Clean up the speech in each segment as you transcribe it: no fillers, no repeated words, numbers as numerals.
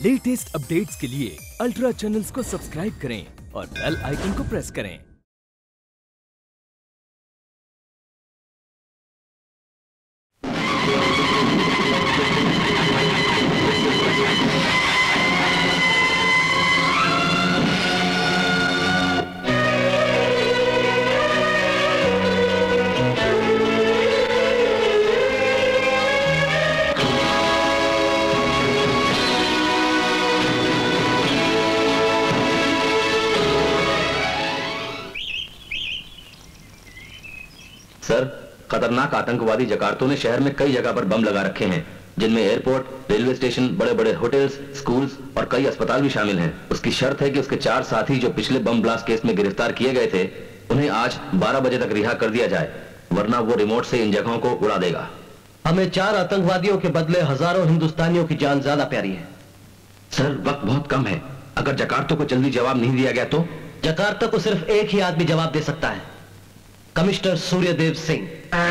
Latest updates के लिए ultra channels को सब्सक्राइब करें और बेल आइकन को प्रेस करें। सर, खतरनाक आतंकवादी जकार्तों ने शहर में कई जगह पर बम लगा रखे हैं, जिनमें एयरपोर्ट, रेलवे स्टेशन, बड़े बड़े होटल्स, स्कूल्स और कई अस्पताल भी शामिल हैं। उसकी शर्त है कि उसके 4 साथी जो पिछले बम ब्लास्ट केस में गिरफ्तार किए गए थे, उन्हें आज 12 बजे तक रिहा कर दिया जाए, वरना वो रिमोट से इन जगहों को उड़ा देगा। हमें 4 आतंकवादियों के बदले हजारों हिंदुस्तानियों की जान ज्यादा प्यारी है। सर, वक्त बहुत कम है। अगर जकार्तों को जल्दी जवाब नहीं दिया गया तो? जकार्ता को सिर्फ एक ही आदमी जवाब दे सकता है, कमिश्नर सूर्यदेव सिंह।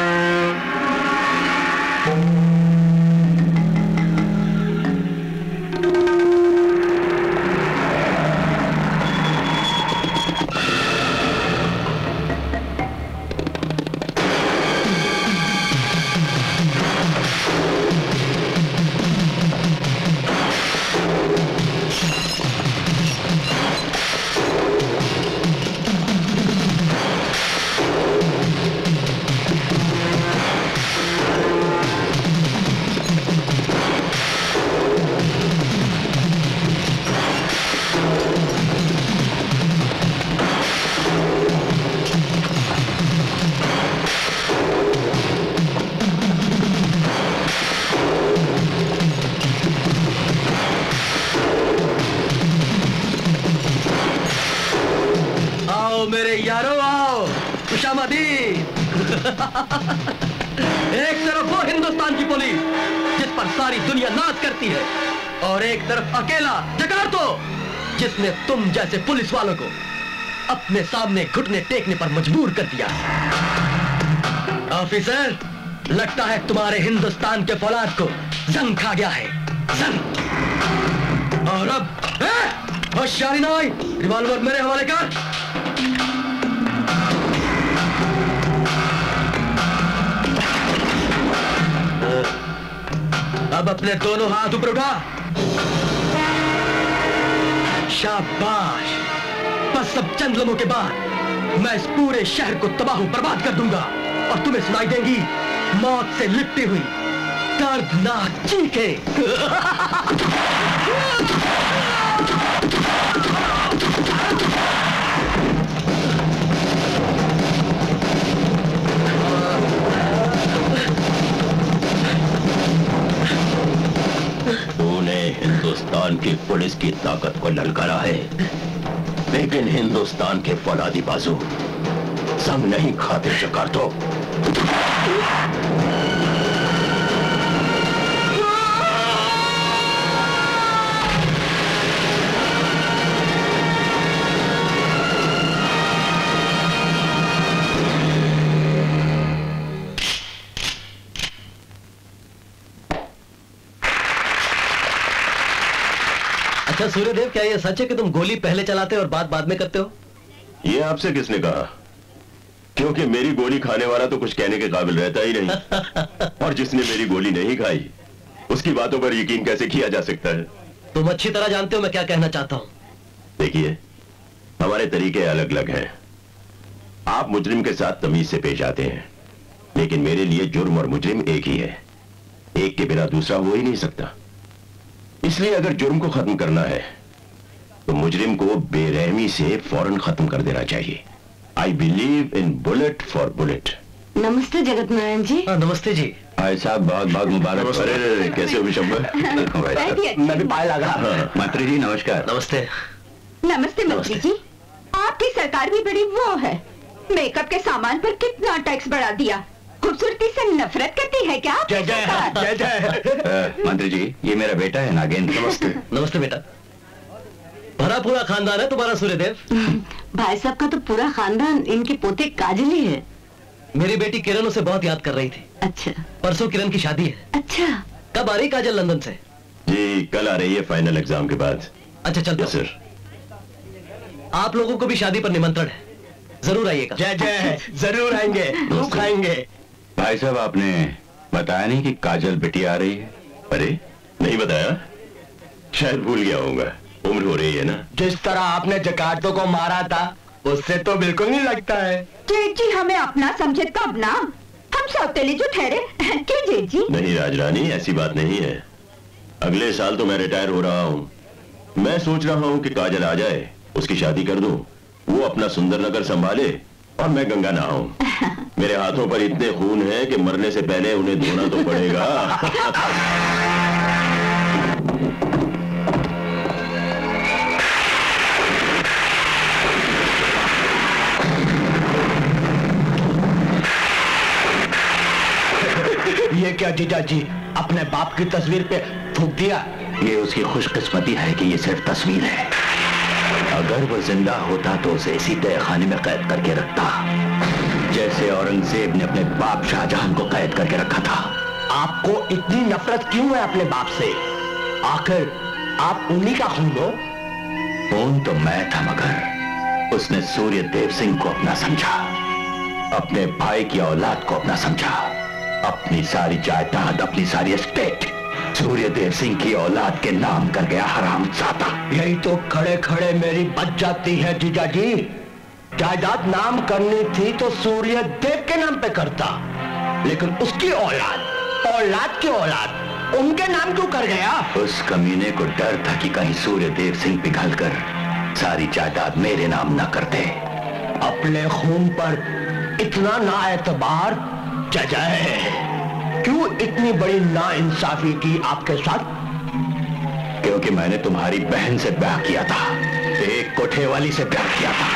मेरे यारों आओ, खुशामदी। एक तरफ वो हिंदुस्तान की पुलिस जिस पर सारी दुनिया नाज करती है, और एक तरफ अकेला जकार्तो जिसने तुम जैसे पुलिस वालों को अपने सामने घुटने टेकने पर मजबूर कर दिया। ऑफिसर, लगता है तुम्हारे हिंदुस्तान के फौलाद को जंग खा गया है, जंग। और अब होशियारी ना आई, रिवॉल्वर मेरे हवाले कर। अब अपने दोनों हाथ ऊपर उठा। शाबाश। बस अब चंद लम्हों के बाद मैं इस पूरे शहर को तबाह बर्बाद कर दूंगा और तुम्हें सुनाई देंगी मौत से लिपटी हुई दर्दनाक चीखें। हिंदुस्तान की पुलिस की ताकत को ललकारा है, लेकिन हिंदुस्तान के फौलादी बाजू संग नहीं खाते जकार्तो। अच्छा सूर्यदेव, क्या ये सच है कि तुम गोली पहले चलाते हो और बात बाद में करते हो? ये आपसे किसने कहा? क्योंकि मेरी गोली खाने वाला तो कुछ कहने के काबिल रहता ही नहीं। और जिसने मेरी गोली नहीं खाई उसकी बातों पर यकीन कैसे किया जा सकता है? तुम अच्छी तरह जानते हो मैं क्या कहना चाहता हूं। देखिए, हमारे तरीके अलग अलग हैं। आप मुजरिम के साथ तमीज से पेश आते हैं, लेकिन मेरे लिए जुर्म और मुजरिम एक ही है। एक के बिना दूसरा हो ही नहीं सकता। इसलिए अगर जुर्म को खत्म करना है तो मुजरिम को बेरहमी से फौरन खत्म कर देना चाहिए। I believe in bullet for bullet. नमस्ते जगत नारायण जी। नमस्ते जी। भाई साहब, बहुत बहुत मुबारक। अरे कैसे हो विशंबर? मैं भी पाए लगा। मंत्री जी नमस्कार। नमस्ते। नमस्ते मंत्री जी। आपकी सरकार भी बड़ी वो है, मेकअप के सामान पर कितना टैक्स बढ़ा दिया। खूबसूरती से नफरत करती है क्या? जय जय जय जय। मंत्री जी, ये मेरा बेटा है नागेंद्र। नमस्ते। नमस्ते बेटा। भरा पूरा खानदान है तुम्हारा सूर्यदेव। भाई साहब का तो पूरा खानदान इनके पोते काजल ही है। मेरी बेटी किरण उसे बहुत याद कर रही थी। अच्छा। परसों किरण की शादी है। अच्छा। कब आ रही काजल लंदन से? जी कल आ रही है फाइनल एग्जाम के बाद। अच्छा चलते सर। आप लोगों को भी शादी पर निमंत्रण है, जरूर आइएगा। जय जय, जरूर आएंगे, खूब खाएंगे। भाई साहब आपने बताया नहीं कि काजल बिटिया आ रही है? अरे नहीं बताया, शायद भूल गया होगा, उम्र हो रही है ना। जिस तरह आपने जकार्तो को मारा था उससे तो बिल्कुल नहीं लगता है। जेठ जी हमें अपना समझे तब ना, हम सौतेले जो ठहरे क्यों जेठ जी? नहीं राजरानी, ऐसी बात नहीं है। अगले साल तो मैं रिटायर हो रहा हूँ। मैं सोच रहा हूँ कि काजल आ जाए, उसकी शादी कर दूं, वो अपना सुंदरनगर संभाले और मैं गंगा नहाऊं। मेरे हाथों पर इतने खून है कि मरने से पहले उन्हें धोना तो पड़ेगा। ये क्या जीजा जी, अपने बाप की तस्वीर पे थूक दिया? ये उसकी खुशकिस्मती है कि ये सिर्फ तस्वीर है। अगर वो जिंदा होता तो उसे इसी तहखाने में कैद करके रखता, जैसे औरंगजेब ने अपने बाप शाहजहां को कैद करके रखा था। आपको इतनी नफरत क्यों है अपने बाप से? आखिर आप उन्हीं का खून हो। खून तो मैं था, मगर उसने सूर्यदेव सिंह को अपना समझा, अपने भाई की औलाद को अपना समझा, अपनी सारी जायदाद, अपनी सारी एस्टेट सूर्यदेव सिंह की औलाद के नाम कर गया हरामजादा। यही तो खड़े खड़े मेरी बच जाती है जीजा जी। जायदाद नाम करनी थी तो सूर्यदेव के नाम पे करता, लेकिन उसकी औलाद की औलाद उनके नाम क्यों कर गया? उस कमीने को डर था कि कहीं सूर्यदेव सिंह पिघलकर सारी जायदाद मेरे नाम न कर दे। अपने खून पर इतना ना एतबार, जय, क्यों इतनी बड़ी नाइंसाफी की आपके साथ? क्योंकि मैंने तुम्हारी बहन से ब्याह किया था, एक कोठे वाली से ब्याह किया था।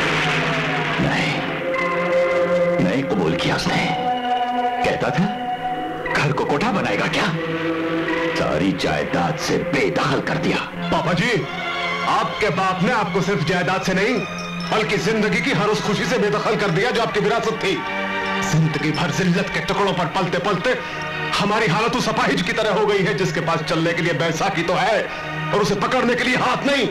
नहीं कबूल किया उसने। कहता था घर को कोठा बनाएगा क्या, सारी जायदाद से बेदखल कर दिया। पापा जी, आपके बाप ने आपको सिर्फ जायदाद से नहीं बल्कि जिंदगी की हर उस खुशी से बेदखल कर दिया जो आपकी विरासत थी। जिंदगी भर जिल्लत के टुकड़ों पर पलते पलते हमारी हालत उस अपाहिज की तरह हो गई है जिसके पास चलने के लिए बैसाखी तो है और उसे पकड़ने के लिए हाथ नहीं।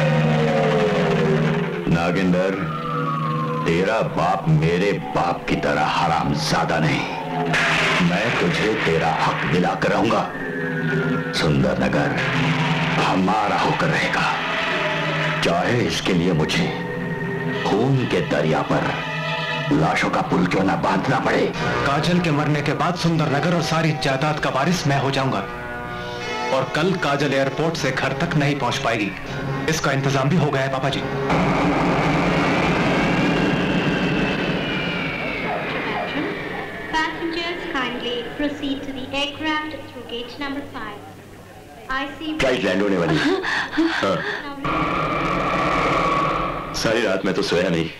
नागेंद्र, तेरा बाप मेरे बाप की तरह हरामजादा नहीं। मैं तुझे तेरा हक दिलाकर रहूंगा। सुंदरनगर हमारा होकर रहेगा, चाहे इसके लिए मुझे खून के दरिया पर लाशों का पुल क्यों ना बांधना पड़े। काजल के मरने के बाद सुंदरनगर और सारी जायदाद का वारिस मैं हो जाऊंगा और कल काजल एयरपोर्ट से घर तक नहीं पहुंच पाएगी। इसका इंतजाम भी हो गया है पापा जी। Passengers kindly proceed to the aircraft through gate number 5. I see. Flight land होने वाली। हाँ। सारी रात मैं तो सोया नहीं।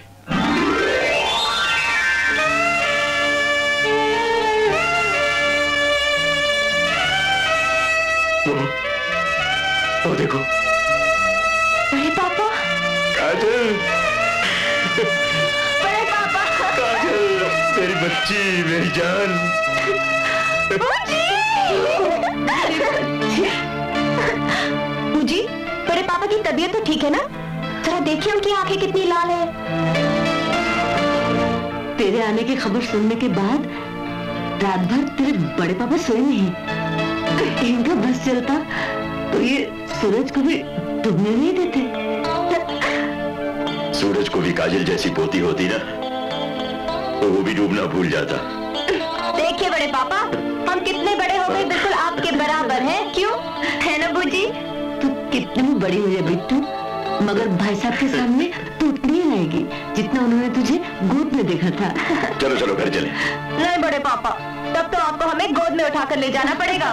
वो देखो। बड़े पापा। काजल। बड़े पापा। काजल, मेरी बच्ची, मेरी जान। मुझे बड़े पापा की तबीयत तो ठीक है ना? जरा देखिए उनकी आंखें कितनी लाल है। तेरे आने की खबर सुनने के बाद रात भर तेरे बड़े पापा सोए नहीं। इनका बस चलता तो ये सूरज को भी डूबने नहीं देते। सूरज को भी काजल जैसी पोती होती ना तो वो भी डूबना भूल जाता। देखिए बड़े पापा, हम कितने बड़े हो गए, बिल्कुल आपके बराबर हैं। क्यों है ना बूजी? तू कितनी बड़ी हुई है बिट्टू, मगर भाई साहब के सामने तू उतनी ही रहेगी जितना उन्होंने तुझे गोद में देखा था। चलो चलो घर चले। नहीं बड़े पापा, तब तो आपको हमें गोद में उठाकर ले जाना पड़ेगा।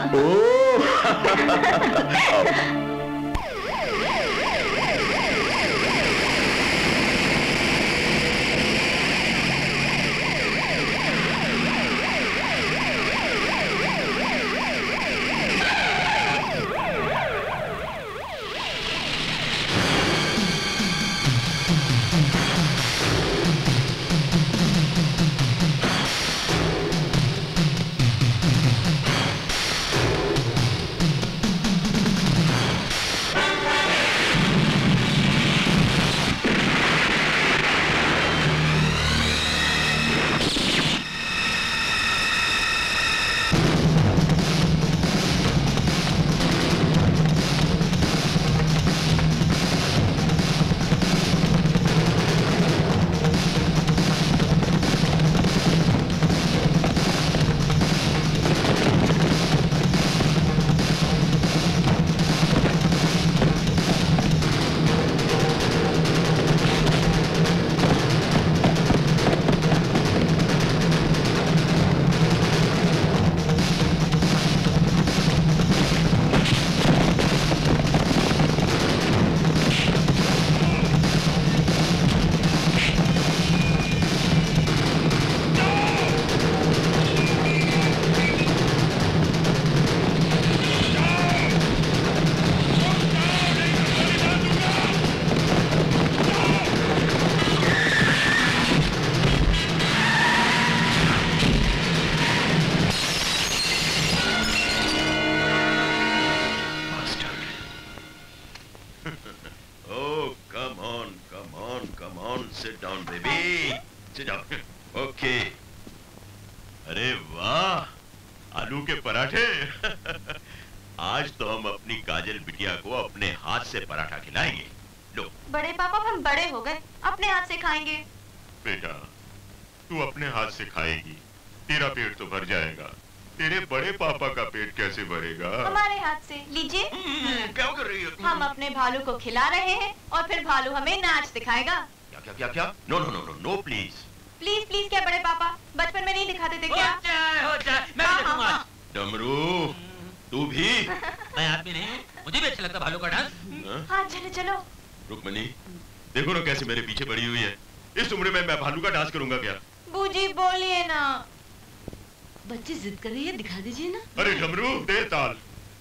आलू के पराठे। आज तो हम अपनी काजल बिटिया को अपने हाथ से पराठा खिलाएंगे। लो। बड़े पापा हम बड़े हो गए, अपने हाथ से खाएंगे। बेटा तू अपने हाथ से खाएगी, तेरा पेट तो भर जाएगा, तेरे बड़े पापा का पेट कैसे भरेगा? हमारे हाथ से लीजिए। क्या कर रही हो? हम अपने भालू को खिला रहे हैं और फिर भालू हमें नाच दिखाएगा। क्या क्या क्या क्या? No no no no no please. Please please क्या बड़े पापा, बचपन में नहीं दिखाते थे क्या? हो जाए, मैं भी देखूंगा। डमरू तू भी? मैं आदमी नहीं, मुझे भी अच्छा लगता भालू का डांस। हाँ चलो चलो। रुक्मणी देखो ना कैसे मेरे पीछे पड़ी हुई है। इस उम्र में मैं भालू का डांस करूंगा क्या? बूजी बोलिए ना। बच्ची जिद कर रही है, दिखा दीजिए ना। अरे डमरू दे ताल।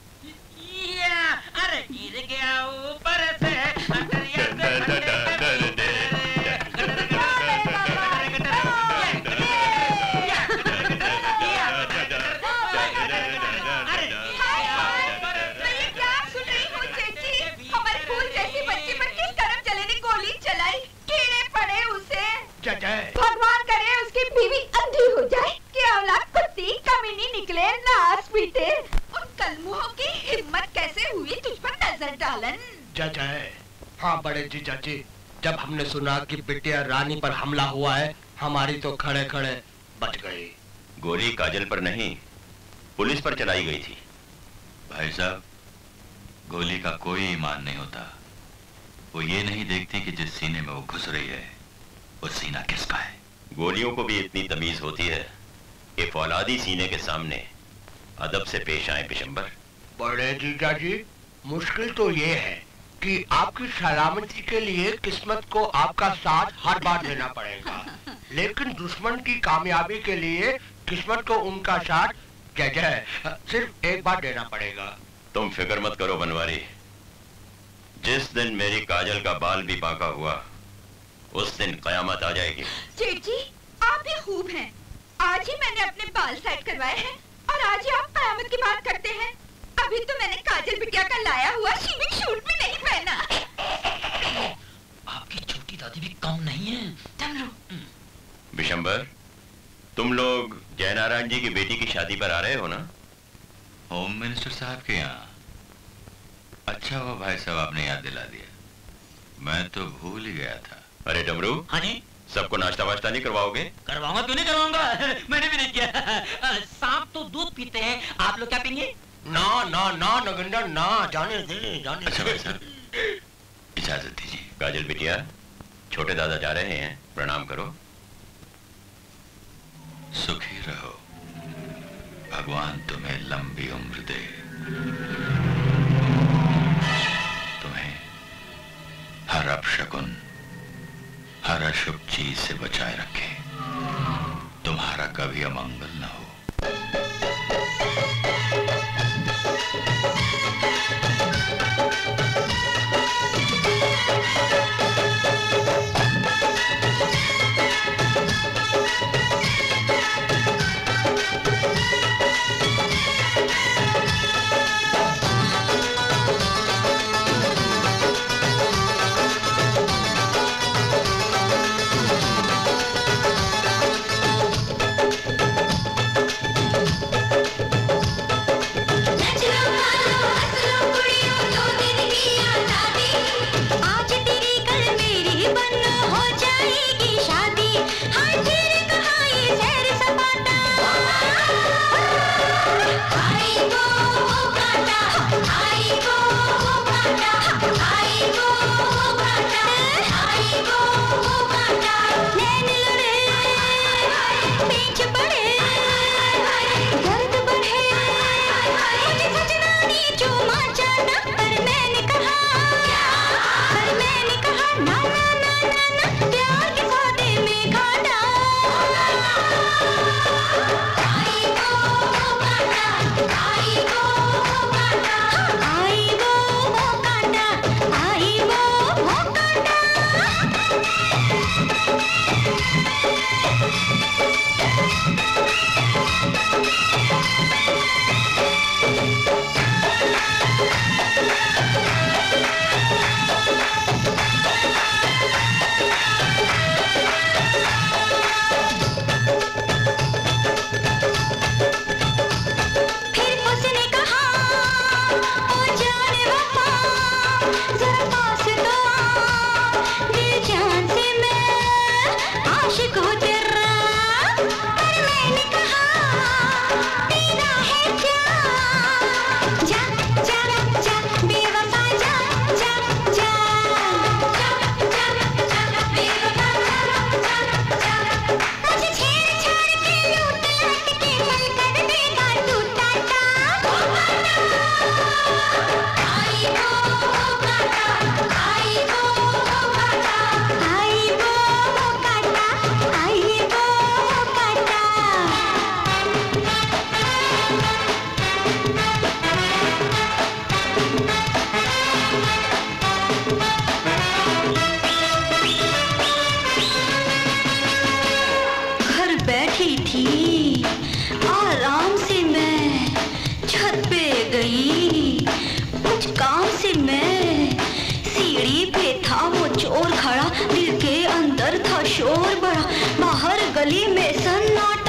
अरे गिर गया ऊपर से भगवान करे उसकी बीवी अंधी हो जाए कि औलाद कुत्ती कमीनी निकले नाच पीटे। उन कलमुहों की हिम्मत कैसे हुई तुझ पर नजर डालन? जय। हाँ बड़े जीजा जी, जब हमने सुना कि बिटिया रानी पर हमला हुआ है, हमारी तो खड़े खड़े बच गई। गोली काजल पर नहीं, पुलिस पर चलाई गई थी। भाई साहब, गोली का कोई ईमान नहीं होता। वो ये नहीं देखती कि जिस सीने में वो घुस रही है वो सीना किसका है। गोलियों को भी इतनी तमीज होती है कि फौलादी सीने के सामने अदब से पेश आए। बिशंबर। बड़े जीजा जी, मुश्किल तो ये है कि आपकी सलामती के लिए किस्मत को आपका साथ हर बार देना पड़ेगा, लेकिन दुश्मन की कामयाबी के लिए किस्मत को उनका साथ जय सिर्फ एक बार देना पड़ेगा। तुम फिक्र मत करो बनवारी, जिस दिन मेरी काजल का बाल भी बांका हुआ उस दिन कयामत आ जाएगी। जेठ जी आप भी खूब हैं। आज ही मैंने अपने बाल सेट करवाए हैं और आज ही आप कयामत की बात करते हैं। अभी तो मैंने काजल बिटिया का लाया हुआ शीविंग सूट भी नहीं पहना। आपकी छोटी दादी भी कम नहीं है। डमरू। बिशंबर, तुम लोग जयनारायण जी की बेटी की शादी पर आ रहे हो ना? होम मिनिस्टर साहब के यहाँ। अच्छा हुआ भाई साहब आपने याद दिला दिया, मैं तो भूल ही गया था। अरे डमरू। हाँ जी। सबको नाश्ता वाश्ता नहीं करवाओगे? करवाऊंगा, क्यों नहीं करवाऊंगा। मैंने भी नहीं किया। सांप तो दूध पीते हैं, आप लोग क्या पीएंगे? ना ना ना नगेंद्र ना, जाने दे जाने। अच्छा भाई साहब इजाजत दीजिए। काजल बिटिया, छोटे दादा जा रहे हैं, प्रणाम करो। सुखी रहो, भगवान तुम्हें लंबी उम्र दे, तुम्हें हर अपशकुन हर अशुभ चीज से बचाए रखे, तुम्हारा कभी अमंगल न हो। गई। कुछ काम से मैं सीढ़ी पे था, वो चोर खड़ा, दिल के अंदर था शोर बड़ा, बाहर गली में सन्नाटा।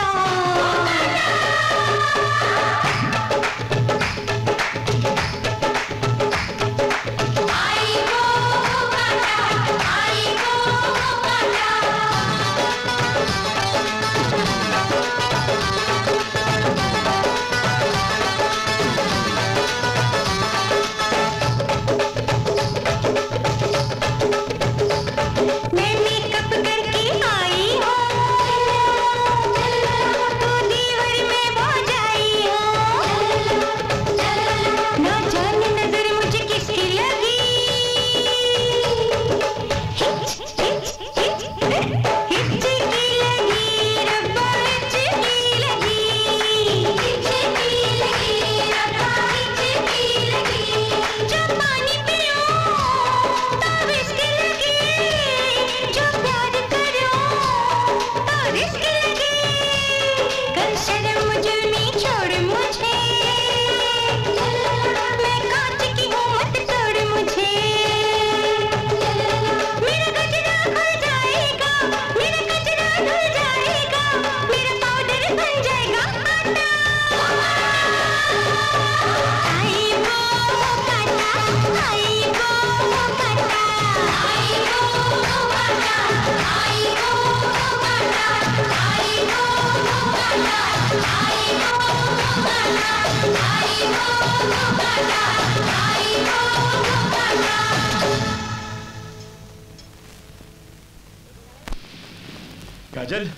काजल,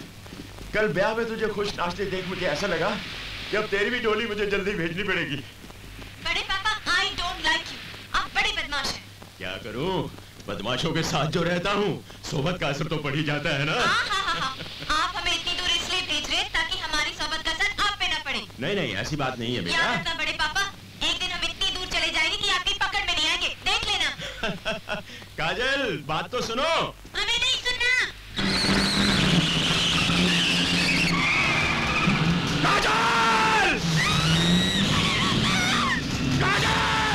कल ब्याह में तुझे खुश नाचते देख मुझे ऐसा लगा कि अब तेरी भी डोली मुझे जल्दी भेजनी पड़ेगी। बड़े पापा, I don't like you. आप बड़े बदमाश हैं। क्या करूं? बदमाशों के साथ जो रहता हूं, सोबत का असर तो पड़ ही जाता है ना। हाँ। आप हमें इतनी दूर इसलिए भेज रहे ताकि हमारी सोबत का असर आप पे न पड़े। नहीं, ऐसी बात नहीं है बेटा। याद रखना बड़े पापा, एक दिन हम इतनी दूर चले जाएंगे कि आपकी पकड़ में नहीं आएंगे, देख लेना। काजल, बात तो सुनो। हमें नहीं सुनना। काजल! काजल!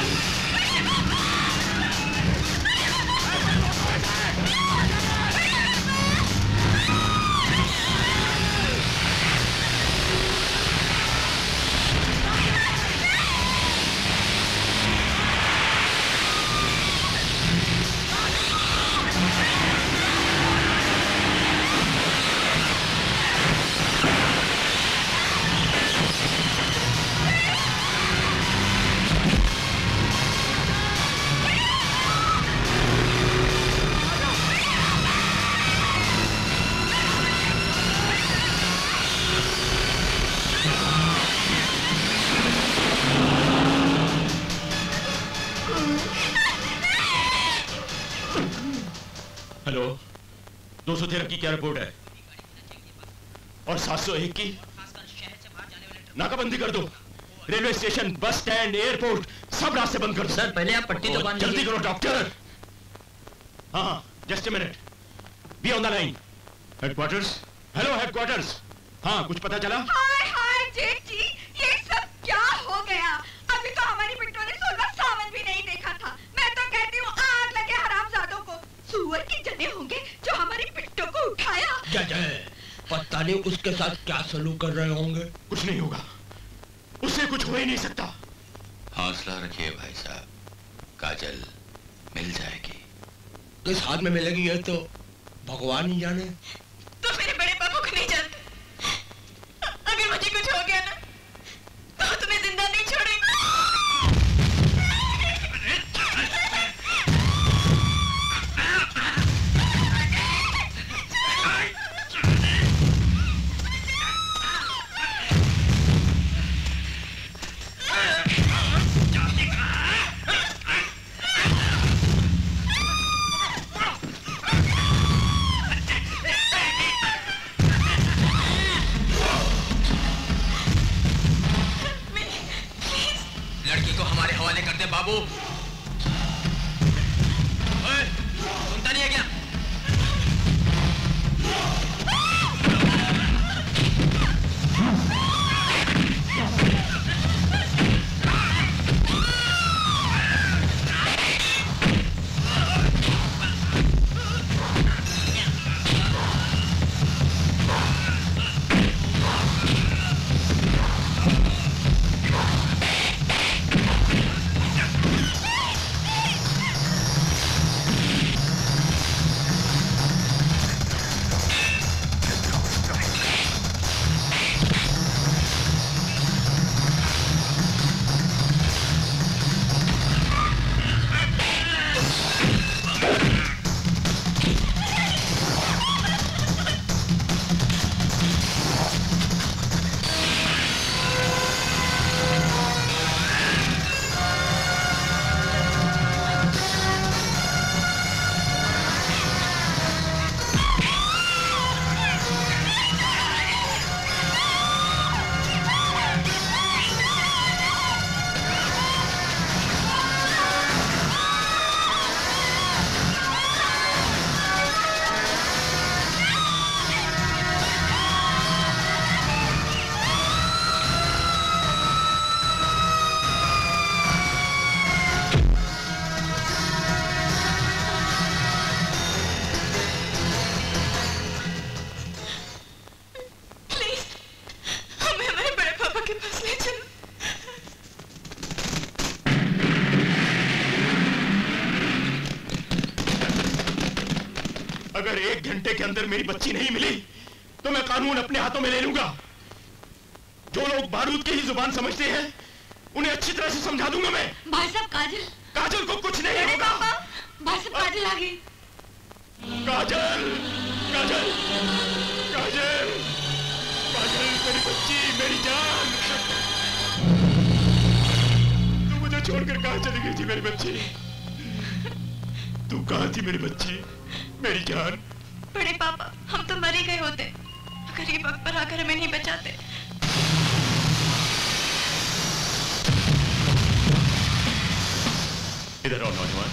हेलो, 213 की क्या रिपोर्ट है? और 701 की? नाकाबंदी कर दो। Railway station, bus stand, airport, सब रास्ते बंद कर दो। सर, पहले आप पट्टी तो बांध लीजिए। जल्दी करो डॉक्टर। हाँ, just a minute, be on the line. Headquarters, hello headquarters. हाँ, कुछ पता चला? हाय जेठ जी, ये सब क्या हो गया? अभी तो हमारी बिट्टू ने 16 सावन भी नहीं देखा था। मैं तो कहती हूँ आग लगे हरामजादों को। सुअर के जने होंगे जो हमारी बिट्टू को उठाया। जय, पता नहीं उसके साथ क्या सलूक कर रहे होंगे। कुछ नहीं होगा, उससे कुछ हो ही नहीं सकता। हौसला रखिए भाई साहब, काजल मिल जाएगी। किस हाथ में मिलेगी ये तो भगवान ही जाने। तो मेरे बड़े पापा को नहीं जानते। अगर मुझे कुछ हो गया ना तो तुम्हें जिंदा नहीं छोड़ेंगे। लड़की को हमारे हवाले कर दे बाबू। ओए, सुनता नहीं है क्या? अगर 1 घंटे के अंदर मेरी बच्ची नहीं मिली तो मैं कानून अपने हाथों में ले लूंगा। जो लोग बारूद की ही जुबान समझते हैं उन्हें अच्छी तरह से समझा दूंगा मैं। भाई साहब काजल, काजल को कुछ नहीं होगा। भाई साहब काजल आ गई। काजल, काजल, काजल, काजल मेरी बच्ची, मेरी जान। तू मुझे छोड़कर कहां चली गई थी मेरी बच्ची? तू कहां थी मेरी बच्ची, मेरी जान? बड़े पापा, हम तो मर ही गए होते अगर ये वक्त पर आकर हमें नहीं बचाते। इधर आओ नौजवान।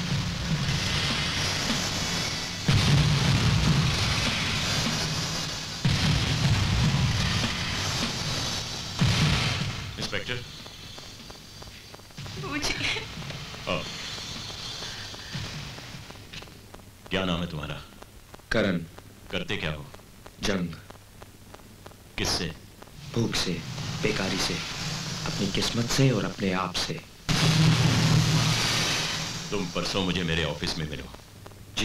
इंस्पेक्टर। बूजी। क्या नाम है तुम्हारा? करण। करते क्या हो? जंग। किससे? भूख से, बेकारी से, अपनी किस्मत से और अपने आप से। तुम परसों मुझे मेरे ऑफिस में मिलो। जी।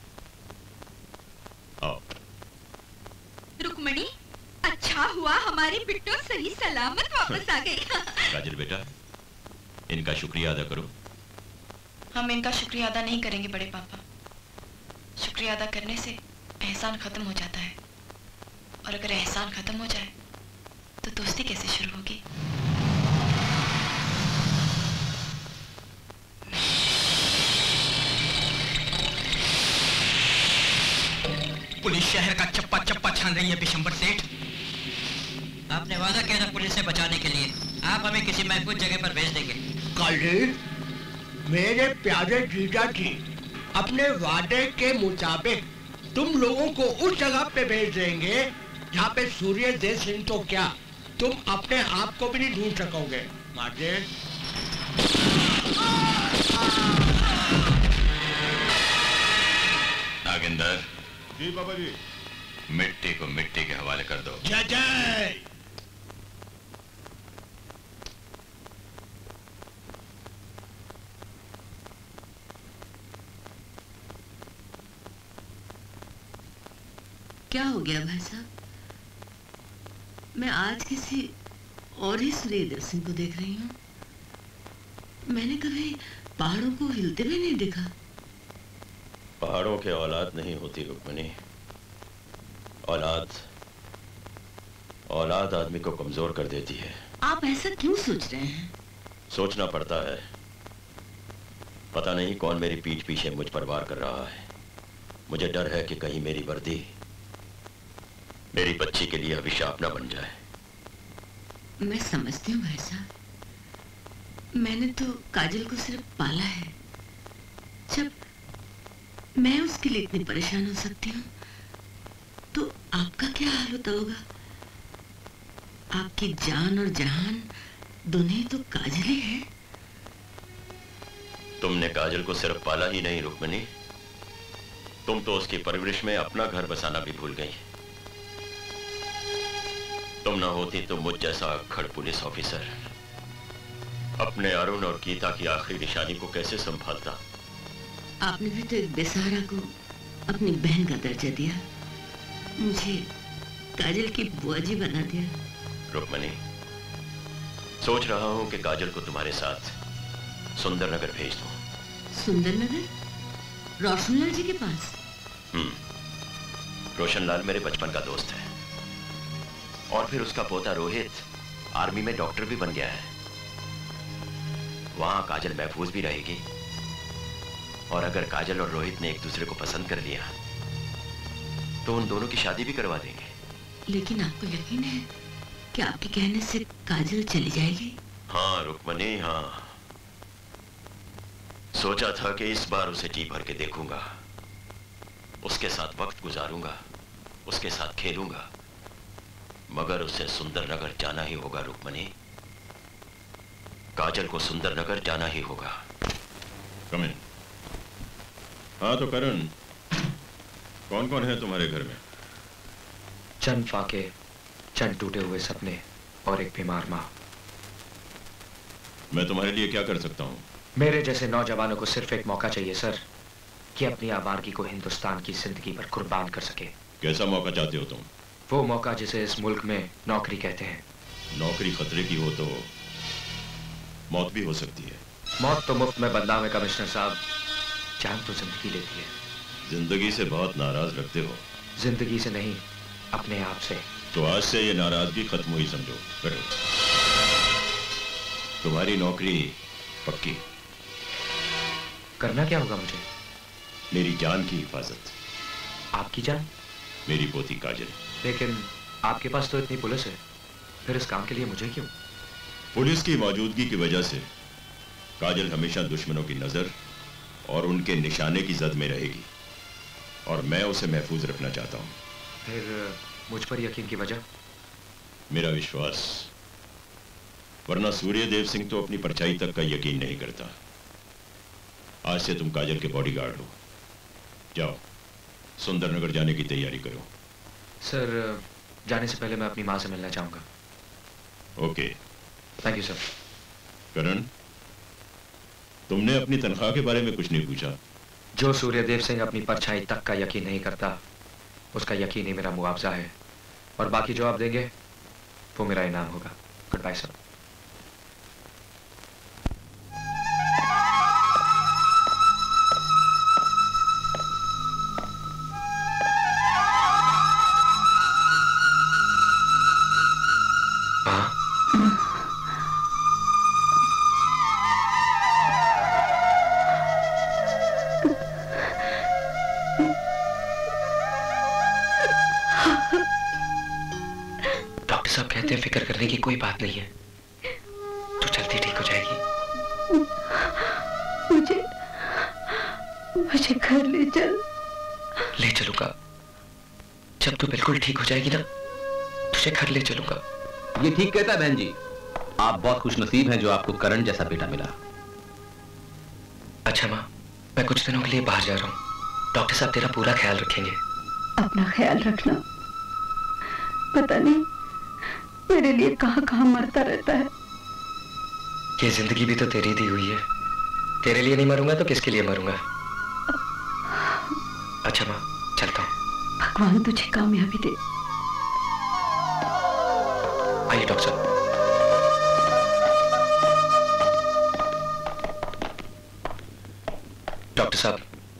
आओ। रुक्मणी, अच्छा हुआ हमारी बिट्टू सही सलामत वापस आ गई। काजल बेटा, इनका शुक्रिया अदा करो। हम इनका शुक्रिया अदा नहीं करेंगे बड़े पापा। शुक्रिया अदा करने से एहसान खत्म हो जाता है, और अगर एहसान खत्म हो जाए तो दोस्ती कैसे शुरू होगी? पुलिस शहर का चप्पा चप्पा छान रही है बिशंबर सेठ। आपने वादा किया था पुलिस से बचाने के लिए, आप हमें किसी महफूज जगह पर भेज देंगे। काली, मेरे प्यारे जीजा जी, अपने वादे के मुताबिक तुम लोगों को उस जगह पे भेज देंगे जहाँ पे सूर्य देव सिंह तो क्या, तुम अपने आप को भी नहीं ढूंढ सकोगे। माजे नागेंद्र। जी बाबा जी। मिट्टी को मिट्टी के हवाले कर दो। जय जय। क्या हो गया भाई साहब? मैं आज किसी और ही सूर्यदेव सिंह को देख रही हूँ। मैंने कभी पहाड़ों को हिलते हुए नहीं देखा। पहाड़ों के औलाद नहीं होती रुक्मिणी। औलाद आदमी को कमजोर कर देती है। आप ऐसा क्यों सोच रहे हैं? सोचना पड़ता है। पता नहीं कौन मेरी पीठ पीछे मुझ पर वार कर रहा है। मुझे डर है कि कहीं मेरी वर्दी मेरी बच्ची के लिए अभिशाप न बन जाए। मैं समझती हूँ भाई साहब। मैंने तो काजल को सिर्फ पाला है। जब मैं उसके लिए इतनी परेशान हो सकती हूँ तो आपका क्या हाल होता होगा? आपकी जान और जहान दोनों तो काजल ही है। तुमने काजल को सिर्फ पाला ही नहीं रुक्मिणी, तुम तो उसकी परवरिश में अपना घर बसाना भी भूल गई। तुम ना होती तो मुझ जैसा अक्खड़ पुलिस ऑफिसर अपने अरुण और गीता की आखिरी निशानी को कैसे संभालता। आपने भी तो एक बेसहारा को अपनी बहन का दर्जा दिया, मुझे काजल की बुआ जी बना दिया। रुक्मिणी, सोच रहा हूं कि काजल को तुम्हारे साथ सुंदरनगर भेज दूं। सुंदरनगर? रोशनलाल जी के पास? रोशनलाल मेरे बचपन का दोस्त है, और फिर उसका पोता रोहित आर्मी में डॉक्टर भी बन गया है। वहां काजल महफूज भी रहेगी, और अगर काजल और रोहित ने एक दूसरे को पसंद कर लिया तो उन दोनों की शादी भी करवा देंगे। लेकिन आपको यकीन है कि आपके कहने से काजल चली जाएगी? हाँ रुक्मिणी, हाँ। सोचा था कि इस बार उसे जी भर के देखूंगा, उसके साथ वक्त गुजारूंगा, उसके साथ खेलूंगा, मगर उसे सुंदरनगर जाना ही होगा रुक्मिणी। काजल को सुंदरनगर जाना ही होगा। कम इन। हाँ तो करण, कौन कौन है तुम्हारे घर में? चंद फाके, चंद टूटे हुए सपने और एक बीमार माँ। मैं तुम्हारे लिए क्या कर सकता हूँ? मेरे जैसे नौजवानों को सिर्फ एक मौका चाहिए सर। कि अपनी आवारगी को हिंदुस्तान की जिंदगी पर कुर्बान कर सके। कैसा मौका चाहते हो तुम? वो मौका जिसे इस मुल्क में नौकरी कहते हैं। नौकरी खतरे की हो तो मौत भी हो सकती है। मौत तो मुफ्त में बदला में कमिश्नर साहब, जान तो जिंदगी लेती है। जिंदगी से बहुत नाराज लगते हो। जिंदगी से नहीं, अपने आप से। तो आज से ये नाराजगी खत्म हुई समझो। करो, तुम्हारी नौकरी पक्की। करना क्या होगा मुझे? मेरी जान की हिफाजत। आपकी जान? मेरी पोती काजल। लेकिन आपके पास तो इतनी पुलिस है, फिर इस काम के लिए मुझे क्यों? पुलिस की मौजूदगी की वजह से काजल हमेशा दुश्मनों की नजर और उनके निशाने की जद में रहेगी, और मैं उसे महफूज रखना चाहता हूं। फिर मुझ पर यकीन की वजह? मेरा विश्वास, वरना सूर्यदेव सिंह तो अपनी परछाई तक का यकीन नहीं करता। आज से तुम काजल के बॉडीगार्ड हो। जाओ, सुंदरनगर जाने की तैयारी करो। सर, जाने से पहले मैं अपनी माँ से मिलना चाहूंगा। Okay. Thank you sir. Karan, तुमने अपनी तनख्वाह के बारे में कुछ नहीं पूछा। जो सूर्यदेव सिंह अपनी परछाई तक का यकीन नहीं करता, उसका यकीन ही मेरा मुआवजा है, और बाकी जो आप देंगे वो मेरा इनाम होगा। Goodbye sir. फिक्र करने की कोई बात नहीं है, तो जल्दी ठीक हो जाएगी। मुझे घर ले चल। ले चलूंगा। जब तू बिल्कुल ठीक हो जाएगी ना, तुझे घर ले चलूंगा। ये ठीक कहता है बहन जी। आप बहुत खुशनसीब हैं जो आपको करण जैसा बेटा मिला। अच्छा माँ, मैं कुछ दिनों के लिए बाहर जा रहा हूँ। डॉक्टर साहब तेरा पूरा ख्याल रखेंगे। अपना ख्याल रखना। पता नहीं मेरे लिए कहां कहां मरता रहता है। ये जिंदगी भी तो तेरी दी हुई है। तेरे लिए नहीं मरूंगा तो किसके लिए मरूंगा? अच्छा माँ, चलता हूँ। भगवान तुझे कामयाबी दे। आइए डॉक्टर साहब। डॉक्टर साहब,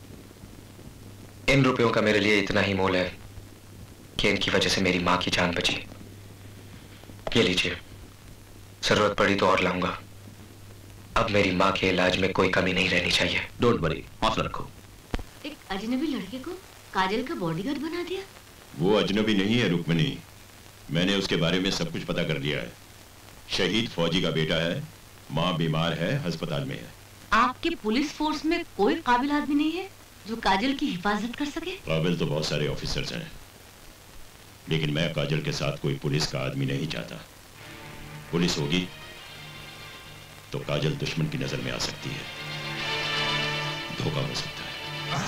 इन रुपयों का मेरे लिए इतना ही मोल है कि इनकी वजह से मेरी माँ की जान बची। ये लीजिए, जरूरत पड़ी तो और लाऊंगा। अब मेरी माँ के इलाज में कोई कमी नहीं रहनी चाहिए। डोंट वरी, हौसला रखो। एक अजनबी लड़के को काजल का बॉडीगार्ड बना दिया। वो अजनबी नहीं है रुक्मिणी, मैंने उसके बारे में सब कुछ पता कर लिया है। शहीद फौजी का बेटा है, माँ बीमार है, अस्पताल में है। आपके पुलिस फोर्स में कोई काबिल आदमी नहीं है जो काजल की हिफाजत कर सके? काबिल तो बहुत सारे ऑफिसर्स हैं, लेकिन मैं काजल के साथ कोई पुलिस का आदमी नहीं चाहता। पुलिस होगी तो काजल दुश्मन की नजर में आ सकती है, धोखा हो सकता है।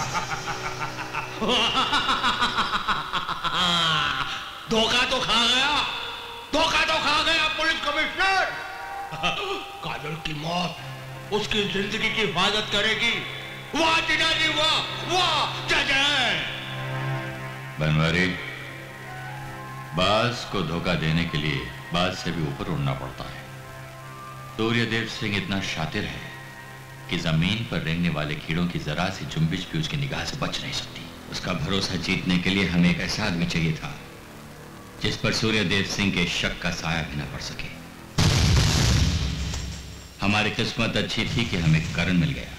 धोखा तो खा गया, धोखा तो खा गया पुलिस कमिश्नर। काजल की मौत उसकी जिंदगी की हिफाजत करेगी। वाह जिजाजी, वाह वाह जय। बनवारी, बाज को धोखा देने के लिए बाज से भी ऊपर उड़ना पड़ता है। सूर्यदेव सिंह इतना शातिर है कि जमीन पर रेंगने वाले कीड़ों की जरा सी जुम्बिश भी उसकी निगाह से बच नहीं सकती। उसका भरोसा जीतने के लिए हमें एक ऐसा आदमी चाहिए था जिस पर सूर्यदेव सिंह के शक का साया भी न पड़ सके। हमारी किस्मत अच्छी थी कि हमें करण मिल गया।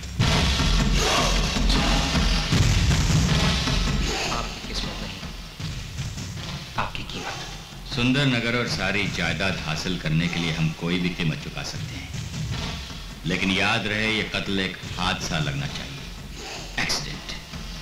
आपकी किस्मत नहीं, आपकी कीमत। सुंदरनगर और सारी जायदाद हासिल करने के लिए हम कोई भी कीमत चुका सकते हैं, लेकिन याद रहे ये कत्ल एक हादसा लगना चाहिए, एक्सीडेंट।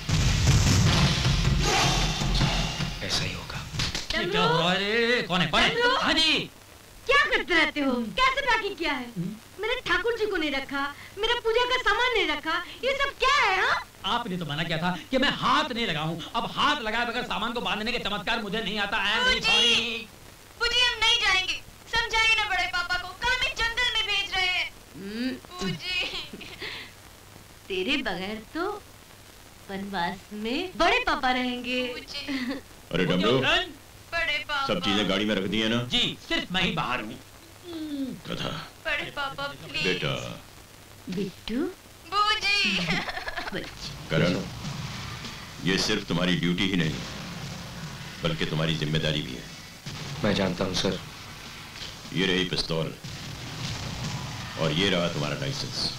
ऐसा ही होगा। क्या हो रहा है? कौन है? हाँ जी। क्या करते रहते हो? कैसे पैकिंग किया है? मेरे ठाकुर जी को नहीं रखा, मेरा पूजा का सामान नहीं रखा, ये सब क्या है? हाँ? आपने तो मना किया था कि मैं हाथ नहीं लगाऊं। अब हाथ लगाए बगैर सामान को बांधने के चमत्कार मुझे नहीं आता। I am very sorry. Puji, हम नहीं जाएंगे। समझाइए ना बड़े पापा को, काम जंगल में भेज रहे हैं। पूजी, तेरे बगैर तो वनवास में बड़े पापा रहेंगे। अरे डमरू, बड़े पापा। सब चीजें गाड़ी में रख दी है ना? जी, सिर्फ मैं ही बाहर हूँ। कथा। बड़े पापा प्लीज। बेटा। बिट्टू। बूजी। करण, ये सिर्फ तुम्हारी ड्यूटी ही नहीं बल्कि तुम्हारी जिम्मेदारी भी है। मैं जानता हूं सर। ये रही पिस्तौल और ये रहा तुम्हारा लाइसेंस।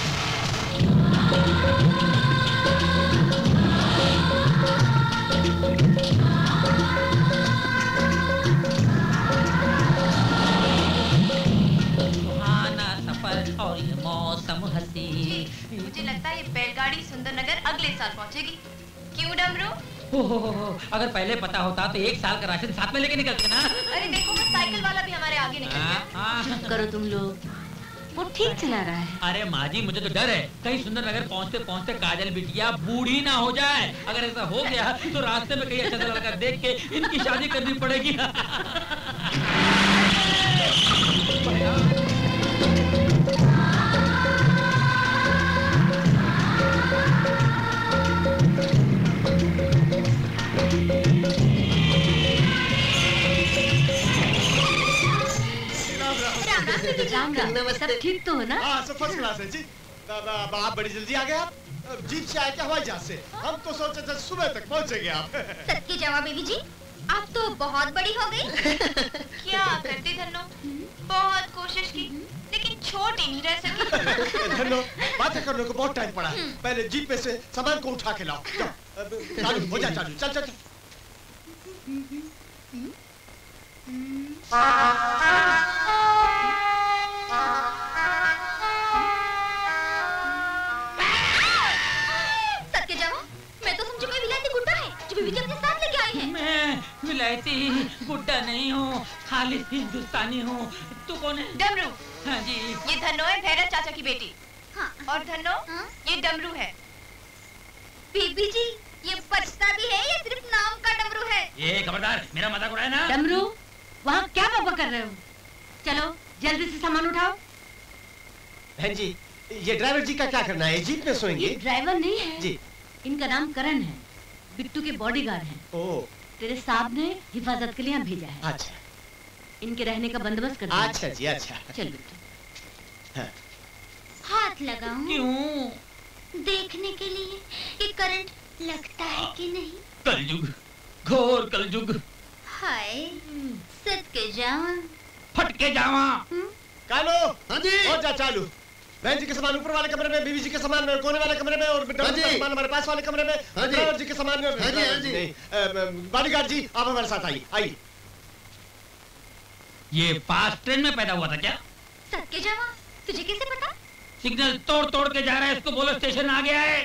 सुहाना सफर और ये मौसम हसी। मुझे लगता है ये बैलगाड़ी सुंदरनगर अगले साल पहुंचेगी। क्यों डमरू? अगर पहले पता होता तो 1 साल का राशन साथ में लेके निकलते ना। अरे देखो वो साइकिल वाला भी हमारे आगे निकल गया। चुप करो तुम लोग, वो ठीक चला रहा है। अरे माँ जी, मुझे तो डर है कहीं सुंदरनगर पहुँचते पहुँचते काजल बिटिया बूढ़ी ना हो जाए। अगर ऐसा हो गया तो रास्ते में कहीं अच्छा सा लड़का देख के इनकी शादी करनी पड़ेगी। राम राम, सब ठीक तो हो ना? हाँ, सब फर्स्ट क्लास है जी। आप बड़ी जल्दी आ गए। आप जीप से आए क्या हवाई जहाज से? हम तो सोचे थे सुबह तक पहुंचेंगे आप। सत्य जवाब बेबी जी, आप तो बहुत बड़ी हो गई। क्या करती धन्नो, बहुत कोशिश की लेकिन छोटी नहीं रह सकी। धन्नो, बातें करने को बहुत टाइम पड़ा। पहले जीप में से सामान को उठा के लाओ। चालू हो जा, चालू चल चल। सत्य जवाब, मैं तो समझी कोई विलायती गुड्डा है जो बीबी जी अपने साथ लेके आई है। मैं विलायती गुड्डा नहीं हूँ, खाली हिंदुस्तानी हूँ। तू कौन है? डमरू। हाँ जी। ये धन्नो है भैरव चाचा की बेटी। हाँ। और धन्नो ये डमरू है। बीबी जी, ये बचता भी है या सिर्फ नाम का डमरू है? ये खबरदार, मेरा मजाक उड़ाया ना। डमरू, वहाँ क्या बाबा कर रहे हो? चलो जल्दी से सामान उठाओ। बहन जी, ये ड्राइवर जी का क्या करना है? जीप में सोएंगे? ये ड्राइवर नहीं है जी। इनका नाम करण है, बिट्टू के बॉडीगार्ड हैं। ओह। तेरे साहब ने हिफाजत के लिए यहाँ भेजा है। अच्छा। इनके रहने का बंदोबस्त कर दिया। अच्छा जी, अच्छा। चल बिट्टू। हाँ। हाथ लगाऊं? क्यों? देखने के लिए कि करंट लगता है कि नहीं। कलयुग, घोर कलयुग। हाय, सत के जावा। फटके जावा। कालो। हाँ जी। हो जा चालू। बहन जी के सामान ऊपर वाले कमरे में, बीवी जी के सामान कोने वाले कमरे में और सामान हमारे पास वाले कमरे में। ड्राइवर जी के सामान बॉडीगार्ड जी आप हमारे साथ आइए। आइए। ये फास्ट ट्रेन में पैदा हुआ था क्या? सत के जावा, तुझे कैसे पता? सिग्नल तोड़ तोड़ के जा रहा है, इसको बोलो स्टेशन आ गया है।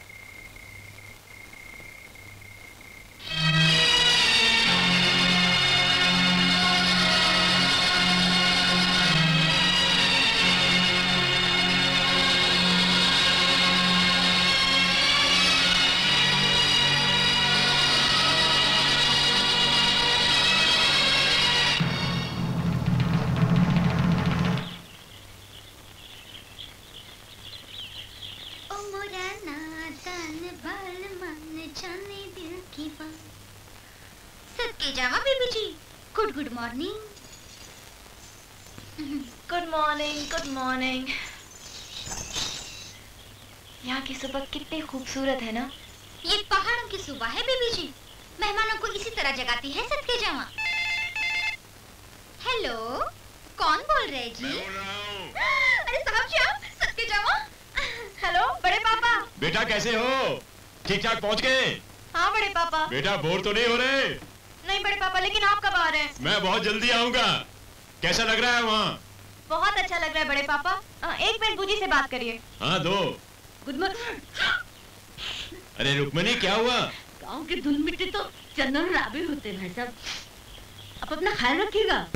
जावा बेबी जी, good morning. Good morning, good morning. यहाँ की सुबह कितनी खूबसूरत है ना। ये पहाड़ों की सुबह है बेबी जी, मेहमानों को इसी तरह जगाती है सत्य जावा। हेलो, कौन बोल रहे जी? अरे साहब जी आप, सत्य जावा। हेलो बड़े पापा। बेटा कैसे हो? ठीक ठाक पहुँच गए? हाँ बड़े पापा। बेटा बोर तो नहीं हो रहे? नहीं बड़े पापा, लेकिन आप कब आ रहे हैं? मैं बहुत जल्दी आऊंगा। कैसा लग रहा है वहाँ? बहुत अच्छा लग रहा है बड़े पापा। 1 मिनट बूजी से बात करिए। हाँ दो। Good morning. अरे रुक्मणी क्या हुआ? गांव के धुल मिट्टी तो चंदन राबे होते हैं भाई साहब, आप अपना ख्याल रखिएगा।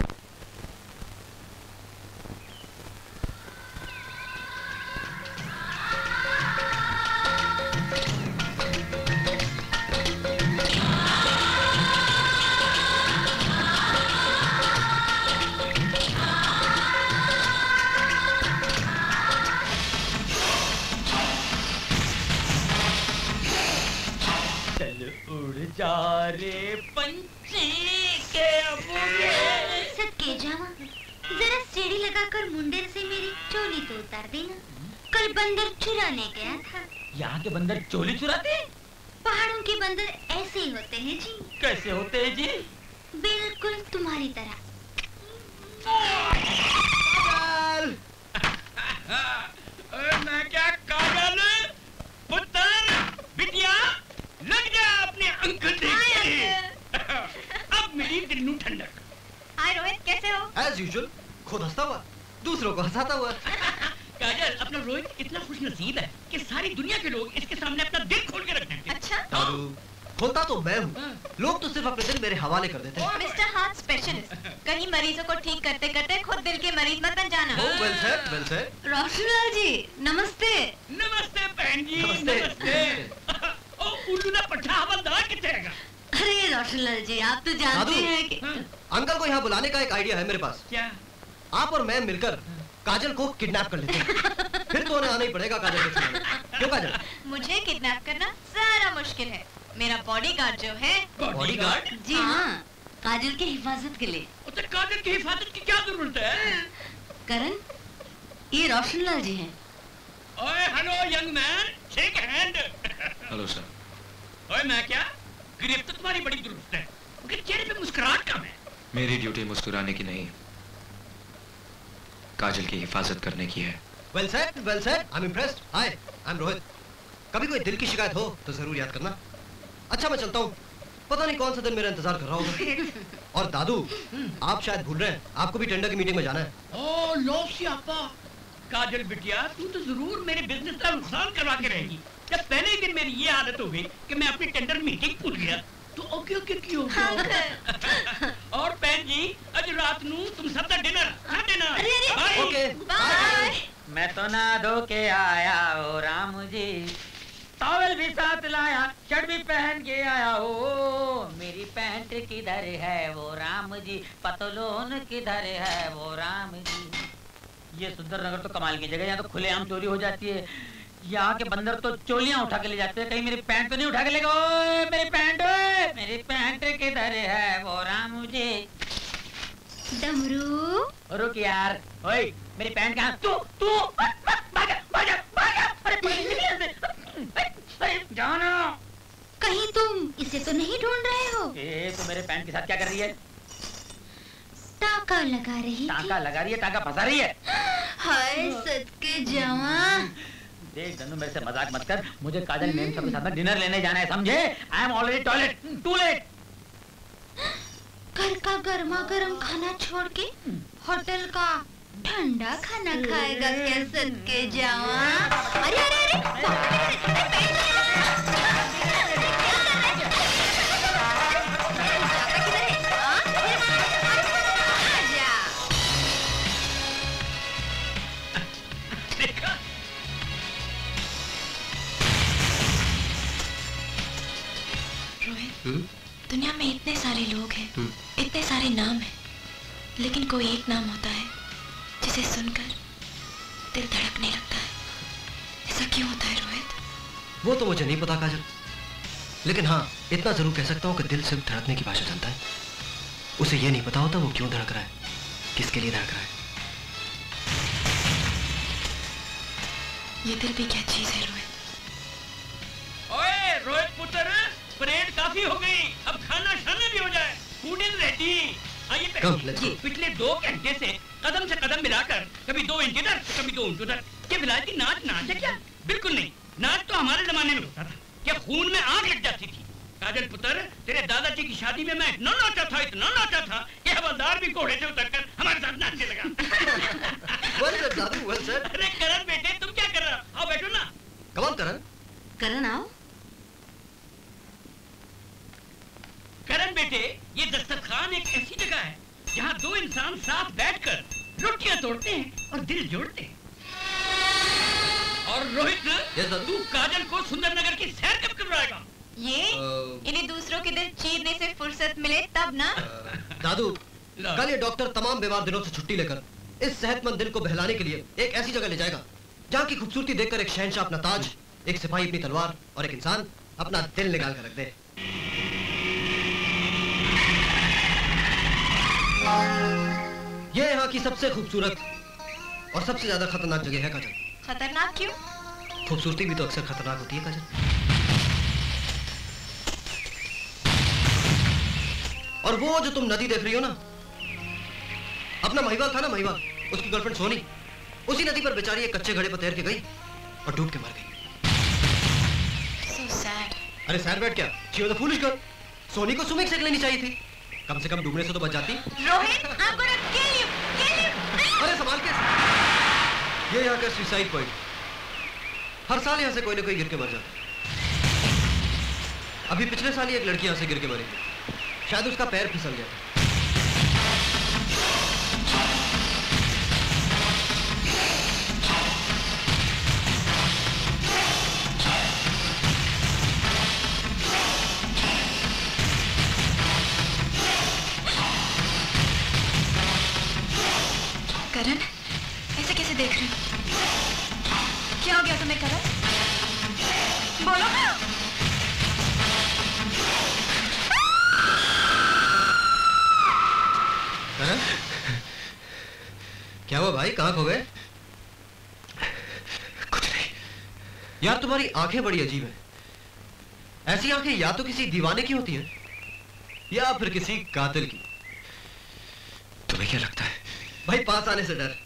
जा रे पंछी के अबूगे। सदके जावा, जरा सीढ़ी लगाकर मुंडेर से मेरी चोली तो उतार देना। कल बंदर चुराने गया था। यहाँ के बंदर चोली चुराते हैं? पहाड़ों के बंदर ऐसे ही होते हैं जी। कैसे होते हैं जी? बिल्कुल तुम्हारी तरह। मैं क्या काजल पुत्र बिटिया लग जा अपने अंकल देखते। अब मिली दिन्नू ठंडक। हाय रोहित, कैसे हो? एज यूजुअल, खुद हंसता हुआ, दूसरों को हंसाता हुआ। काजल, अपना रोहित इतना खुश नसीब है कि सारी दुनिया के लोग इसके सामने अपना दिल खोल के रख देते। अच्छा? दादू, खोलता तो मैं हूँ, लोग तो सिर्फ अपने दिल मेरे हवाले कर देते हैं। मिस्टर हार्ट स्पेशलिस्ट, कहीं मरीजों को ठीक करते करते खुद दिल के मरीज मत बन जाना। Well said, well said. Roshanlal ji, नमस्ते। नमस्ते बहन जी, नमस्ते। ओ उल्लू ना पट्टा हवलदार कितने रहेगा? अरे रोशनलाल जी, आप तो जानते हैं कि अंकल को यहाँ बुलाने का एक आइडिया है मेरे पास। क्या? आप और मैं मिलकर काजल को किडनैप कर लेते हैं। फिर तो उन्हें आना ही पड़ेगा काजल को छुड़ाने। क्यों काजल? मुझे किडनैप करना जरा मुश्किल है। मेरा बॉडीगार्ड जो है। बॉडीगार्ड? जी हाँ, काजल की हिफाजत के लिए। तो काजल की हिफाजत की क्या जरूरत है? करण, ये रोशनलाल जी हैं। ओए hello young man, shake hand. Hello sir. ओए मैं क्या? गिरफ्त तो तुम्हारी बड़ी दुरुस्त है, मगर चेहरे पे मुस्कुराहट कम है। मेरी ड्यूटी मुस्कुराने की नहीं, काजल की हिफाजत करने की है। Well said, well said. I am impressed. Hi, I am Rohit. कभी कोई दिल की शिकायत हो तो जरूर याद करना। अच्छा, मैं चलता हूँ, पता नहीं कौन सा दिन मेरा इंतजार कर रहा होगा। और दादू, आप शायद भूल रहे हैं, आपको भी टेंडर की मीटिंग में जाना है। ओ लो सियापा। काजल बिटिया, तू तो जरूर मेरे बिजनेस का नुकसान करवा के रहेगी। जब पहले ही दिन मेरी ये आदत हो गई कि मैं अपनी टेंडर मीटिंग भूल गया, तो ओके ओके क्यों? और बहन जी, आज रात नू तुम सब का डिनर डिनर। Okay bye. मैं तो ना धो के आया ओ राम जी, टॉवेल भी साथ लाया, शर्ट भी पहन के आया हो। मेरी पैंट किधर है वो राम जी, पतलून किधर है वो राम जी। ये सुंदर नगर तो कमाल की जगह, यहाँ तो खुलेआम चोरी हो जाती है। यहाँ के बंदर तो चोलियां उठा के ले जाते हैं, कहीं मेरी पैंट तो नहीं उठा के ले गए? मेरी पैंट किधर है वो राम जी। डमरू, रुक यार, ओए मेरी पैंट कहाँ? तू अरे जानो, कहीं तुम इसे तो नहीं ढूंढ रहे हो? ए तो मेरे पैंट के साथ क्या कर रही है? टाका लगा रही थी। टाका लगा रही है, टाका फंसा रही है। हाय सदके जावा। देख धनु, मेरे से मजाक मत कर। मुझे काजल मैम के साथ में डिनर लेने जाना है, समझे? I am already toilet, too late. घर का गर्मा गर्म खाना छोड़ के होटल का ठंडा खाना खाएगा क्या सदके जावा? अरे अरे अरे, दुनिया में इतने सारे लोग हैं, इतने सारे नाम हैं, लेकिन कोई एक नाम होता है जिसे सुनकर दिल धड़कने लगता है। ऐसा क्यों होता है रोहित? वो तो मुझे नहीं पता काजल, लेकिन हाँ इतना जरूर कह सकता हूँ कि दिल सिर्फ धड़कने की भाषा जानता है। उसे ये नहीं पता होता वो क्यों धड़क रहा है, किसके लिए धड़क रहा है। ये दिल भी क्या चीज है रोहित? ओए रोहित पुत्र, परेड काफी हो गई, अब खाना शाना भी हो जाए। Food is ready. आइए पिछले 2 घंटे से कदम मिलाकर कभी 2 इंच इधर कभी 2 इंच उधर। क्या विलायती नाच है क्या? बिल्कुल नहीं, नाच तो हमारे जमाने में होता था, क्या खून में आग लग जाती थी। काजल पुत्र, तेरे दादाजी की शादी में मैं इतना नाचा था कि हवलदार भी घोड़े से उतरकर हमारे साथ नाचने लगा। अरे करण बेटे, तुम क्या कर रहे हो? आओ बैठो ना। कौन करण? करण आओ। करण बेटे, ये दस्तरखान एक ऐसी जगह है जहाँ 2 इंसान साथ बैठकर रोटियां तोड़ते हैं और दिल जोड़ते हैं। और रोहित, तू काजल को सुंदर नगर की सैर कब करवाएगा? ये इन्हें दूसरों के दिल चीरने से फुर्सत मिले तब ना। दादू, कल ये डॉक्टर तमाम बीमार दिलों से छुट्टी लेकर इस सेहतमंद दिल को बहलाने के लिए एक ऐसी जगह ले जाएगा जहाँ की खूबसूरती देखकर एक शहंशाह अपना ताज, एक सिपाही अपनी तलवार और एक इंसान अपना दिल निकाल कर रख दे। ये यहाँ की सबसे खूबसूरत और सबसे ज्यादा खतरनाक जगह है काजल। खतरनाक क्यों? खूबसूरती भी तो अक्सर खतरनाक होती है काजल। और वो जो तुम नदी देख रही हो ना, अपना महिवाल था ना, महिवाल, उसकी गर्लफ्रेंड सोनी, उसी नदी पर बेचारी एक कच्चे घड़े पर तैर के गई और डूब के मर गई। So sad. अरे सैड बैड क्या? She was a foolish girl. Soni को स्विमिंग सीख लेनी चाहिए थी, कम से कम डूबने से तो बच जाती। Rohit, I'm gonna kill you, kill you. अरे संभाल के। ये यहाँ का सुसाइड पॉइंट, हर साल यहाँ से कोई ना कोई गिर के मर जाता है। अभी पिछले साल ही एक लड़की यहाँ से गिर के मरी, शायद उसका पैर फिसल गया था। करण, ऐसे कैसे देख रही हो? क्या हो गया तुम्हें करण? बोलो ना। करण, क्या हुआ भाई, कहाँ खो गए? कुछ नहीं यार, तुम्हारी आंखें बड़ी अजीब हैं। ऐसी आंखें या तो किसी दीवाने की होती हैं या फिर किसी कातिल की। तुम्हें क्या लगता है? भाई पास आने से डर।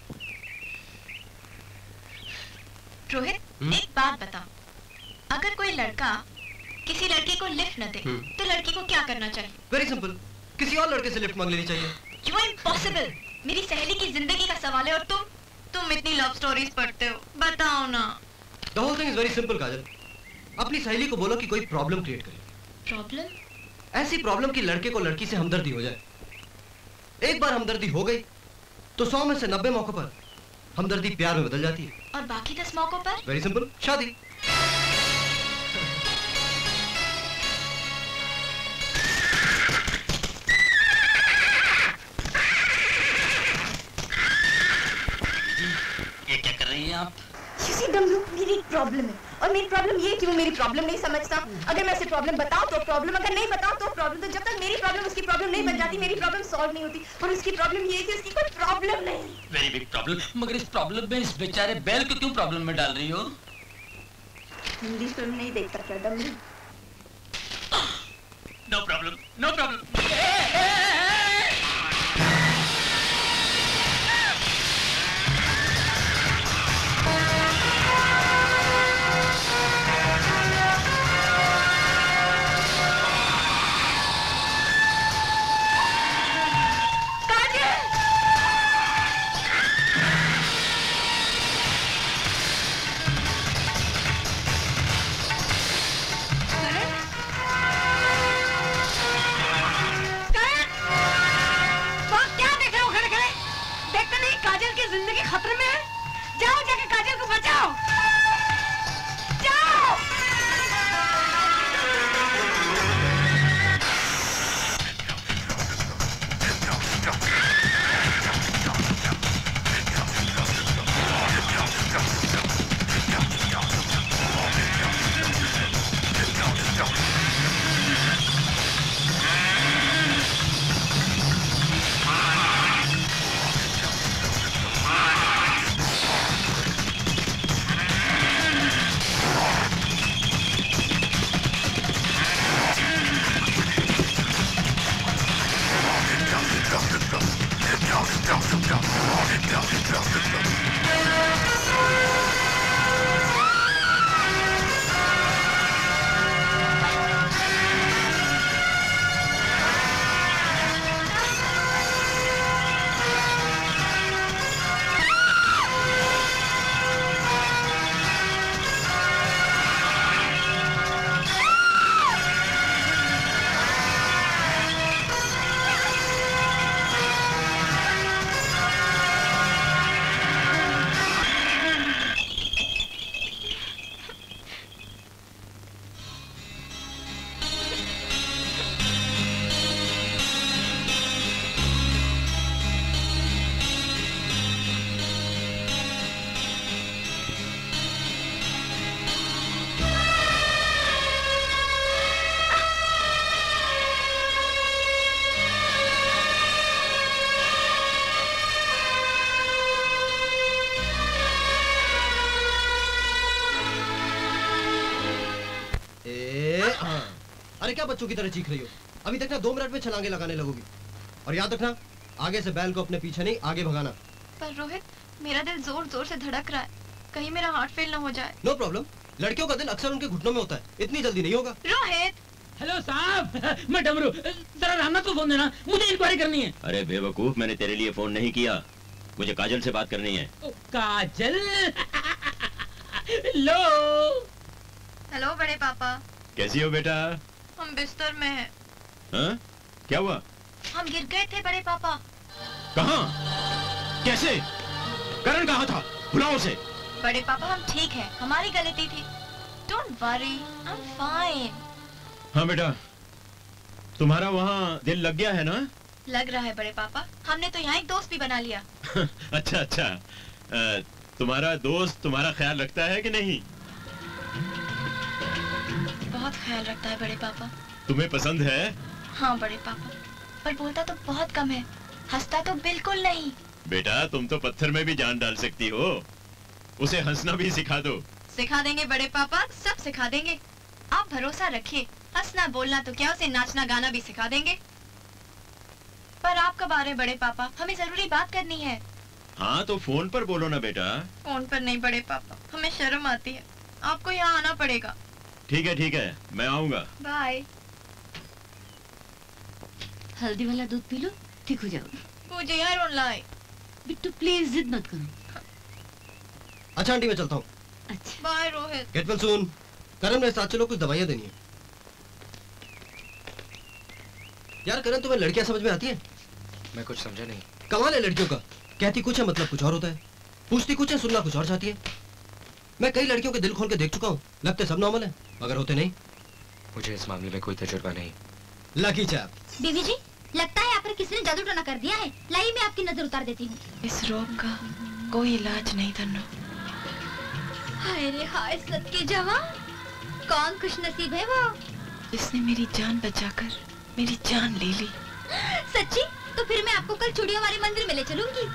रोहित, एक बात बताओ, अगर कोई लड़का किसी लड़की को लिफ्ट न दे तो लड़की को क्या करना चाहिए? वेरी सिंपल, किसी और लड़के से लिफ्ट मांग लेनी चाहिए। You are impossible. मेरी सहेली की जिंदगी का सवाल है और तुम इतनी लव स्टोरीज पढ़ते हो, बताओ ना। The whole thing is very simple काजल। अपनी सहेली को बोलो कि कोई प्रॉब्लम क्रिएट करे। प्रॉब्लम? ऐसी प्रॉब्लम कि लड़के को लड़की से हमदर्दी हो जाए। एक बार हमदर्दी हो गई तो 100 में से 90 मौकों पर हमदर्दी प्यार में बदल जाती है। और बाकी 10 मौकों पर? वेरी सिंपल, शादी। ये क्या कर रही हैं आप? डमरू, मेरी एक प्रॉब्लम है और मेरी प्रॉब्लम ये है कि वो मेरी प्रॉब्लम नहीं समझता। अगर मैं उसे प्रॉब्लम बताऊं तो प्रॉब्लम, अगर नहीं बताऊं तो प्रॉब्लम। तो जब तक मेरी प्रॉब्लम उसकी प्रॉब्लम नहीं बन जाती, मेरी प्रॉब्लम सॉल्व नहीं होती। और उसकी प्रॉब्लम ये है कि उसकी कोई प्रॉब्लम नहीं। Very big problem. मगर इस प्रॉब्लम में इस बेचारे बैल को क्यों प्रॉब्लम में डाल रही हो? हिंदी फिल्म नहीं देखता क्या डमरू? No problem, no problem. जिंदगी खतरे में है। जाओ जाके काजल को बचाओ, जाओ। हाँ। अरे क्या बच्चों की तरह चीख रही हो? अभी तक ना 2 मिनट में छलांगे लगाने लगोगी। और याद रखना, आगे से बैल को अपने पीछे नहीं आगे भगाना। पर रोहित, मेरा दिल जोर जोर से धड़क रहा है, कहीं मेरा हार्ट फेल ना हो जाए। नो प्रॉब्लम, लड़कियों का दिल अक्सर उनके घुटनों में होता है, इतनी जल्दी नहीं होगा। रोहित! हेलो साहब, मैं डमरू, जरा रामनाथ को फोन देना, मुझे इंक्वायरी करनी है। अरे बेवकूफ, मैंने तेरे लिए फोन नहीं किया, मुझे काजल से बात करनी है। काजल? लो। हेलो बड़े पापा। कैसी हो बेटा? हम बिस्तर में हैं। हाँ? क्या हुआ? हम गिर गए थे बड़े पापा। कहाँ? कैसे? करण कहाँ था? बुलाओ उसे। बड़े पापा हम ठीक हैं, हमारी गलती थी। Don't worry, I am fine. हाँ बेटा, तुम्हारा वहाँ दिल लग गया है ना? लग रहा है बड़े पापा, हमने तो यहाँ एक दोस्त भी बना लिया। अच्छा अच्छा, तुम्हारा दोस्त तुम्हारा ख्याल रखता है कि नहीं? बहुत ख्याल रखता है बड़े पापा। तुम्हें पसंद है? हाँ बड़े पापा, पर बोलता तो बहुत कम है, हंसता तो बिल्कुल नहीं। बेटा तुम तो पत्थर में भी जान डाल सकती हो, उसे हंसना भी सिखा दो। सिखा देंगे बड़े पापा, सब सिखा देंगे, आप भरोसा रखिए। हंसना बोलना तो क्या, उसे नाचना गाना भी सिखा देंगे। पर आप कब आ रहे बड़े पापा, हमें जरूरी बात करनी है। हाँ तो फोन पर बोलो ना बेटा। फोन पर नहीं बड़े पापा, हमें शर्म आती है, आपको यहाँ आना पड़ेगा। ठीक है, मैं आऊंगा। बाय। हल्दी वाला दूध पी लो, ठीक हो जाओगे। मुझे यार रोन लाए। बिट्टू प्लीज जिद मत करो। अच्छा आंटी मैं चलता हूँ। अच्छा। Bye Rohit. Get well soon. Karan मेरे साथ चलो, कुछ दवाइयाँ देनी है। यार करण तुम्हें लड़कियां समझ में आती हैं? मैं कुछ समझा नहीं। कमाल है लड़कियों का, कहती कुछ है मतलब कुछ और होता है, पूछती कुछ है सुनना कुछ और चाहती है। मैं कई लड़कियों के दिल खोल के देख चुका हूँ, लगते सब नॉर्मल है मगर होते नहीं। मुझे इस मामले में कोई तजुर्बा नहीं। Lucky chap. बीवी जी, लगता है आप पर किसी ने जादू टोना कर दिया है। लाइए मैं आपकी नजर उतार देती हूँ। इस रोग का कोई इलाज नहीं धन्नो। हाय रे हाय सदके जवान, कौन खुश नसीब है वो जिसने मेरी जान बचाकर मेरी जान ले ली। सच्ची? तो फिर मैं आपको कल चूड़ियों वाले मंदिर में ले चलूंगी।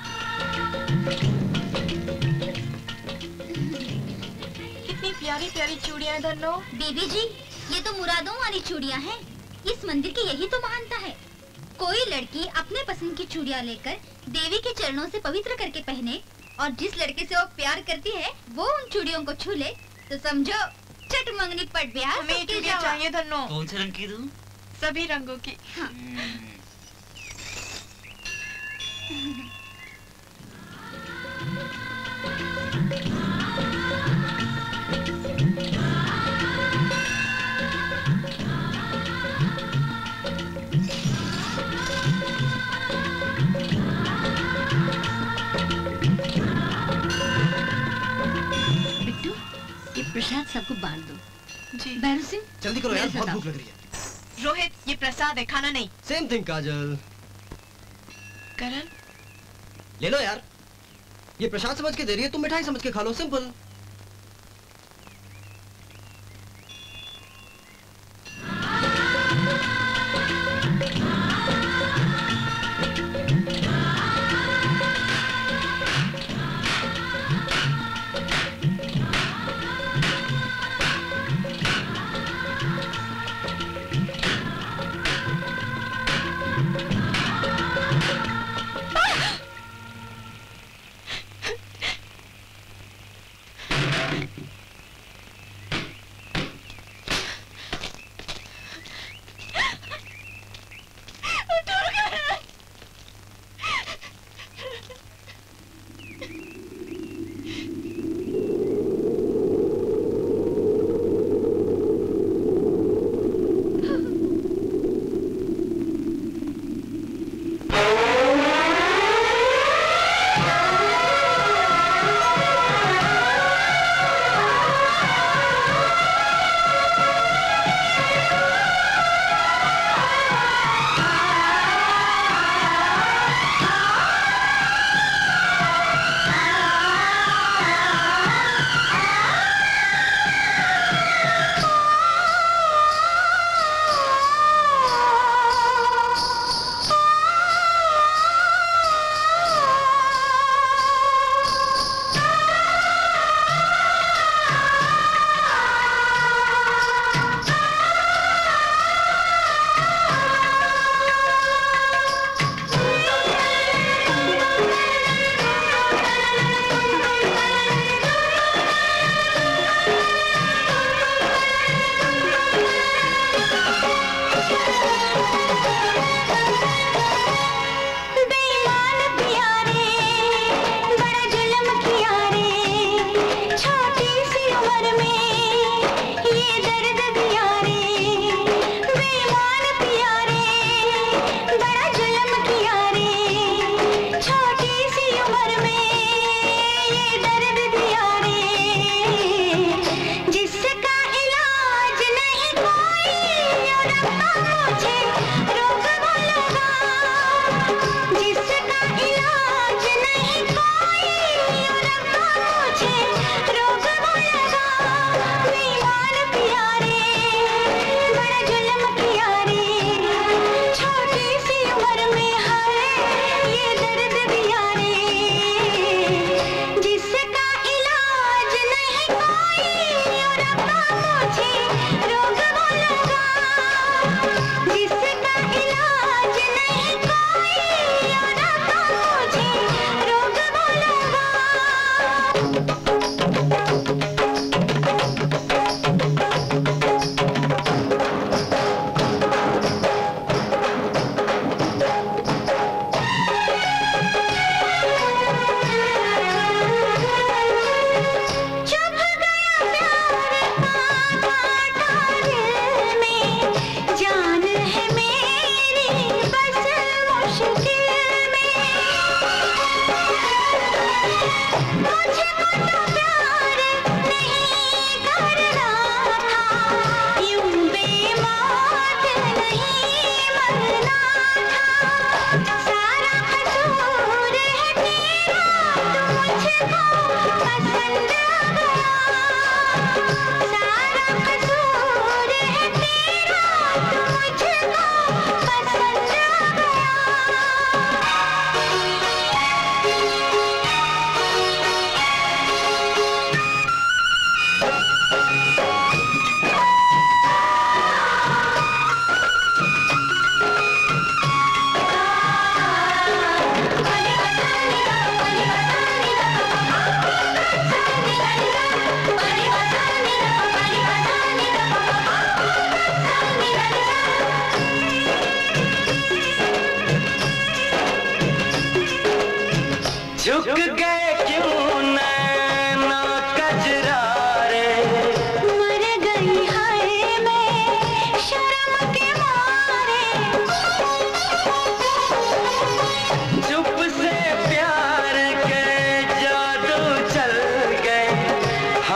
कितनी प्यारी प्यारी चूड़ियां हैं धन्नो। बीबी जी, ये तो मुरादों वाली चूड़ियां हैं। इस मंदिर की यही तो महानता है। कोई लड़की अपने पसंद की चूड़ियां लेकर देवी के चरणों से पवित्र करके पहने और जिस लड़के से वो प्यार करती है वो उन चूड़ियों को छू ले तो समझो चट मंगनी पट ब्याह। हमें चूड़ियां चाहिए धन्नो। कौन से रंग की दूं? सभी रंगों की। हाँ। बिट्टू, ये प्रसाद सबको बांट दो। जी। बैरू सिंह, जल्दी करो यार, बहुत भूख लग रही है। रोहित, ये प्रसाद है, खाना नहीं। सेम थिंग काजल। करण ले लो यार, ये प्रसाद समझ के दे रही है, तुम मिठाई समझ के खा लो, सिंपल।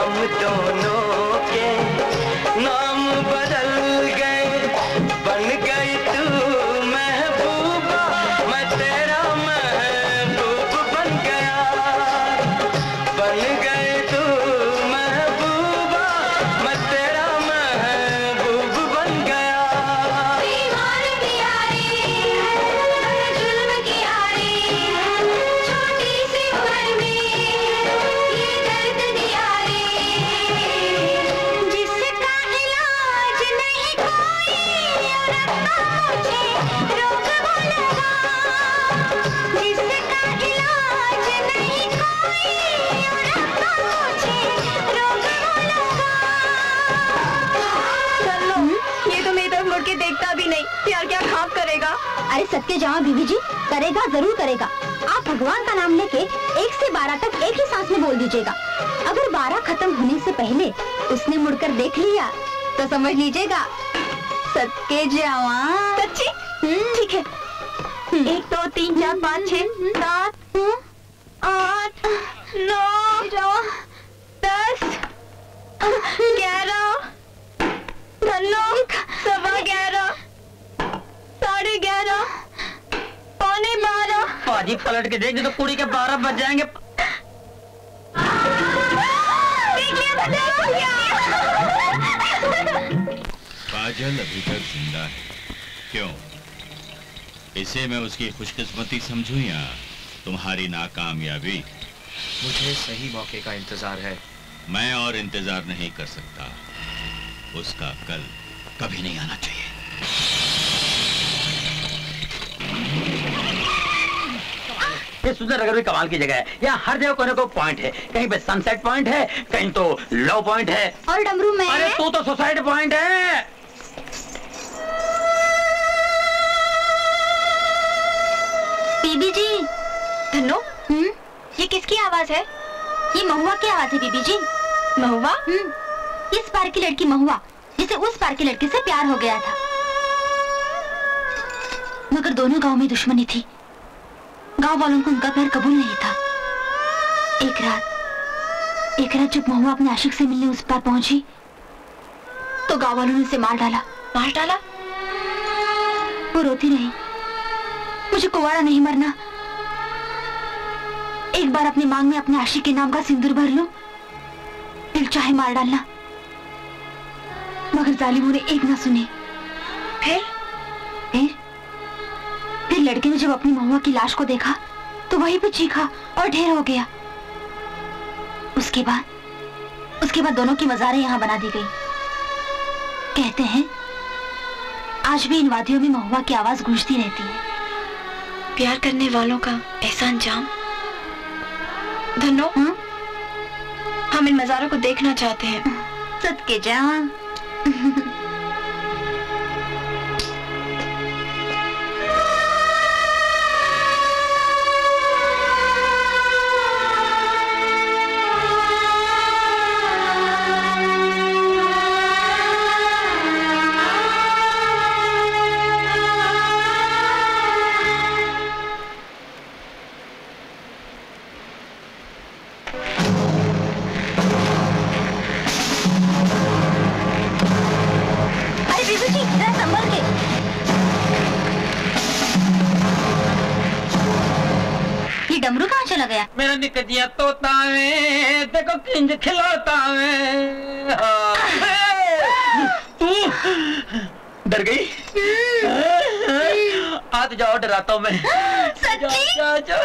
हम दोनों के नाम बदल गए, बन गई तू महबूबा, मैं तेरा महबूब बन गया, बन गई तू महबूबा, मैं तेरा महबूब बन गया। दीवार प्यारी जुल्म की हारी, छोटी सी उम्र में ये दर्द दिया रे, जिसका इलाज नहीं कोई और अपना मुझे रोग वो लगा, जिसका इलाज नहीं कोई और अपना मुझे रोग वो लगा। चलो, ये तो मेरी तरफ मुड़ के देखता भी नहीं, प्यार क्या खाप करेगा। अरे सत्य जाओ बीबी जी, करेगा जरूर करेगा। आप भगवान का नाम लेके 1 से 12 तक एक ही सांस में बोल दीजिएगा। अगर 12 खत्म होने से पहले उसने मुड़कर देख लिया तो समझ लीजिएगा सत्य जवान। सच्ची? ठीक है। 1 2 3 4 5 6 7 8 9 10 11 धन्नो 11:15 11:30 11:45। पाजी पलट के देख, तो कुड़ी के 12 बज जाएंगे। काजल अभी तक जिंदा है। क्यों? इसे मैं उसकी खुशकिस्मती समझूं या तुम्हारी नाकामयाबी? मुझे सही मौके का इंतजार है। मैं और इंतजार नहीं कर सकता। उसका कल कभी नहीं आना चाहिए। ये सुंदर नगर भी कमाल की जगह है। यहाँ हर जगह कोई ना कोई पॉइंट है। कहीं पे सनसेट पॉइंट है, कहीं तो लो पॉइंट है। और डमरू में अरे तू तो सुसाइड पॉइंट है। बीबी जी। धन्नो, ये किसकी आवाज है? ये महुआ की आवाज है बीबी जी। महुआ? इस पार की लड़की महुआ, जिसे उस पार की लड़के से प्यार हो गया था, मगर दोनों गांव में दुश्मनी थी। गांव वालों को उनका प्यार कबूल नहीं था। एक रात जब महुआ अपने आशिक से मिलने उस पार पहुंची तो गांव वालों ने उसे मार डाला। मार डाला? वो रोती रही, मुझे कुंवारा नहीं मरना, एक बार अपनी मांग में अपने आशिक के नाम का सिंदूर भर लो, दिल चाहे मार डालना। मगर जालिमों ने एक ना सुने। फिर लड़के ने जब अपनी महुआ की लाश को देखा तो वहीं पे चीखा और ढेर हो गया। उसके बाद दोनों की मज़ारें यहाँ बना दी गई। कहते हैं आज भी इन वादियों में महुआ की आवाज गूंजती रहती है। प्यार करने वालों का ऐसा अंजाम। धन्नो, हम इन मज़ारों को देखना चाहते हैं। सदके जान। डमरू कहाँ चला गया? मेरा निकजिया तोता है, देखो किंज खिलौता है। डर गई? आ तो जाओ, डराता हूँ मैं। सच्ची? जाओ।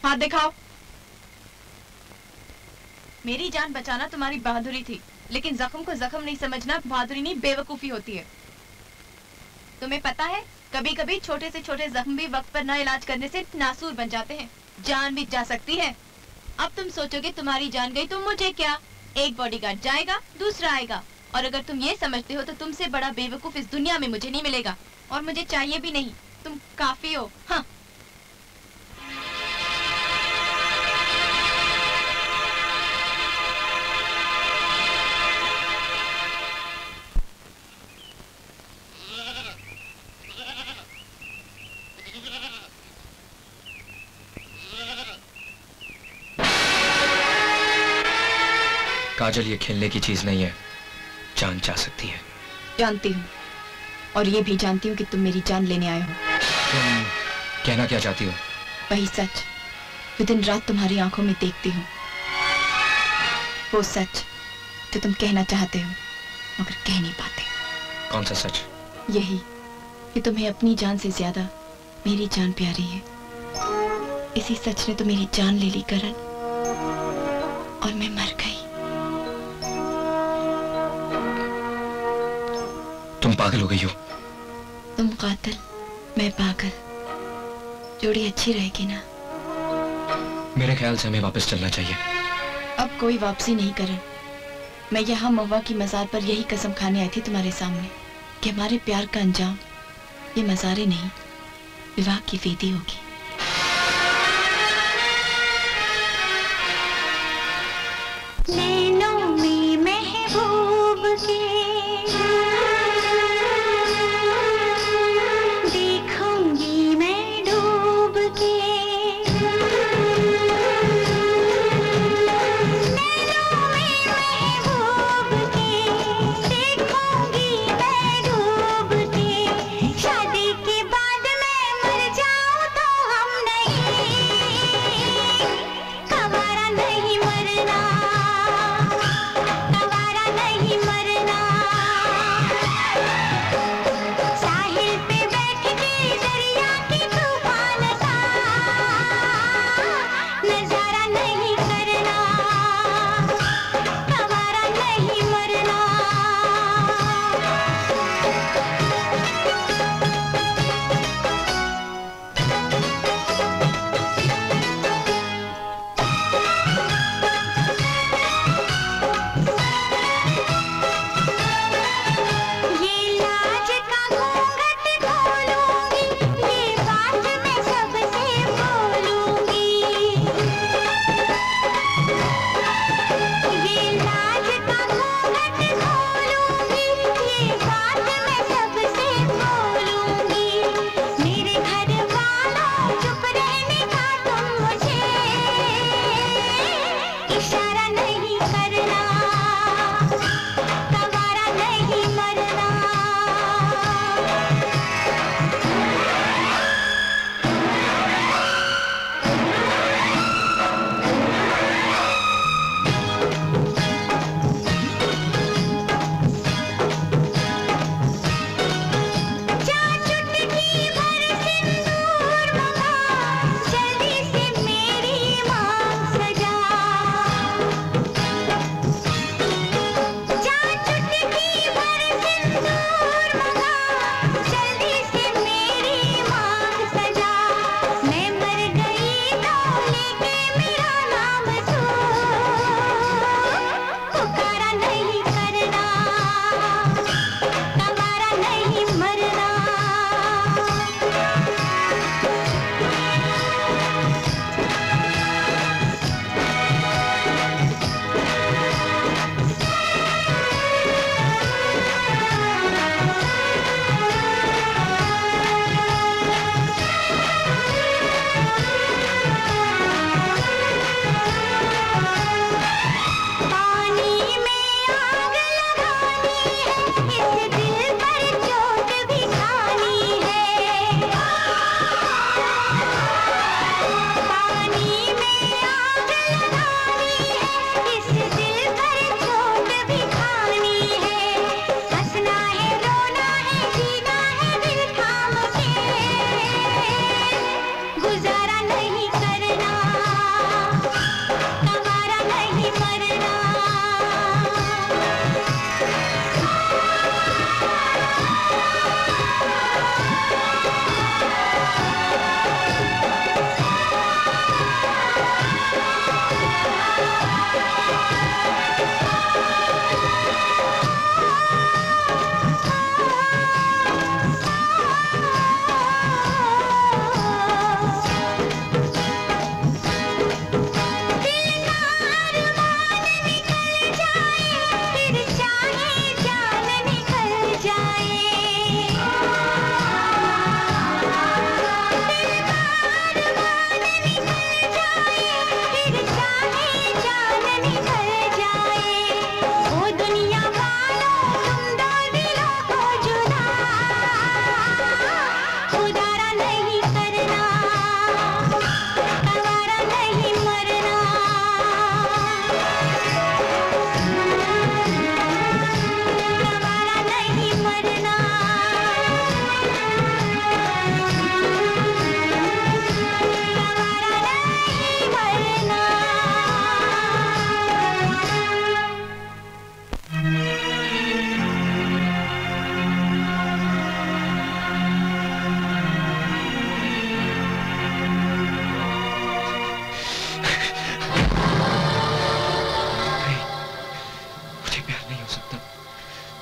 हाथ दिखाओ। मेरी जान बचाना तुम्हारी बहादुरी थी, लेकिन जख्म को जख्म नहीं समझना बहादुरी नहीं बेवकूफी होती है। तुम्हें पता है कभी कभी छोटे से छोटे जख्म भी वक्त पर न इलाज करने से नासूर बन जाते हैं, जान भी जा सकती है। अब तुम सोचोगे तुम्हारी जान गई तो मुझे क्या, एक बॉडीगार्ड जाएगा दूसरा आएगा, और अगर तुम ये समझते हो तो तुमसे बड़ा बेवकूफ इस दुनिया में मुझे नहीं मिलेगा, और मुझे चाहिए भी नहीं। तुम काफी हो। हाँ काजल, ये खेलने की चीज नहीं है, जान जा सकती है। जानती हूँ, और ये भी जानती हूँ कि तुम मेरी जान लेने आए हो। तुम कहना क्या चाहती हो? वही सच जो दिन रात तुम्हारी आंखों में देखती हूँ, वो सच जो तुम कहना चाहते हो मगर कह नहीं पाते। कौन सा सच? यही कि तुम्हें अपनी जान से ज्यादा मेरी जान प्यारी है। इसी सच ने तो मेरी जान ले ली करण, और मैं मर गई। तुम पागल हो गई हो। तुम कातिल, मैं पागल, जोड़ी अच्छी रहेगी ना? मेरे ख्याल से हमें वापस चलना चाहिए। अब कोई वापसी नहीं करण। मैं यहाँ महुआ की मजार पर यही कसम खाने आई थी तुम्हारे सामने कि हमारे प्यार का अंजाम ये मजारे नहीं, विवाह की वेदी होगी। नैनों में महबूब के देखूंगी मैं डूब के, नैनों में महबूब के देखूंगी मैं डूब के, शादी के बाद मैं मर जाऊं तो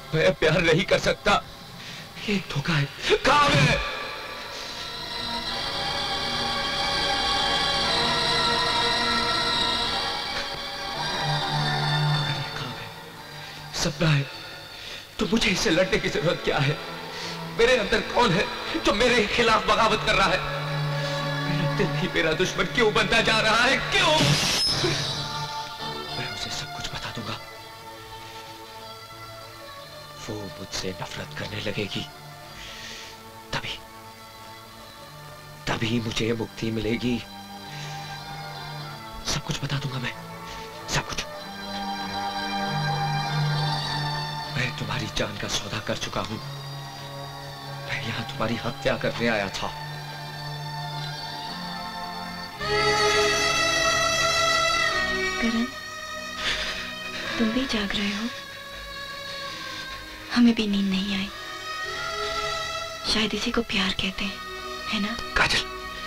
मैं प्यार नहीं कर सकता, ये धोखा है। काम है। अगर ये काम है, सपना है, तो मुझे इससे लड़ने की जरूरत क्या है? मेरे अंदर कौन है जो मेरे खिलाफ बगावत कर रहा है? मेरा दिल ही मेरा दुश्मन क्यों बनता जा रहा है? क्यों? मैं उसे सब कुछ बता दूंगा, वो मुझसे नफरत करने लगेगी, तभी मुझे मुक्ति मिलेगी। सब कुछ बता दूंगा मैं, सब कुछ। मैं तुम्हारी जान का सौदा कर चुका हूं। मैं यहां तुम्हारी हत्या करने आया था। करण, तुम भी जाग रहे हो? हमें भी नींद नहीं आई। शायद इसी को प्यार कहते हैं, है ना? काजल,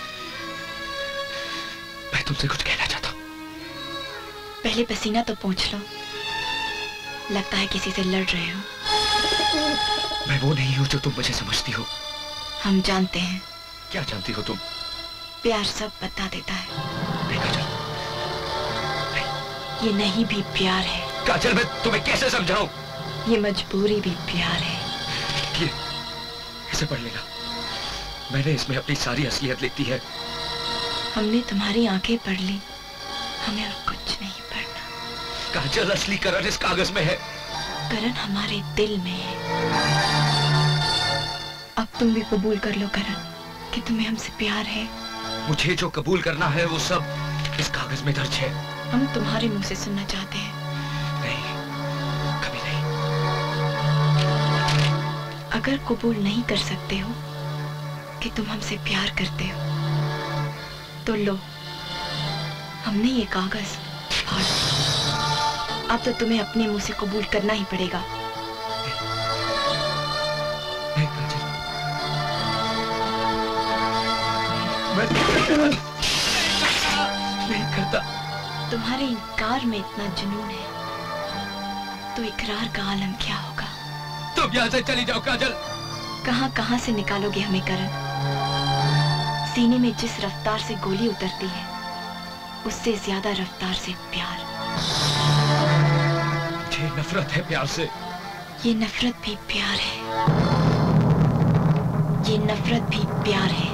मैं तुमसे कुछ कहना चाहता हूं। पहले पसीना तो पोंछ लो। लगता है किसी से लड़ रहे हो। मैं वो नहीं हूं जो तुम मुझे समझती हो। हम जानते हैं। क्या जानती हो तुम? प्यार सब बता देता है। नहीं काजल, ये नहीं भी प्यार है। काजल, मैं तुम्हें कैसे समझाऊं? ये मजबूरी भी प्यार है। ये इसे पढ़ लेना, मैंने इसमें अपनी सारी असलियत लिख दी है। हमने तुम्हारी आंखें पढ़ ली, हमें और कुछ नहीं पढ़ना। काजल, असली करण इस कागज में है। करण हमारे दिल में है। अब तुम भी कबूल कर लो करण कि तुम्हें हमसे प्यार है। मुझे जो कबूल करना है वो सब इस कागज में दर्ज है। हम तुम्हारे मुंह से सुनना चाहते हैं। नहीं, कभी नहीं। अगर कबूल नहीं कर सकते हो कि तुम हमसे प्यार करते हो, तो लो, हमने ये कागज फाड़ दिया। अब तो तुम्हें अपने मुंह से कबूल करना ही पड़ेगा। नहीं काजल, मैं नहीं करता। तुम्हारे इनकार में इतना जुनून है तो इकरार का आलम क्या होगा? तुम यहाँ से चली जाओ काजल। कहां से निकालोगे हमें करण? सीने में जिस रफ्तार से गोली उतरती है, उससे ज्यादा रफ्तार से प्यार। मुझे नफरत है प्यार से। ये नफरत भी प्यार है। ये नफरत भी प्यार है।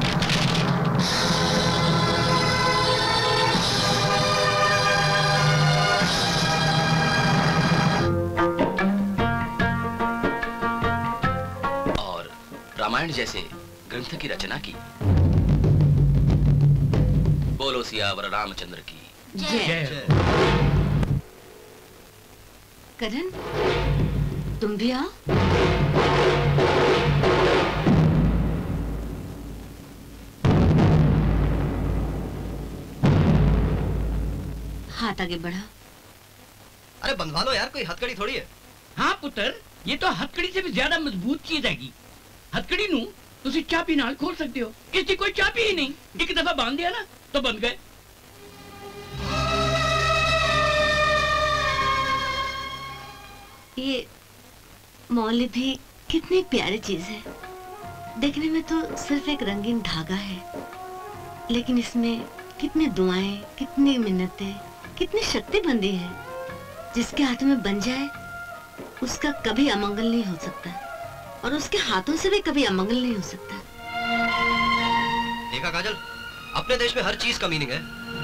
रामायण जैसे ग्रंथ की रचना की। बोलो सियावर रामचंद्र की जय। करण, तुम भी आओ। हाथ आगे बढ़ा। अरे बंधवा लो यार, कोई हथकड़ी थोड़ी है। हाँ पुत्र, ये तो हथकड़ी से भी ज्यादा मजबूत चीज हैगी। हथकड़ी नू तुसी चाबी नाल खोल सकते हो। इसकी कोई चाबी ही नहीं, एक दफा बांध दिया ना तो बंद गए। ये मौली भी कितनी प्यारी चीज है। देखने में तो सिर्फ एक रंगीन धागा है, लेकिन इसमें कितनी दुआएं, कितनी मिन्नतें, कितनी शक्ति बंधी है। जिसके हाथ में बन जाए उसका कभी अमंगल नहीं हो सकता, और उसके हाथों से भी कभी अमंगल नहीं हो सकता। देखा काजल, अपने देश में हर चीज का मीनिंग है।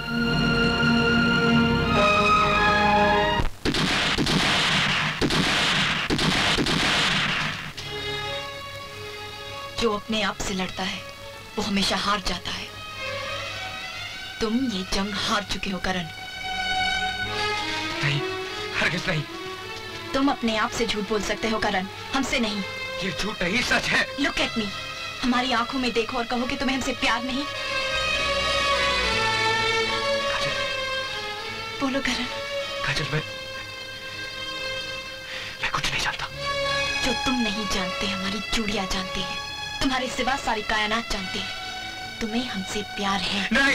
जो अपने आप से लड़ता है वो हमेशा हार जाता है। तुम ये जंग हार चुके हो करण। नहीं, हरगिज़ नहीं। तुम अपने आप से झूठ बोल सकते हो करण, हमसे नहीं। ये झूठ नहीं, सच है। लुक एट मी, हमारी आंखों में देखो और कहो कि तुम्हें हमसे प्यार नहीं। काजल, बोलो करण। काजल, मैं कुछ नहीं जानता। जो तुम नहीं जानते हमारी चूड़ियां जानती है, तुम्हारे सिवा सारी कायनात जानती है। तुम्हें हमसे प्यार है। नहीं,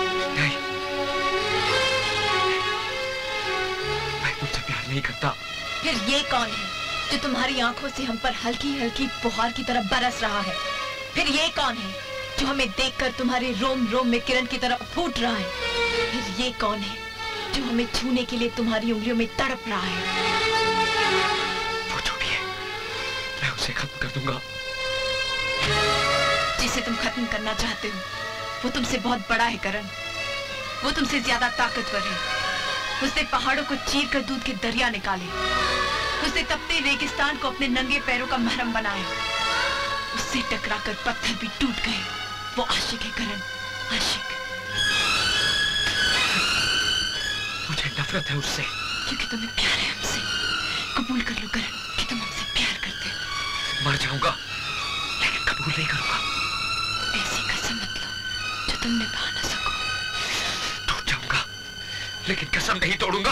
नहीं, मैं तुमसे प्यार नहीं करता। फिर ये कौन है जो तुम्हारी आंखों से हम पर हल्की हल्की फुहार की तरह बरस रहा है? फिर ये कौन है जो हमें देखकर तुम्हारे रोम रोम में किरण की तरह फूट रहा है? फिर ये कौन है जो हमें छूने के लिए तुम्हारी उंगलियों में तड़प रहा है? वो जो भी है, मैं उसे खत्म कर दूंगा। जिसे तुम खत्म करना चाहते हो वो तुमसे बहुत बड़ा है करण। वो तुमसे ज्यादा ताकतवर है। उसने पहाड़ों को चीर कर दूध के दरिया निकाले। उसने तपते रेगिस्तान को अपने नंगे पैरों का महरम बनाया। उससे टकराकर पत्थर भी टूट गए। वो आशिक है करण, आशिक। मुझे नफरत है उससे। क्योंकि तुम्हें प्यार है हमसे। कबूल कर लो करण कि तुम हमसे प्यार करते हो। मर जाऊंगा लेकिन कबूल नहीं करूंगा। ऐसी कसम मत लो जो तुम निभा ना सको। टूट जाऊंगा लेकिन कसम नहीं तोड़ूंगा।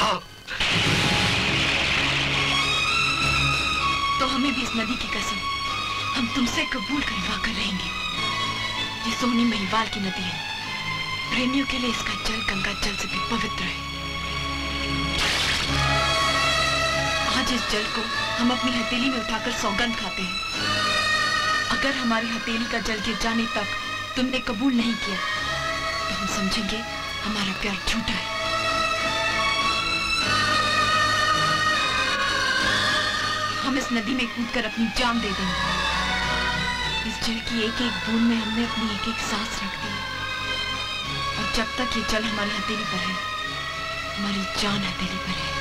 तो हमें भी इस नदी की कसम हम तुमसे कबूल करवा कर रहेंगे। ये सोनी महिवाल की नदी है। प्रेमियों के लिए इसका जल गंगा जल से भी पवित्र है। आज इस जल को हम अपनी हथेली में उठाकर सौगंध खाते हैं। अगर हमारी हथेली का जल गिर जाने तक तुमने कबूल नहीं किया तो हम समझेंगे हमारा प्यार झूठा है। हम इस नदी में कूदकर अपनी जान दे देंगे। इस जल की एक एक बूंद में हमने अपनी एक एक सांस रख दी है। और जब तक ये जल हमारी हथेली पर है हमारी जान हथेली पर है।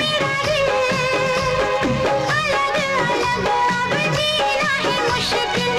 मुश्किल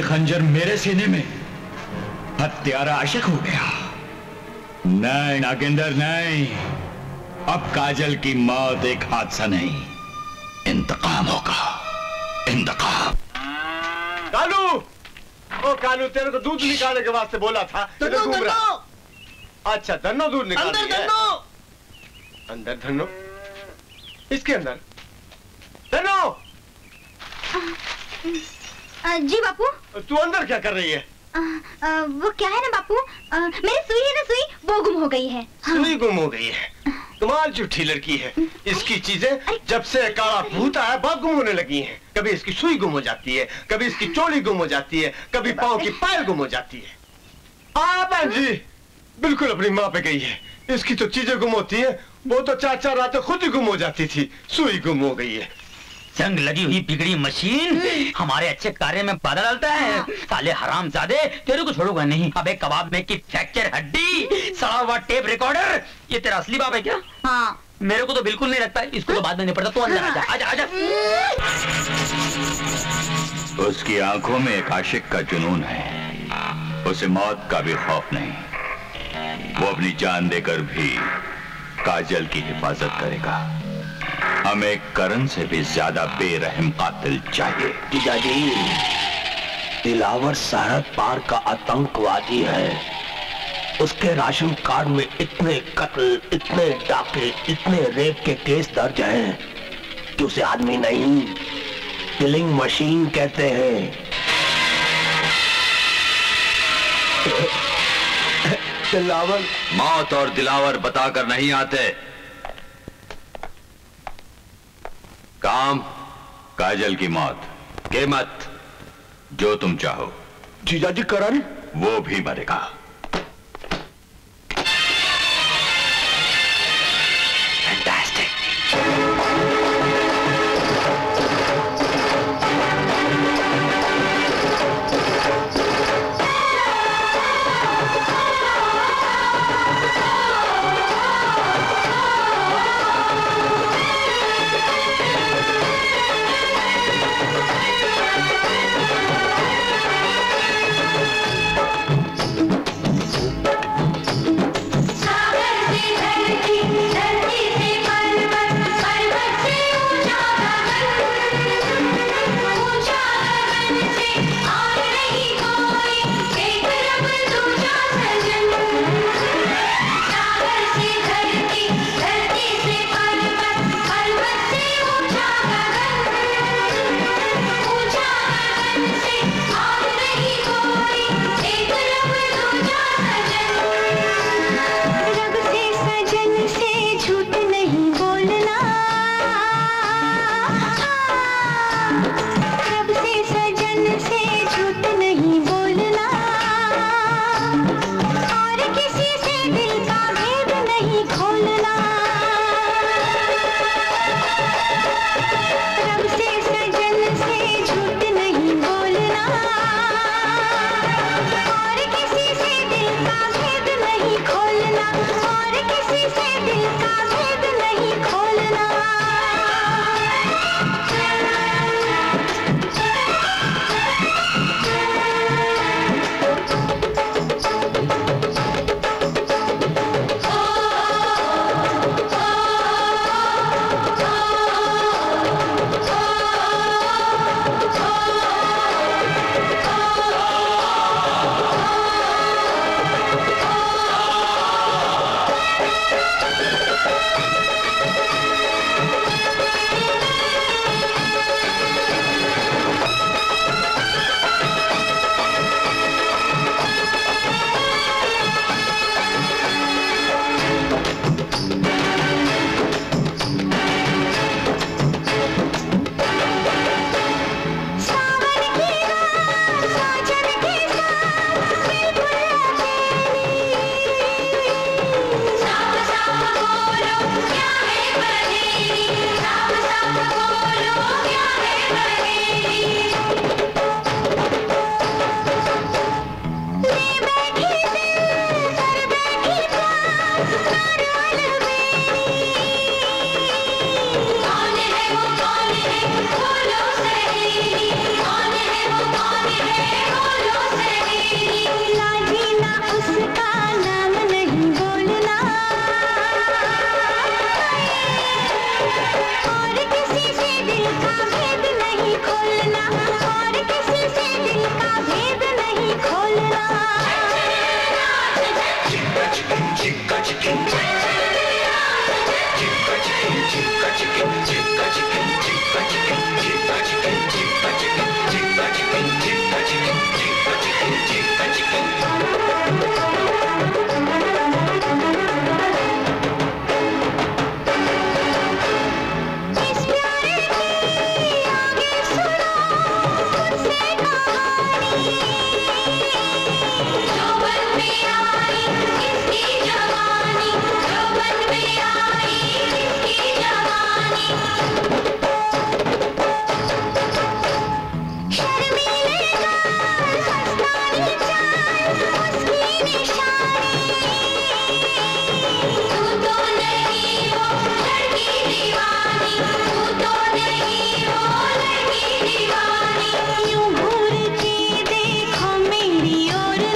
खंजर मेरे सीने में हत्यारा आशिक हो गया। नहीं नागेंद्र नहीं, अब काजल की मौत एक हादसा नहीं, इंतकाम होगा, इंतकाम। कालू, ओ कालू, तेरे को दूध निकालने के वास्ते बोला था। अच्छा, धन्नो दूध निकाल दिया। अंदर धन्नो, इसके अंदर धन्नो। जी बापू। तू अंदर क्या कर रही है? वो क्या है ना बापू, मेरी सुई है ना, सुई वो गुम हो गई है। हाँ। सुई गुम हो गई है? कमाल झूठी लड़की है। इसकी चीजें जब से काला भूत आया बहुत गुम होने लगी हैं। कभी इसकी सुई गुम हो जाती है, कभी इसकी चोली गुम हो जाती है, कभी पाँव की पायल गुम हो जाती है। बहन जी बिल्कुल अपनी माँ पे गई है। इसकी तो चीजें गुम होती है, वो तो 4-4 रातें खुद ही गुम हो जाती थी। सुई गुम हो गई है। जंग लगी हुई बिगड़ी मशीन हमारे अच्छे कार्य में बाधा डालता है। साले हरामजादे, तेरे को छोड़ूंगा नहीं। अबे कबाब में की फ्रैक्चर हड्डी, सड़ा हुआ टेप रिकॉर्डर, ये तेरा असली बाप है क्या? हाँ। मेरे को तो बिल्कुल नहीं लगता, इसको तो बाद में नहीं पड़ता। तू अंदर आजा, आजा, आजा। उसकी आंखों में एक आशिक का जुनून है, उसे मौत का भी खौफ नहीं। वो अपनी जान देकर भी काजल की हिफाजत करेगा। हमें करण से भी ज्यादा बेरहम कातिल चाहिए। जीजाजी, दिलावर सरहद पार का आतंकवादी है। उसके राशन कार्ड में इतने कत्ल, इतने डाके, इतने रेप के केस दर्ज हैं कि उसे आदमी नहीं, किलिंग मशीन कहते हैं। दिलावर, मौत और दिलावर बताकर नहीं आते। काम काजल की मौत, कीमत जो तुम चाहो। जीजाजी करण, वो भी मरेगा।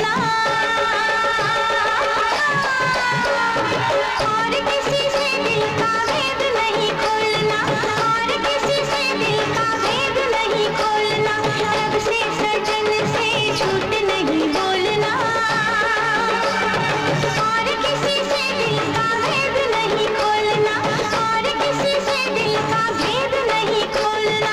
खोलना, और किसी से दिल का भेद नहीं खोलना, और किसी से दिल का भेद नहीं खोलना, रब से सजन से झूठ नहीं बोलना, और किसी से दिल का भेद नहीं खोलना, और किसी से दिल का भेद नहीं खोलना।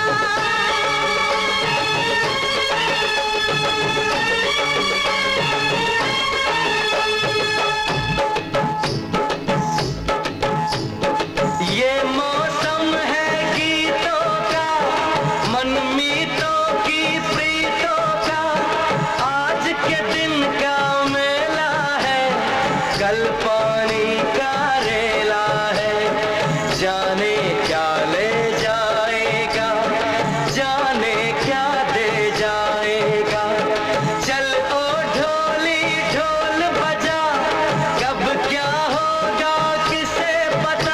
ये मौसम है गीतों का, मनमीतों की प्रीतों का, आज के दिन का मेला है, कल पानी का रेला है, जाने क्या ले जाएगा, जाने क्या दे जाएगा, चल ओ ढोली ढोल बजा, कब क्या होगा किसे पता।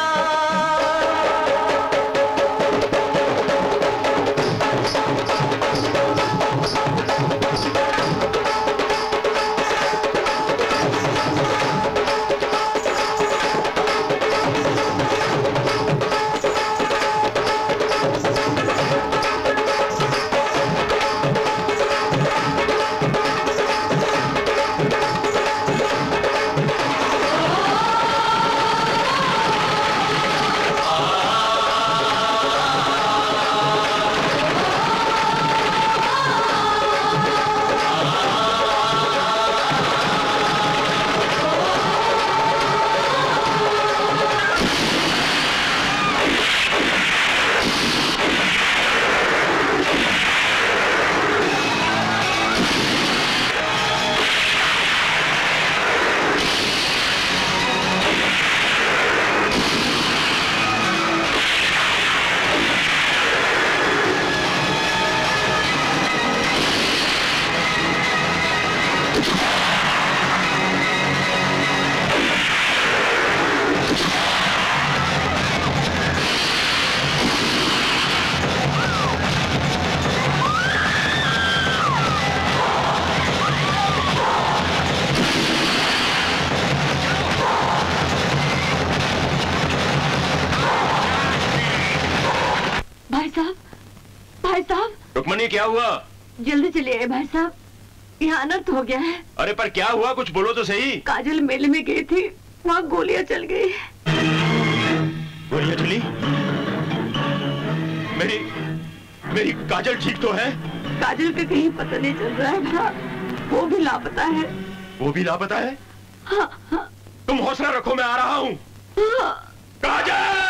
भाई साहब रुक्मणी क्या हुआ? जल्दी चलिए भाई साहब, यहाँ अनर्थ हो गया है। अरे पर क्या हुआ, कुछ बोलो तो सही। काजल मेले में गई थी, वहाँ गोलियां चल गई। गोलियां चली? मेरी काजल ठीक तो है? काजल का कहीं पता नहीं चल रहा है भला, वो भी लापता है। वो भी लापता है? हाँ, हाँ। तुम हौसला रखो, मैं आ रहा हूँ। हाँ। काजल!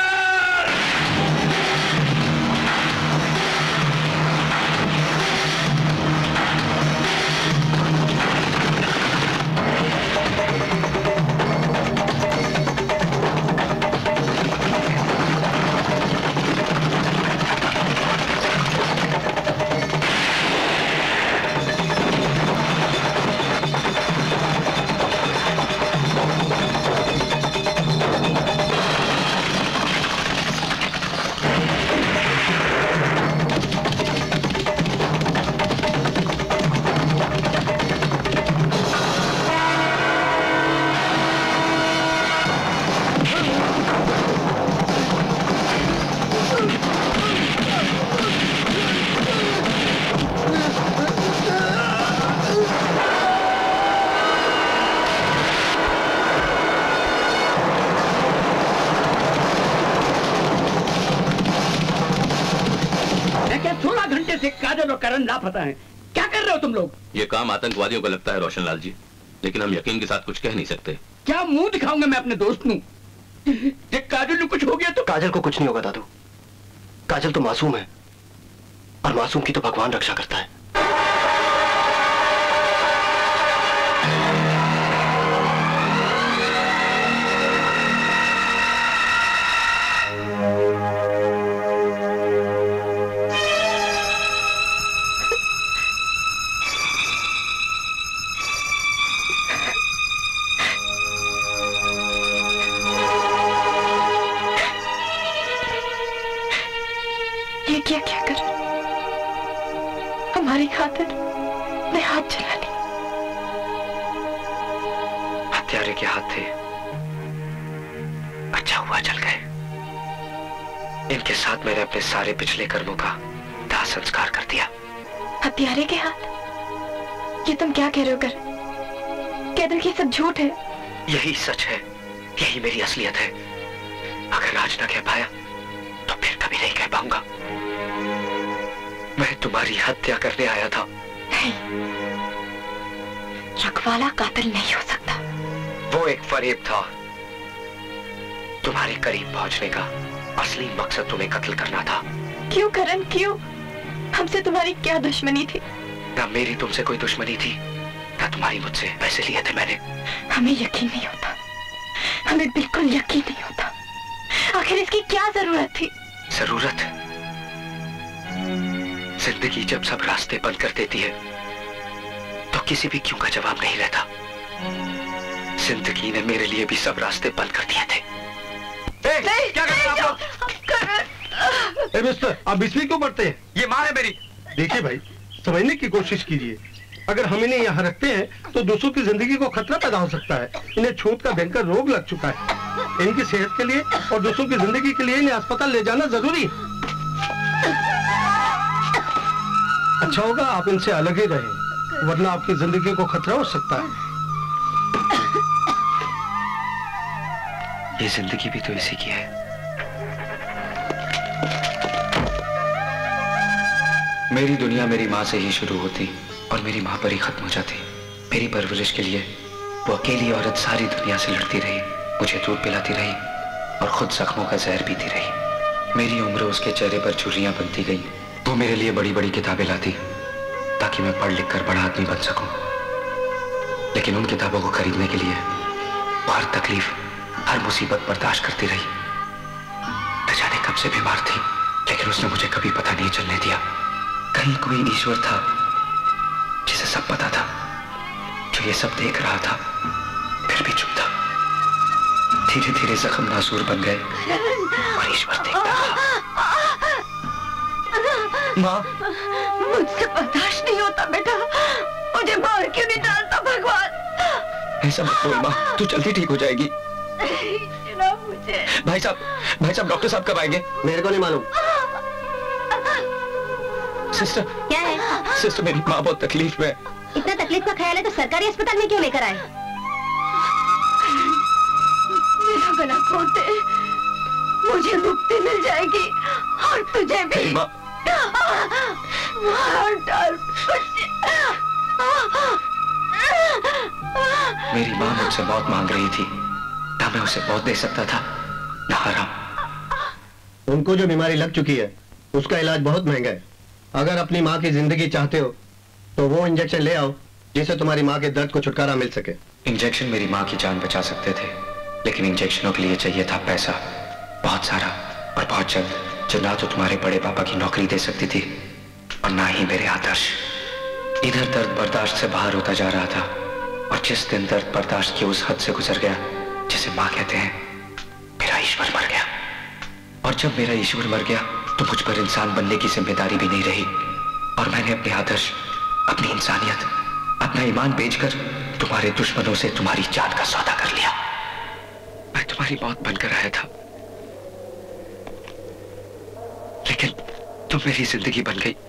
काजल और करण लापता हैं। क्या कर रहे हो तुम लोग? ये काम आतंकवादियों को लगता है रोशनलाल जी, लेकिन हम यकीन के साथ कुछ कह नहीं सकते। क्या मुंह दिखाऊंगा मैं अपने दोस्त नू? काजल को कुछ हो गया तो? काजल को कुछ नहीं होगा दादू, काजल तो मासूम है और मासूम की तो भगवान रक्षा करता है। हत्यारे के हाथ थे। अच्छा हुआ चल गए। इनके साथ मैंने अपने सारे पिछले कर्मों का दाह संस्कार कर दिया। हत्यारे के हाथ? ये तुम क्या कह रहे हो कर? कह दो कि ये सब झूठ है। यही सच है, यही मेरी असलियत है। अगर आज ना कह पाया तो फिर कभी नहीं कह पाऊंगा। मैं तुम्हारी हत्या करने आया था। नहीं, रखवाला कातिल नहीं हो सकता। वो एक फरेब था। तुम्हारे करीब पहुंचने का असली मकसद तुम्हें कत्ल करना था। क्यों करण, क्यों? हमसे तुम्हारी क्या दुश्मनी थी? ना मेरी तुमसे कोई दुश्मनी थी, ना तुम्हारी मुझसे पैसे लिए थे मैंने। हमें यकीन नहीं होता, हमें बिल्कुल यकीन नहीं होता। आखिर इसकी क्या जरूरत थी? जरूरत? जिंदगी जब सब रास्ते बंद कर देती है तो किसी भी क्यों का जवाब नहीं रहता। जिंदगी ने मेरे लिए भी सब रास्ते बंद कर दिए थे। क्या कर रहे हैं आप लोग? मिस्टर, आप बीच में क्यों बढ़ते हैं? ये माँ है मेरी। देखिए भाई, समझने की कोशिश कीजिए। अगर हम इन्हें यहाँ रखते हैं तो दूसरों की जिंदगी को खतरा पैदा हो सकता है। इन्हें छूत का भयंकर रोग लग चुका है। इनकी सेहत के लिए और दूसरों की जिंदगी के लिए इन्हें अस्पताल ले जाना जरूरी है। अच्छा होगा आप इनसे अलग ही रहें, वरना आपकी जिंदगी को खतरा हो सकता है। ये जिंदगी भी तो इसी की है। मेरी दुनिया मेरी माँ से ही शुरू होती और मेरी माँ पर ही खत्म हो जाती। मेरी परवरिश के लिए वो अकेली औरत सारी दुनिया से लड़ती रही, मुझे दूध पिलाती रही और खुद जख्मों का जहर पीती रही। मेरी उम्र उसके चेहरे पर चुर्रियां बनती गई। वो मेरे लिए बड़ी बड़ी किताबें लाती ताकि मैं पढ़ लिख कर बड़ा आदमी बन सकूं। लेकिन उन किताबों को खरीदने के लिए वो हर तकलीफ, हर मुसीबत बर्दाश्त करती रही। न जाने कब से बीमार थी, लेकिन उसने मुझे कभी पता नहीं चलने दिया। कहीं कोई ईश्वर था जिसे सब पता था, जो ये सब देख रहा था, फिर भी चुप था। धीरे धीरे जख्म नासूर बन गए और ईश्वर देखता रहा। माँ, मुझसे बर्दाश्त नहीं होता बेटा, मुझे मार क्यों नहीं डालता भगवान? ऐसा मत बोल माँ, तू जल्दी ठीक हो जाएगी। मुझे भाई साहब डॉक्टर साहब कब आएंगे? मेरे को नहीं मालूम। सिस्टर, क्या है? सिस्टर मेरी माँ बहुत तकलीफ में। इतना तकलीफ का ख्याल है तो सरकारी अस्पताल में क्यों लेकर आए? मेरा गला खोल दे, मुझे मुक्ति मिल जाएगी और तुझे भी। माँ, मार डाल मेरी माँ मुझसे बहुत मांग रही थी, ना मैं उसे बहुत दे सकता था, ना हराम। उनको जो बीमारी लग चुकी है उसका इलाज बहुत महंगा है। अगर अपनी माँ की जिंदगी चाहते हो तो वो इंजेक्शन ले आओ जिससे तुम्हारी माँ के दर्द को छुटकारा मिल सके। इंजेक्शन मेरी माँ की जान बचा सकते थे, लेकिन इंजेक्शनों के लिए चाहिए था पैसा, बहुत सारा और बहुत जल्द, जो ना तो तुम्हारे बड़े पापा की नौकरी दे सकती थी और ना ही मेरे आदर्श। इधर दर्द बर्दाश्त से बाहर होता जा रहा था और जिस दिन दर्द बर्दाश्त की उस हद से गुजर गया जिसे माँ कहते हैं, मेरा ईश्वर मर गया। और जब मेरा ईश्वर मर गया तो मुझ पर इंसान बनने की जिम्मेदारी भी नहीं रही और मैंने अपने आदर्श, अपनी इंसानियत, अपना ईमान बेचकर तुम्हारे दुश्मनों से तुम्हारी जान का सौदा कर लिया। मैं तुम्हारी मौत बनकर आया था, लेकिन तुम मेरी जिंदगी बन गई।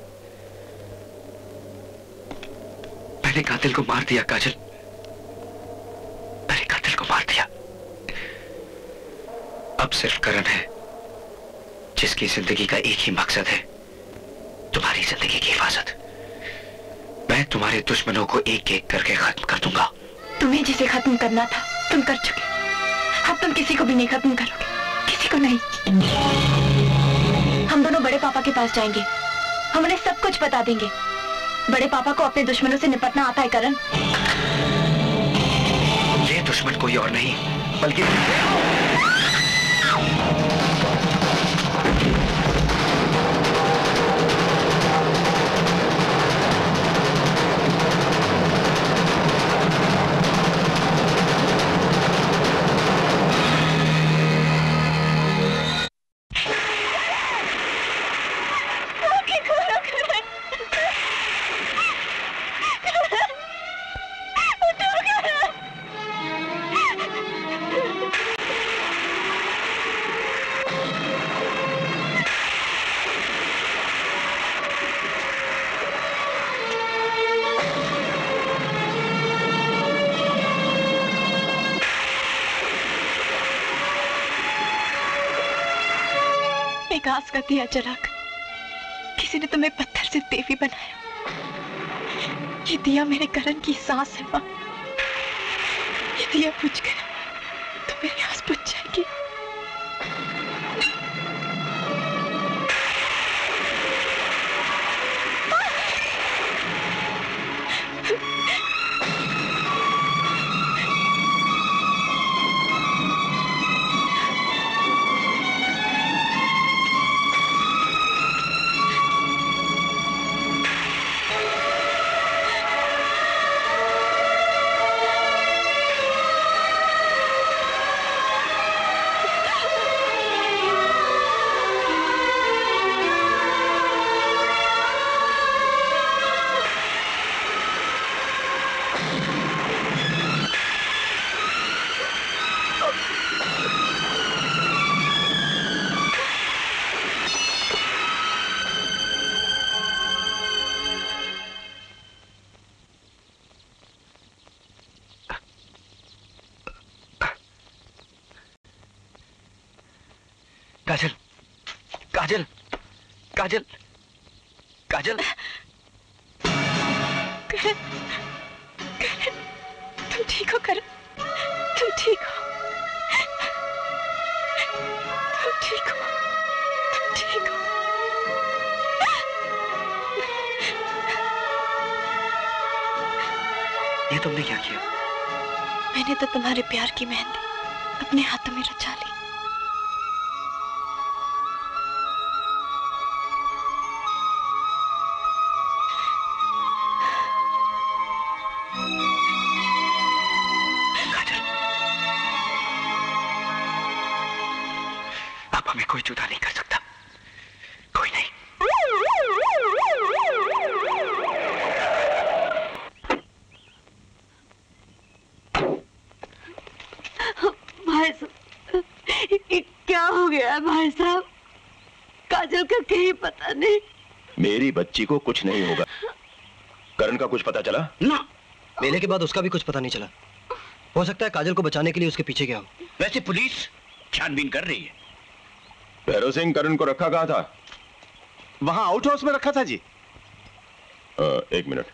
मैंने कातिल को मार दिया काजल, मैंने कातिल को मार दिया। अब सिर्फ करण है जिसकी जिंदगी का एक ही मकसद है, तुम्हारी जिंदगी की हिफाजत। मैं तुम्हारे दुश्मनों को एक एक करके खत्म कर दूंगा। तुम्हें जिसे खत्म करना था तुम कर चुके, अब तुम किसी को भी नहीं खत्म करोगे, किसी को नहीं। हम दोनों बड़े पापा के पास जाएंगे, हम उन्हें सब कुछ बता देंगे। बड़े पापा को अपने दुश्मनों से निपटना आता है करण। ये दुश्मन कोई और नहीं बल्कि एक आस का दिया जलाकर किसी ने तुम्हें पत्थर से देवी बनाया। ये दिया मेरे करण की सांस है माँ। ये दिया बुझ गया तो मेरी आस बुझ जाएगी। काजल, काजल, काजल, काजल। करण, करण, तुम ठीक हो करण? तुम ठीक हो? तुम ठीक हो? तुम ठीक हो? ये तुमने क्या किया? मैंने तो तुम्हारे प्यार की मेहंदी अपने हाथों में रचा ली। हमें कोई जुदा नहीं कर सकता, कोई नहीं। भाई साहब, क्या हो गया भाई साहब? काजल का कहीं पता नहीं। मेरी बच्ची को कुछ नहीं होगा। करण का कुछ पता चला? ना, मेले के बाद उसका भी कुछ पता नहीं चला। हो सकता है काजल को बचाने के लिए उसके पीछे गया हो। वैसे पुलिस छानबीन कर रही है। भैरव सिंह करण को रखा कहाँ था? वहां आउट हाउस में रखा था जी। एक मिनट।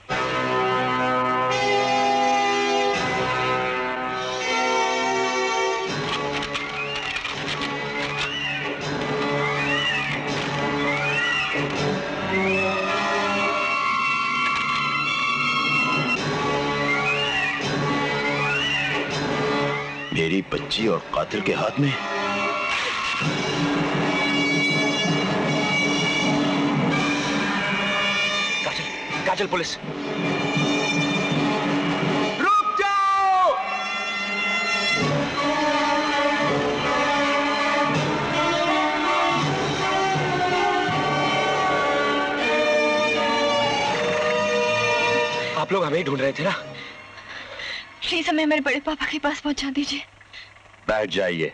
मेरी बच्ची और कातिल के हाथ में। काजल, पुलिस! रुक जाओ! आप लोग हमें ही ढूंढ रहे थे ना? प्लीज हमें मेरे बड़े पापा के पास पहुंचा दीजिए। बैठ जाइए।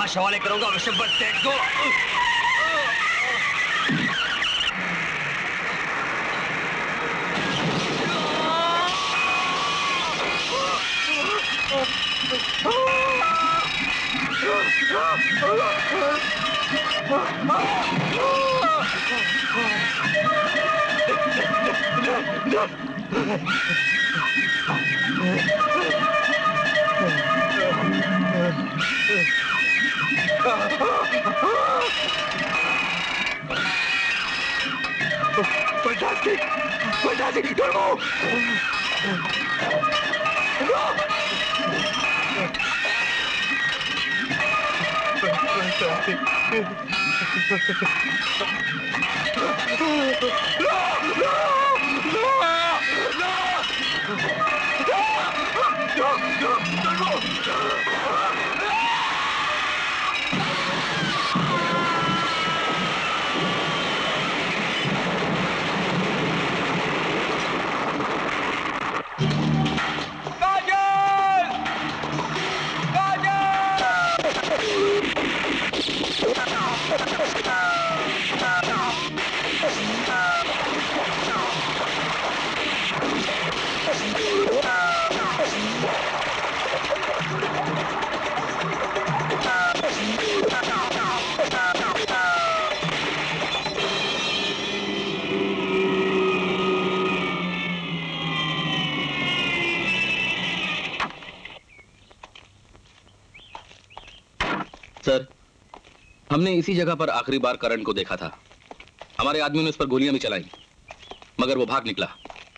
लाश हवाले करूंगा विशंबर सेठ को। Fantastic! Fantastic! Don't move! Sir, हमने इसी जगह पर आखिरी बार करण को देखा था। हमारे आदमियों ने उस पर गोलियां भी चलाई, मगर वो भाग निकला।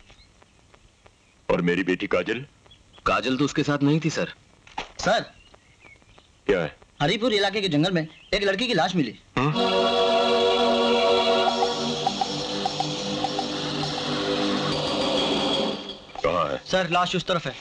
और मेरी बेटी काजल? काजल तो उसके साथ नहीं थी सर। सर, क्या है? हरिपुर इलाके के जंगल में एक लड़की की लाश मिली। कहाँ है? सर, लाश उस तरफ है।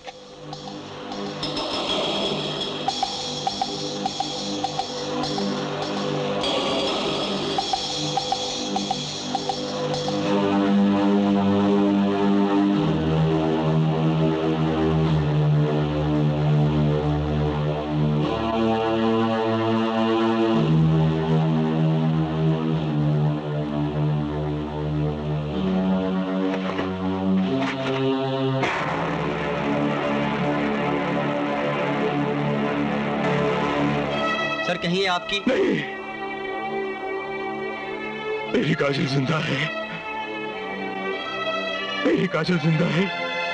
सर, कहीं ये आपकी? नहीं, मेरी काजल जिंदा है। मेरी काजल जिंदा है।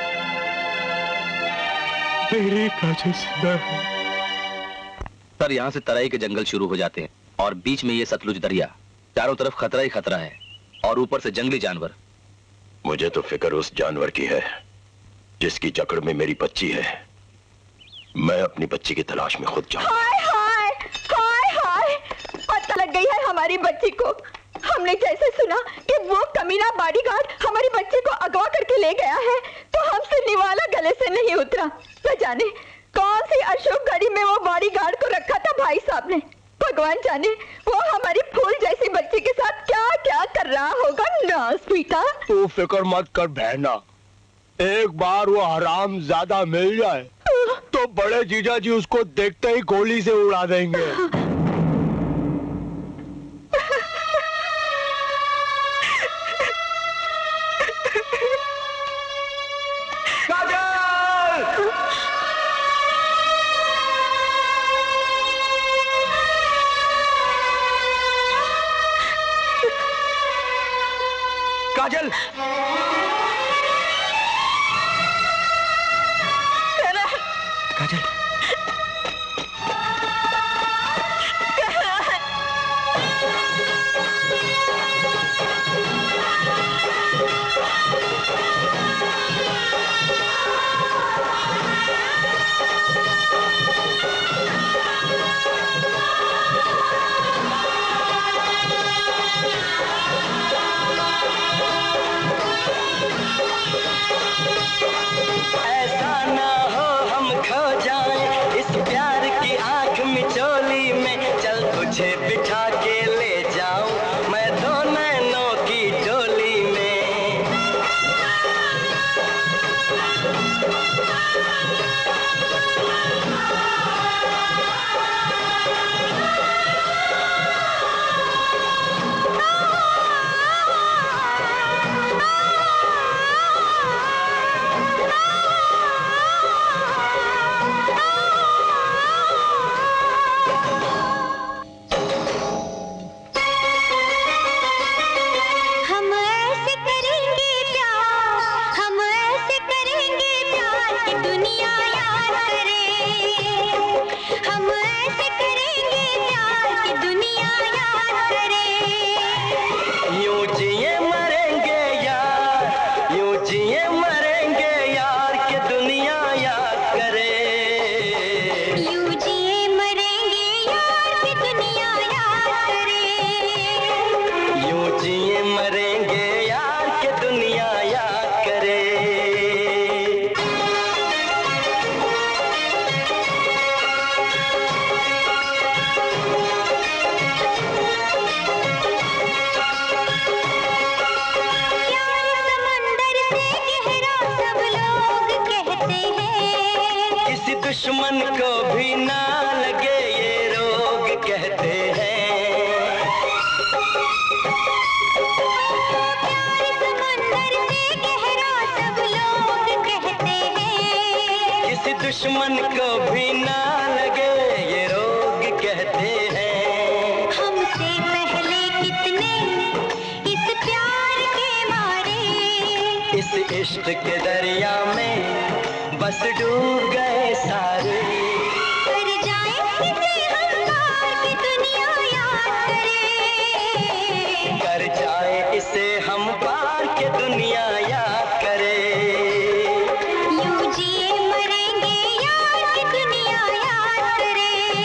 मेरी काजल जिंदा है। सर, यहाँ से तराई के जंगल शुरू हो जाते हैं और बीच में ये सतलुज दरिया। चारों तरफ खतरा ही खतरा है और ऊपर से जंगली जानवर। मुझे तो फिक्र उस जानवर की है जिसकी जकड़ में मेरी बच्ची है। मैं अपनी बच्ची की तलाश में खुद जाऊं। हाय हाय हाय हाय, पता लग गई है हमारी बच्ची को। हमने जैसे सुना कि वो कमीना बॉडीगार्ड हमारी बच्ची को अगवा करके ले गया है, तो हमसे निवाला गले से नहीं उतरा। न जाने कौन सी अशोक गाड़ी में वो बॉडीगार्ड को रखा था भाई साहब ने। भगवान जाने वो हमारी फूल जैसी बच्ची के साथ क्या क्या कर रहा होगा। ना स्वीटा, तू फिक्र मत कर बहना, एक बार वो हराम ज्यादा मिल जाए तो बड़े जीजा जी उसको देखते ही गोली से उड़ा देंगे। काजल, काजल, तुझे बिठा के ले जाऊं मैं तो नैनों की डोली में। इश्क के दरिया में बस डूब गए सारे। कर जाए इसे हम पार की दुनिया याद करे। कर जाए इसे हम पार के दुनिया याद करे। यूं जिए मरेंगे यार की दुनिया याद करे।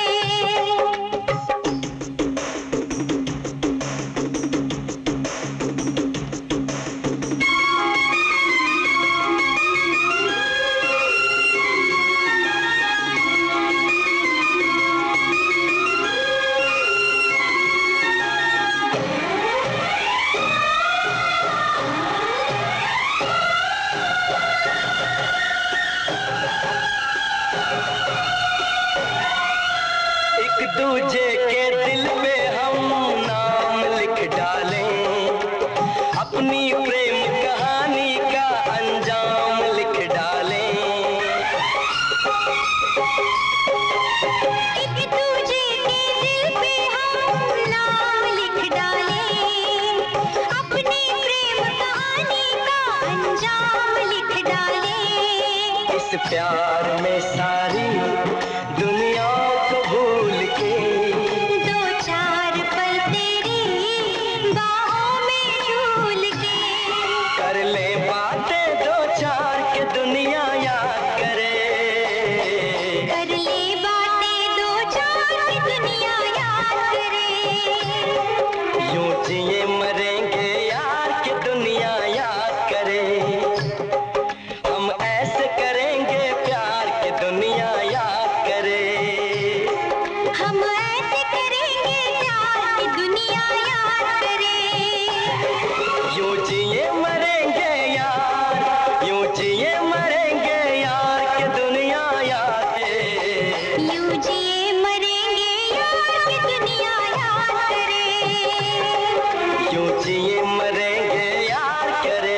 दूजे के दिल पे हम नाम लिख डालें, अपनी प्रेम कहानी का अंजाम लिख डालें। एक दूजे के दिल पे हम नाम लिख डालें, अपनी प्रेम कहानी का अंजाम लिख डालें। इस प्यार में सारी दुनिया को भूल के दो चार पल तेरी बाहों में झूल के कर ले बातें दो चार के दुनिया याद करे। कर ले बातें दो चार के दुनिया याद करे। यूं जिए मरेंगे यार के दुनिया याद करे। हम ऐसे करेंगे प्यार के दुनिया याद करे। हम ऐसे करेंगे प्यार की दुनिया याद करे। यूं जिए मरेंगे यार, यूं जिए मरेंगे यार की दुनिया याद करे। यूं जिए मरेंगे यार की दुनिया याद करे। यूं जिए मरेंगे यार करे।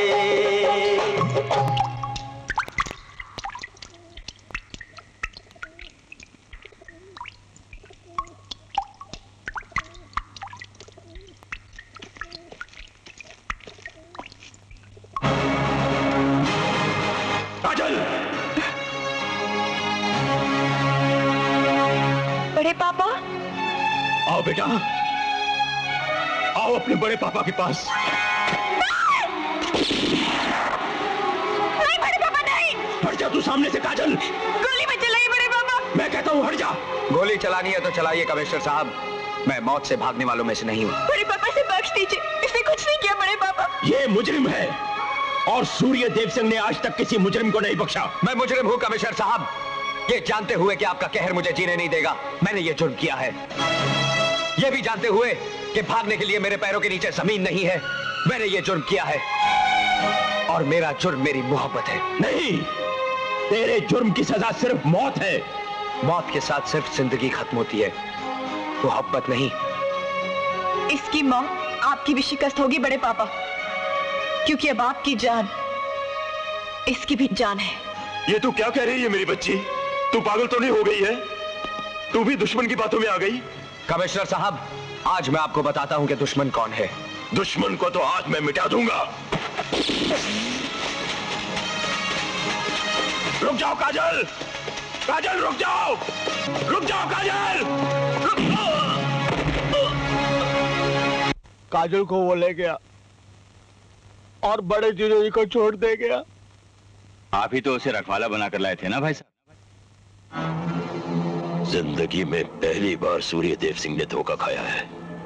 काजल! बड़े पापा, आओ बेटा, आओ अपने बड़े पापा के पास। नहीं बड़े पापा नहीं। हट जा तू सामने से काजल। गोली मत चलाइए बड़े पापा। मैं कहता हूँ हट जा। गोली चलानी है तो चलाइए कमिश्नर साहब, मैं मौत से भागने वालों में से नहीं हूँ। बड़े पापा से बख्श दीजिए, इसने कुछ नहीं किया बड़े पापा। ये मुजरिम है और सूर्य देव सिंह ने आज तक किसी मुजरिम को नहीं बख्शा। मैं मुजरिम हूँ कमिश्नर साहब, ये जानते हुए कि आपका कहर मुझे जीने नहीं देगा, मैंने ये जुर्म किया है। ये भी जानते हुए कि भागने के लिए मेरे पैरों के नीचे जमीन नहीं है, मैंने ये जुर्म किया है। और मेरा जुर्म मेरी मोहब्बत है। नहीं, तेरे जुर्म की सजा सिर्फ मौत है। मौत के साथ सिर्फ जिंदगी खत्म होती है, मोहब्बत नहीं। इसकी मौत आपकी भी शिकस्त होगी बड़े पापा, क्योंकि अब आपकी जान इसकी भी जान है। ये तू क्या कह रही है मेरी बच्ची? तू पागल तो नहीं हो गई है? तू भी दुश्मन की बातों में आ गई? कमिश्नर साहब, आज मैं आपको बताता हूं कि दुश्मन कौन है। दुश्मन को तो आज मैं मिटा दूंगा। रुक जाओ काजल, काजल रुक जाओ, रुक जाओ काजल, रुक जाओ। काजल को वो ले गया और बड़े जीजू जी को छोड़ दे गया। आप ही तो उसे रखवाला बनाकर लाए थे ना भाई साहब? जिंदगी में पहली बार सूर्यदेव सिंह ने धोखा खाया है।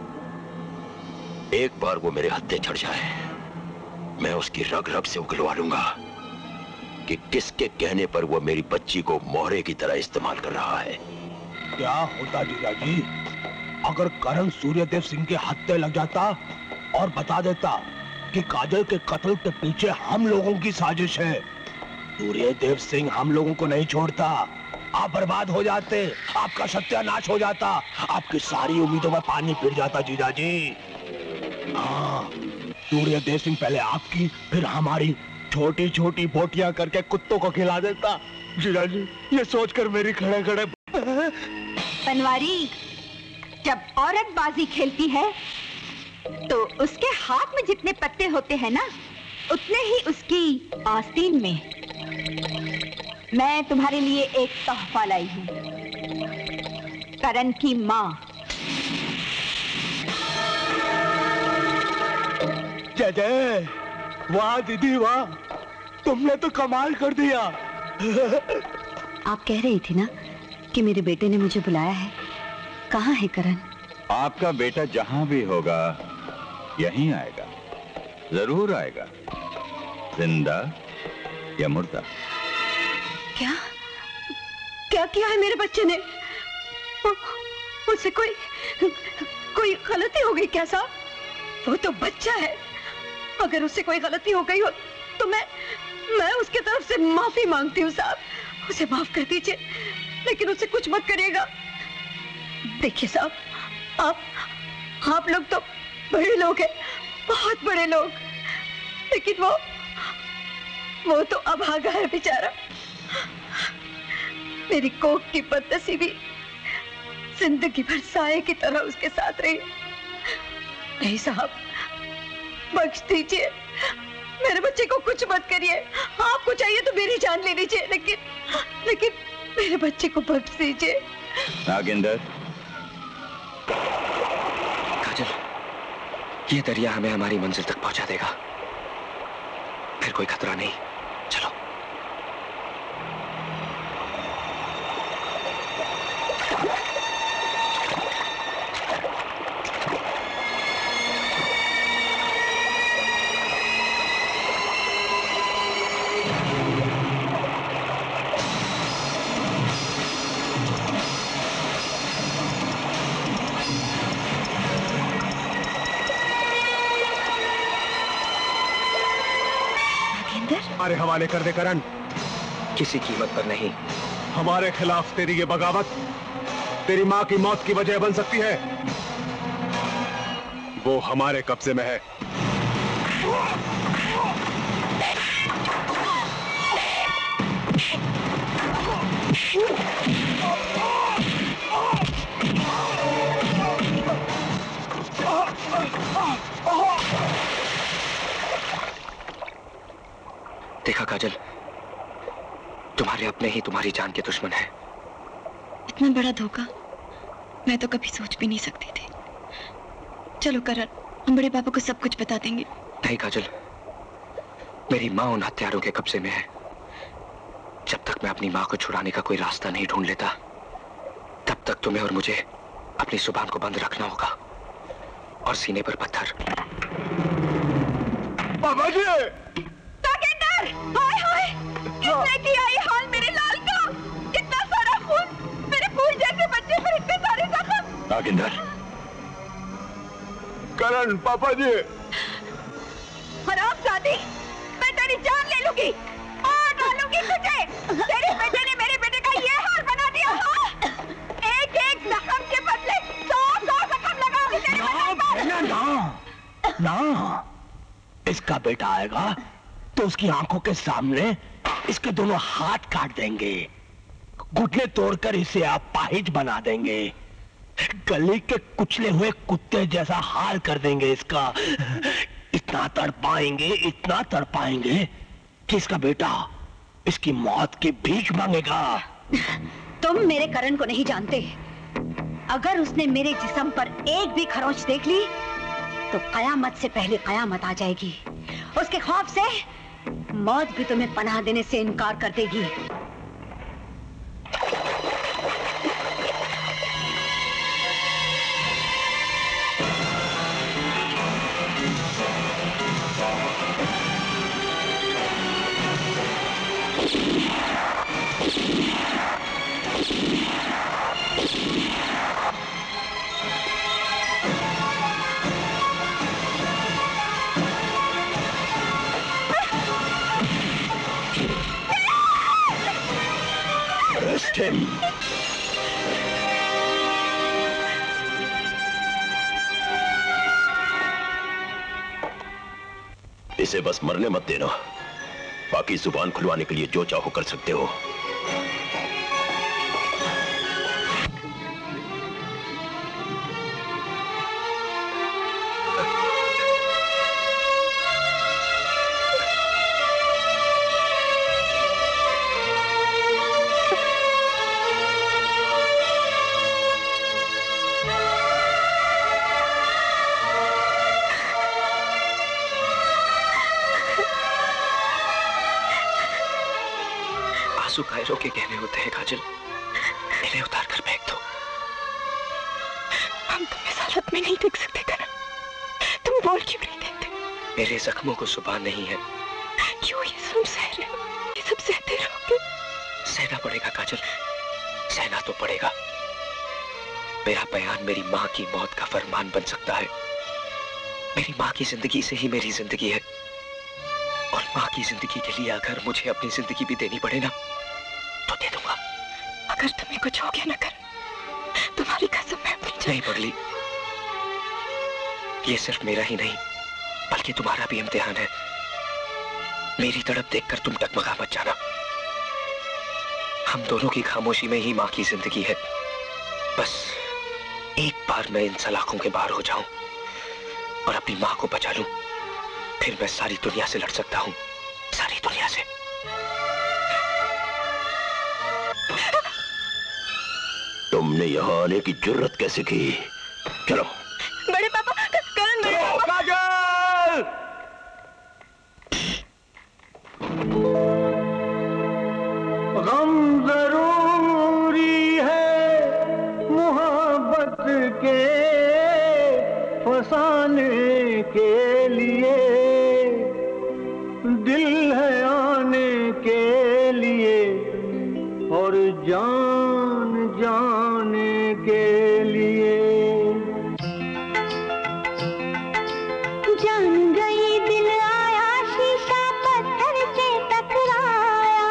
एक बार वो मेरे हत्थे चढ़ जाए, मैं उसकी रग रग से उगलवा लूंगा कि किसके कहने पर वो मेरी बच्ची को मोहरे की तरह इस्तेमाल कर रहा है। क्या होता जीजाजी अगर करण सूर्यदेव सिंह के हत्थे लग जाता और बता देता कि काजल के कत्ल के पीछे हम लोगों की साजिश है? सूर्यदेव सिंह हम लोगों को नहीं छोड़ता, आप बर्बाद हो जाते, आपका सत्यानाश हो जाता, आपकी सारी उम्मीदों में पानी फिर जाता जीजाजी। हाँ, सूर्यदेव सिंह पहले आपकी फिर हमारी छोटी छोटी बोटियां करके कुत्तों को खिला देता। जीजाजी ये सोचकर मेरी खड़े खड़े। बनवारी, जब औरत बाजी खेलती है तो उसके हाथ में जितने पत्ते होते हैं ना, उतने ही उसकी आस्तीन में मैं तुम्हारे लिए एक तोहफा लाई हूँ। करण की माँ। जय जय, वाह दीदी वाह, तुमने तो कमाल कर दिया। आप कह रही थी ना कि मेरे बेटे ने मुझे बुलाया है। कहाँ है करण? आपका बेटा जहां भी होगा यहीं आएगा, जरूर आएगा, जिंदा या मुर्दा। क्या क्या किया है मेरे बच्चे ने? उससे कोई गलती हो गई क्या साहब? वो तो बच्चा है, अगर उससे कोई गलती हो गई हो तो मैं उसके तरफ से माफी मांगती हूँ साहब, उसे माफ कर दीजिए, लेकिन उससे कुछ मत करिएगा। देखिए साहब, आप लोग तो बड़े लोग हैं, बहुत बड़े लोग, लेकिन वो तो अभागा है बेचारा। मेरी कोख की बदनसीबी जिंदगी भर साये की तरह उसके साथ रही। नहीं साहब, बख्श दीजिए, मेरे बच्चे को कुछ मत करिए। आपको चाहिए तो मेरी जान ले लीजिए, लेकिन मेरे बच्चे को बख्श दीजिए। नागेंद्र, काजल, ये दरिया हमें हमारी मंजिल तक पहुंचा देगा, फिर कोई खतरा नहीं। चलो। हमारे हवाले कर दे करण। किसी कीमत पर नहीं। हमारे खिलाफ तेरी ये बगावत तेरी माँ की मौत की वजह बन सकती है। वो हमारे कब्जे में है। देखा काजल, तुम्हारे अपने ही तुम्हारी जान के दुश्मन है। इतना बड़ा धोखा मैं तो कभी सोच भी नहीं सकती थी। चलो करण, हम बड़े पापा को सब कुछ बता देंगे। नहीं काजल, मेरी माँ उन हत्यारों के कब्जे में है। जब तक मैं अपनी माँ को छुड़ाने का कोई रास्ता नहीं ढूंढ लेता, तब तक तुम्हें और मुझे अपनी जुबान को बंद रखना होगा और सीने पर पत्थर। बाबा जी! हाय हाय, किसने किया ये हाल मेरे लाल का? इतना सारा खून, मेरे फूल जैसे बच्चे पर इतने सारे जख्म। नागेंद्र, करण, पापा जी! हरामजादी, मैं तेरी जान ले लूंगी और डालूंगी तुझे। तेरे बेटे ने मेरे बेटे का ये हाल बना दिया। हाँ? एक एक जख्म के बदले 100 जख्म लगाऊंगी तेरे बेटे पर। ना, इसका बेटा आएगा तो उसकी आंखों के सामने इसके दोनों हाथ काट देंगे, घुटने तोड़कर इसे अपाहिज बना देंगे, गली के कुचले हुए कुत्ते जैसा हाल कर देंगे इसका। इतना तड़पाएंगे कि इसका बेटा इसकी मौत की भीख मांगेगा। तुम मेरे करण को नहीं जानते। अगर उसने मेरे जिस्म पर एक भी खरोंच देख ली तो कयामत से पहले कयामत आ जाएगी। उसके खौफ से मौत भी तुम्हें पनाह देने से इनकार कर देगी। him. इसे बस मरने मत देना, बाकी जुबान खुलवाने के लिए जो चाहो कर सकते हो। आंसू कायरों के गहने होते हैं काजल, इन्हें उतार कर फेंक दो। हम तुम्हें इस हालत में नहीं देख सकते करण, तुम बोल क्यों नहीं देते? मेरे जख्मों को जुबान नहीं है। क्यों ये सब सह रहे हो? ये सब सहते रहोगे? सहना पड़ेगा काजल, सहना तो पड़ेगा। मेरा बयान मेरी माँ की मौत का फरमान बन सकता है। मेरी माँ की जिंदगी से ही मेरी जिंदगी है, और माँ की जिंदगी के लिए अगर मुझे अपनी जिंदगी भी देनी पड़े ना तो दे दूंगा। अगर तुम्हें कुछ हो गया ना कर, तुम्हारी कसम मैं अपनी नहीं पगली, ये सिर्फ मेरा ही नहीं बल्कि तुम्हारा भी इम्तिहान है। मेरी तड़प देखकर तुम टकमगा मत जाना। हम दोनों की खामोशी में ही माँ की जिंदगी है। बस एक बार मैं इन सलाखों के बाहर हो जाऊं और अपनी माँ को बचा लूं, फिर मैं सारी दुनिया से लड़ सकता हूं, सारी दुनिया से। तुमने यहाँ आने की जुर्रत कैसे की? चलो। बड़े पापा, करण, बड़े पापा। काजल! गम जरूरी है मोहब्बत के फसाने के लिए, दिल है आने के लिए और जान जाने के लिए। जान गई दिल आया शीशा पत्थर से टकराया,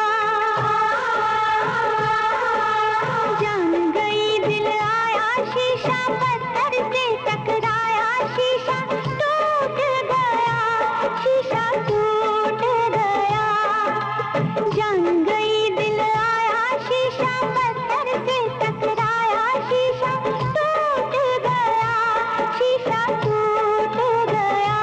जान गई दिल आया शीशा पत्थर से टकराया, शीशा टूट गया, शीशा टूट गया। जान गई दिल आया शीशा पत्थर से टकराया, शीशा टूट गया, शीशा टूट गया।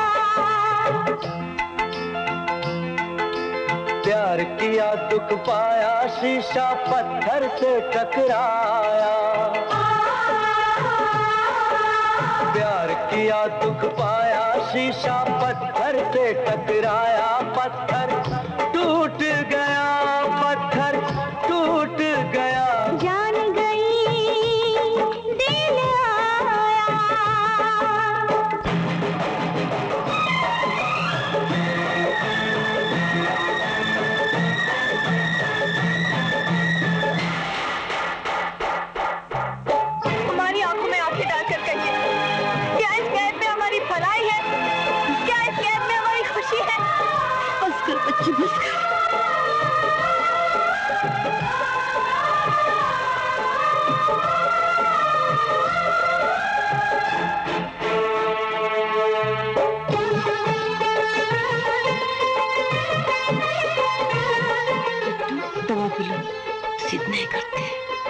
प्यार किया दुख पाया शीशा पत्थर से टकराया, प्यार किया दुख पाया शीशा पत्थर से टकराया, पत्थर टूट गया, पत्थर टूट गया। जान गई दिल आया। हमारी आंखों में आंखें डालकर कहिए, क्या इस कैद में हमारी भलाई है? क्या इस कैद में हमारी खुशी है? बस कर बच्ची, बस कर। दवा पी लो, सिद्ध नहीं करते।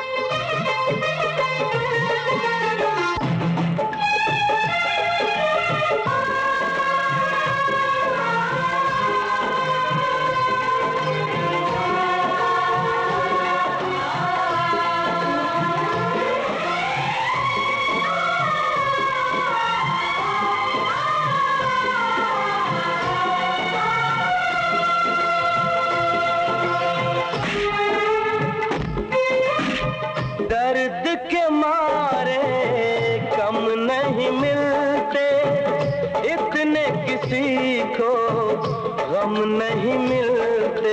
दर्द के मारे कम नहीं मिलते, इतने किसी को गम नहीं मिलते।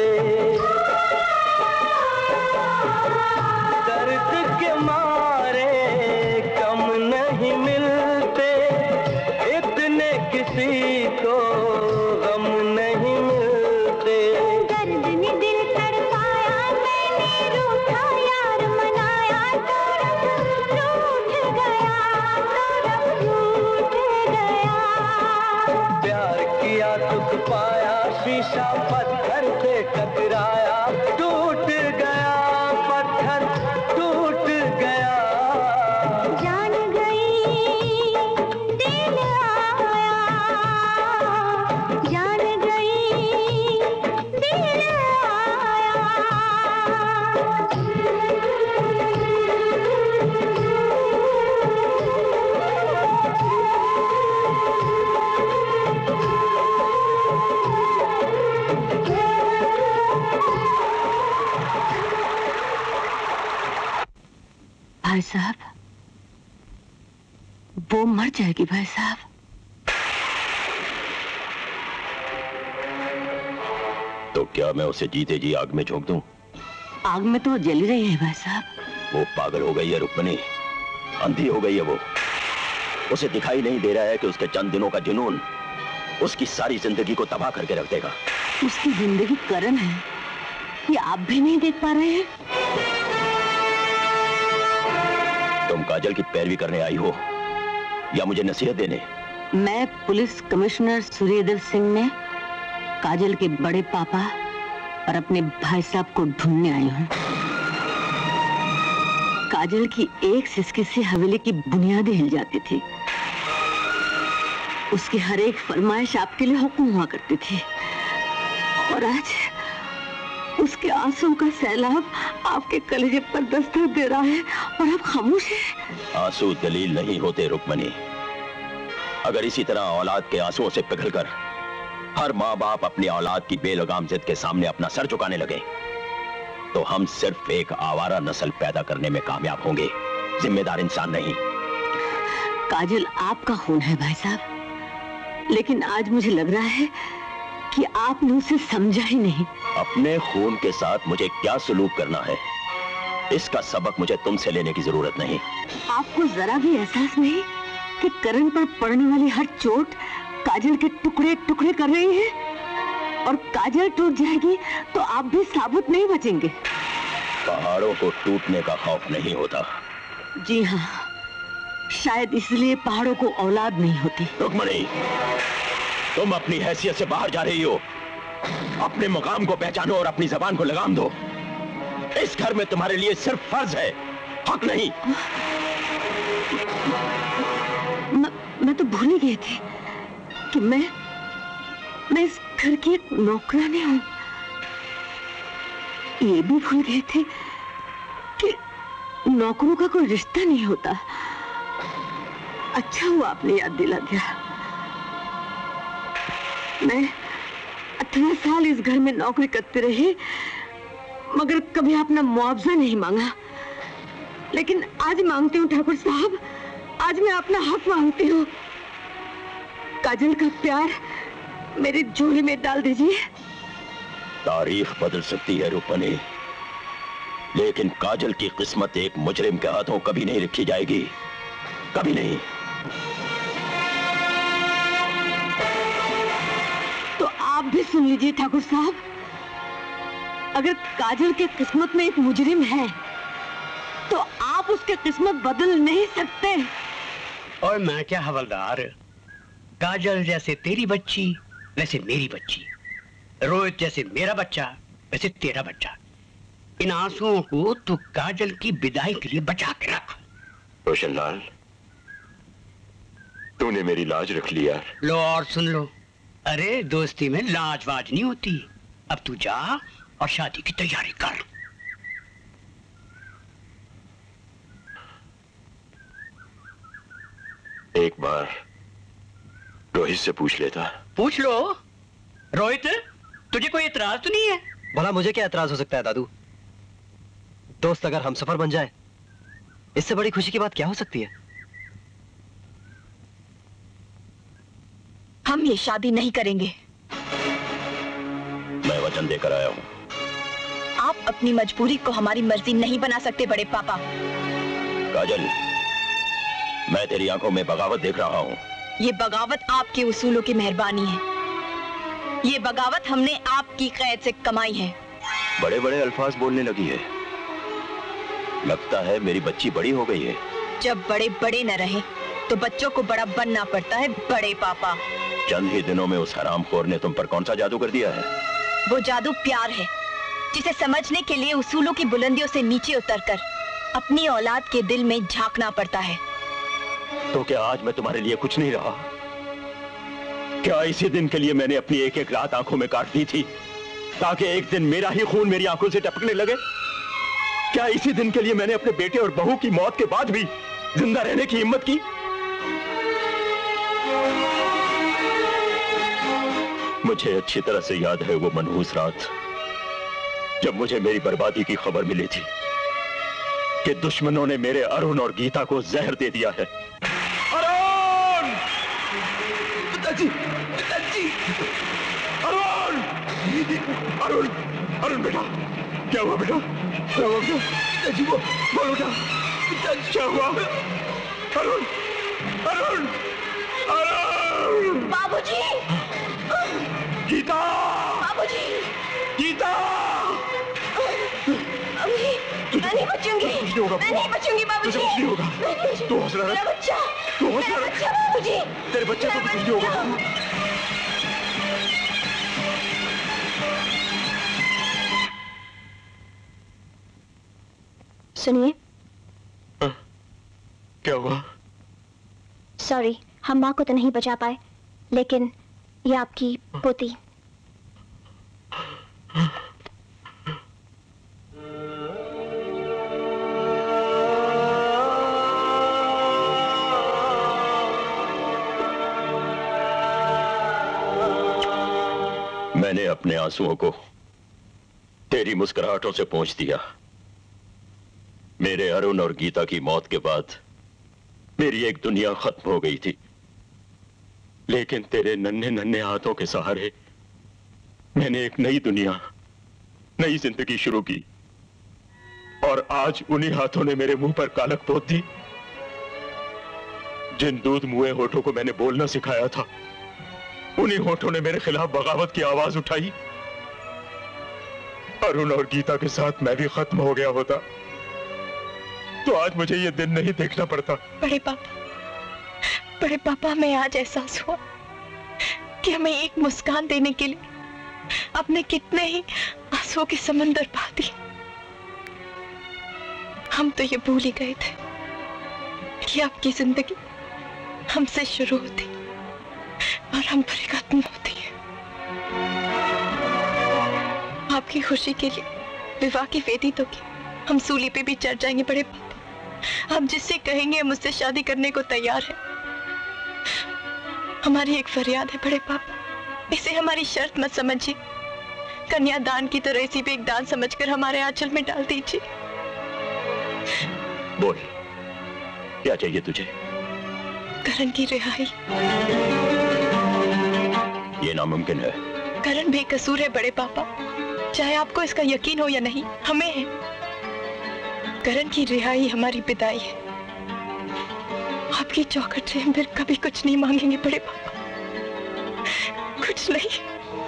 दर्द के मारे कम नहीं मिलते, इतने किसी को गम नहीं मिलते। दर्द ने दिल तड़पाया, मैंने रूठा यार मनाया, तो रूठ गया, तो रूठ गया। प्यार किया दुख पाया शीशा पत्थर से टकराया, टूट गया, पत्थर टूट गया। जान गई दिल आया। साहब, वो मर जाएगी भाई साहब। तो क्या मैं उसे जीते जी आग में झोंक दूं? आग में तो जल ही रही है भाई साहब। वो पागल हो गई है रुक्मिणी, अंधी हो गई है वो। उसे दिखाई नहीं दे रहा है कि उसके चंद दिनों का जुनून उसकी सारी जिंदगी को तबाह करके रख देगा। उसकी जिंदगी करण है, ये आप भी नहीं देख पा रहे हैं? तुम काजल की पैरवी करने आई हो या मुझे नसीहत देने? मैं पुलिस कमिश्नर सूर्यदेव सिंह ने काजल के बड़े पापा और अपने भाई साहब को ढूंढने आई हूँ। काजल की एक सिसकी से हवेली की बुनियादें हिल जाती थी। उसकी हर एक फरमाइश आपके लिए हुक्म हुआ करती थी, और आज उसके आंसू का सैलाब आपके कलेजे पर दस्तक दे रहा है और आप खामोश हैं। आंसू दलील नहीं होते रुक्मिणी। अगर इसी तरह औलाद के आंसुओं से पिघलकर हर माँ बाप अपनी औलाद की बेलगाम जिद के सामने अपना सर झुकाने लगे तो हम सिर्फ एक आवारा नस्ल पैदा करने में कामयाब होंगे, जिम्मेदार इंसान नहीं। काजल आपका खून है भाई साहब, लेकिन आज मुझे लग रहा है कि आपने उसे समझा ही नहीं। अपने खून के साथ मुझे क्या सलूक करना है, इसका सबक मुझे तुमसे लेने की जरूरत नहीं। आपको जरा भी एहसास नहीं कि करण पर पड़ने वाली हर चोट काजल के टुकड़े टुकड़े कर रही है, और काजल टूट जाएगी तो आप भी साबुत नहीं बचेंगे। पहाड़ों को टूटने का खौफ नहीं होता। जी हाँ, शायद इसलिए पहाड़ों को औलाद नहीं होती। रुक्मिणी, तुम अपनी हैसियत से बाहर जा रही हो। अपने मुकाम को पहचानो और अपनी जबान को लगाम दो। इस घर में तुम्हारे लिए सिर्फ फर्ज है, हक नहीं। मैं तो भूल ही गई थी कि मैं इस घर की एक नौकरानी हूँ। ये भी भूल गए थे कि नौकरों का कोई रिश्ता नहीं होता। अच्छा हुआ आपने याद दिला दिया। मैं 18 साल इस घर में नौकरी करती रही, मगर कभी अपना मुआवजा नहीं मांगा। लेकिन आज मांगती हूँ ठाकुर साहब, आज मैं अपना हक मांगती हूँ। काजल का प्यार मेरी झोली में डाल दीजिए। तारीख बदल सकती है रुक्मिणी, लेकिन काजल की किस्मत एक मुजरिम के हाथों कभी नहीं लिखी जाएगी, कभी नहीं। तो आप भी सुन लीजिए ठाकुर साहब, अगर काजल की किस्मत में एक मुजरिम है तो आप उसकी किस्मत बदल नहीं सकते। और मैं क्या हवलदार, काजल जैसे तेरी बच्ची वैसे मेरी बच्ची, रोहित जैसे मेरा बच्चा वैसे तेरा बच्चा। इन आंसुओं को तू काजल की विदाई के लिए बचा के रख। रोशनलाल, तूने मेरी लाज रख ली यार। लो और सुन लो, अरे दोस्ती में लाज वाज नहीं होती। अब तू जा और शादी की तैयारी कर। एक बार रोहित से पूछ लेता। पूछ लो। रोहित, तुझे कोई एतराज तो नहीं है? भला मुझे क्या एतराज हो सकता है दादू? दोस्त अगर हम सफर बन जाए, इससे बड़ी खुशी की बात क्या हो सकती है? हम ये शादी नहीं करेंगे। मैं वचन देकर आया हूँ। आप अपनी मजबूरी को हमारी मर्जी नहीं बना सकते बड़े पापा। काजल, मैं तेरी आंखों में बगावत देख रहा हूँ। ये बगावत आपके उसूलों की मेहरबानी है। ये बगावत हमने आपकी कैद से कमाई है। बड़े बड़े अल्फाज बोलने लगी है। लगता है मेरी बच्ची बड़ी हो गई है। जब बड़े बड़े न रहे तो बच्चों को बड़ा बनना पड़ता है बड़े पापा। चंद ही दिनों में उस हरामखोर ने तुम पर कौन सा जादू कर दिया है? वो जादू प्यार है, जिसे समझने के लिए उसूलों की बुलंदियों से नीचे उतरकर अपनी औलाद के दिल में झांकना पड़ता है। तो क्या आज मैं तुम्हारे लिए कुछ नहीं रहा? क्या इसी दिन के लिए मैंने अपनी एक एक रात आंखों में काट दी थी ताकि एक दिन मेरा ही खून मेरी आंखों से टपकने लगे? क्या इसी दिन के लिए मैंने अपने बेटे और बहू की मौत के बाद भी जिंदा रहने की हिम्मत की? मुझे अच्छी तरह से याद है वो मनहूस रात जब मुझे मेरी बर्बादी की खबर मिली थी। कि दुश्मनों ने मेरे अरुण और गीता को जहर दे दिया है। अरुण! पिताजी, पिताजी! अरुण! अरुण! अरुण बेटा, क्या हुआ बेटा? क्या हुआ बेटा? पिताजी वो बेटा, पिताजी क्या हुआ? अरुण! अरुण! अरुण! बाबूजी! गीता! बाबूजी! गीता! मैं नहीं बचूंगी। मैं नहीं बचूंगी बाबूजी। कुछ नहीं होगा। तू हौसला रख। मेरा बच्चा। तू हौसला रख। बच्चा बाबूजी। तेरे बच्चे को कुछ नहीं होगा। सुनिए। क्या हुआ? सॉरी, हम माँ को तो नहीं बचा पाए, लेकिन ये आपकी पोती। मैंने अपने आंसुओं को तेरी मुस्कुराहटों से पोंछ दिया। मेरे अरुण और गीता की मौत के बाद मेरी एक दुनिया खत्म हो गई थी, लेकिन तेरे नन्हे नन्हे हाथों के सहारे मैंने एक नई दुनिया, नई जिंदगी शुरू की। और आज उन्हीं हाथों ने मेरे मुंह पर कालक पोत दी। जिन दूध मुए होठों को मैंने बोलना सिखाया था, उन्हीं होठों ने मेरे खिलाफ बगावत की आवाज उठाई। अरुण और गीता के साथ मैं भी खत्म हो गया होता तो आज मुझे ये दिन नहीं देखना पड़ता। बड़े पापा, हमें आज एहसास हुआ कि हमें एक मुस्कान देने के लिए अपने कितने ही आंसुओं के समंदर बहा दिए। हम तो ये भूल ही गए थे कि आपकी जिंदगी हमसे शुरू होती और हम पर खत्म होती है। आपकी खुशी के लिए विवाह की वेदी तो की, हम सूली पे भी चढ़ जाएंगे बड़े पापा। आप जिससे कहेंगे हम उससे शादी करने को तैयार हैं। हमारी एक फरियाद है बड़े पापा, इसे हमारी शर्त मत समझिए। कन्यादान की तरह इसी भी एक दान समझकर हमारे आंचल में डाल दीजिए। बोल, क्या चाहिए तुझे? करण की रिहाई। ये नामुमकिन है। करण बेकसूर है बड़े पापा, चाहे आपको इसका यकीन हो या नहीं, हमें है। करण की रिहाई हमारी विदाई है। आपकी चौखट से हम फिर कभी कुछ नहीं मांगेंगे बड़े पापा, कुछ नहीं।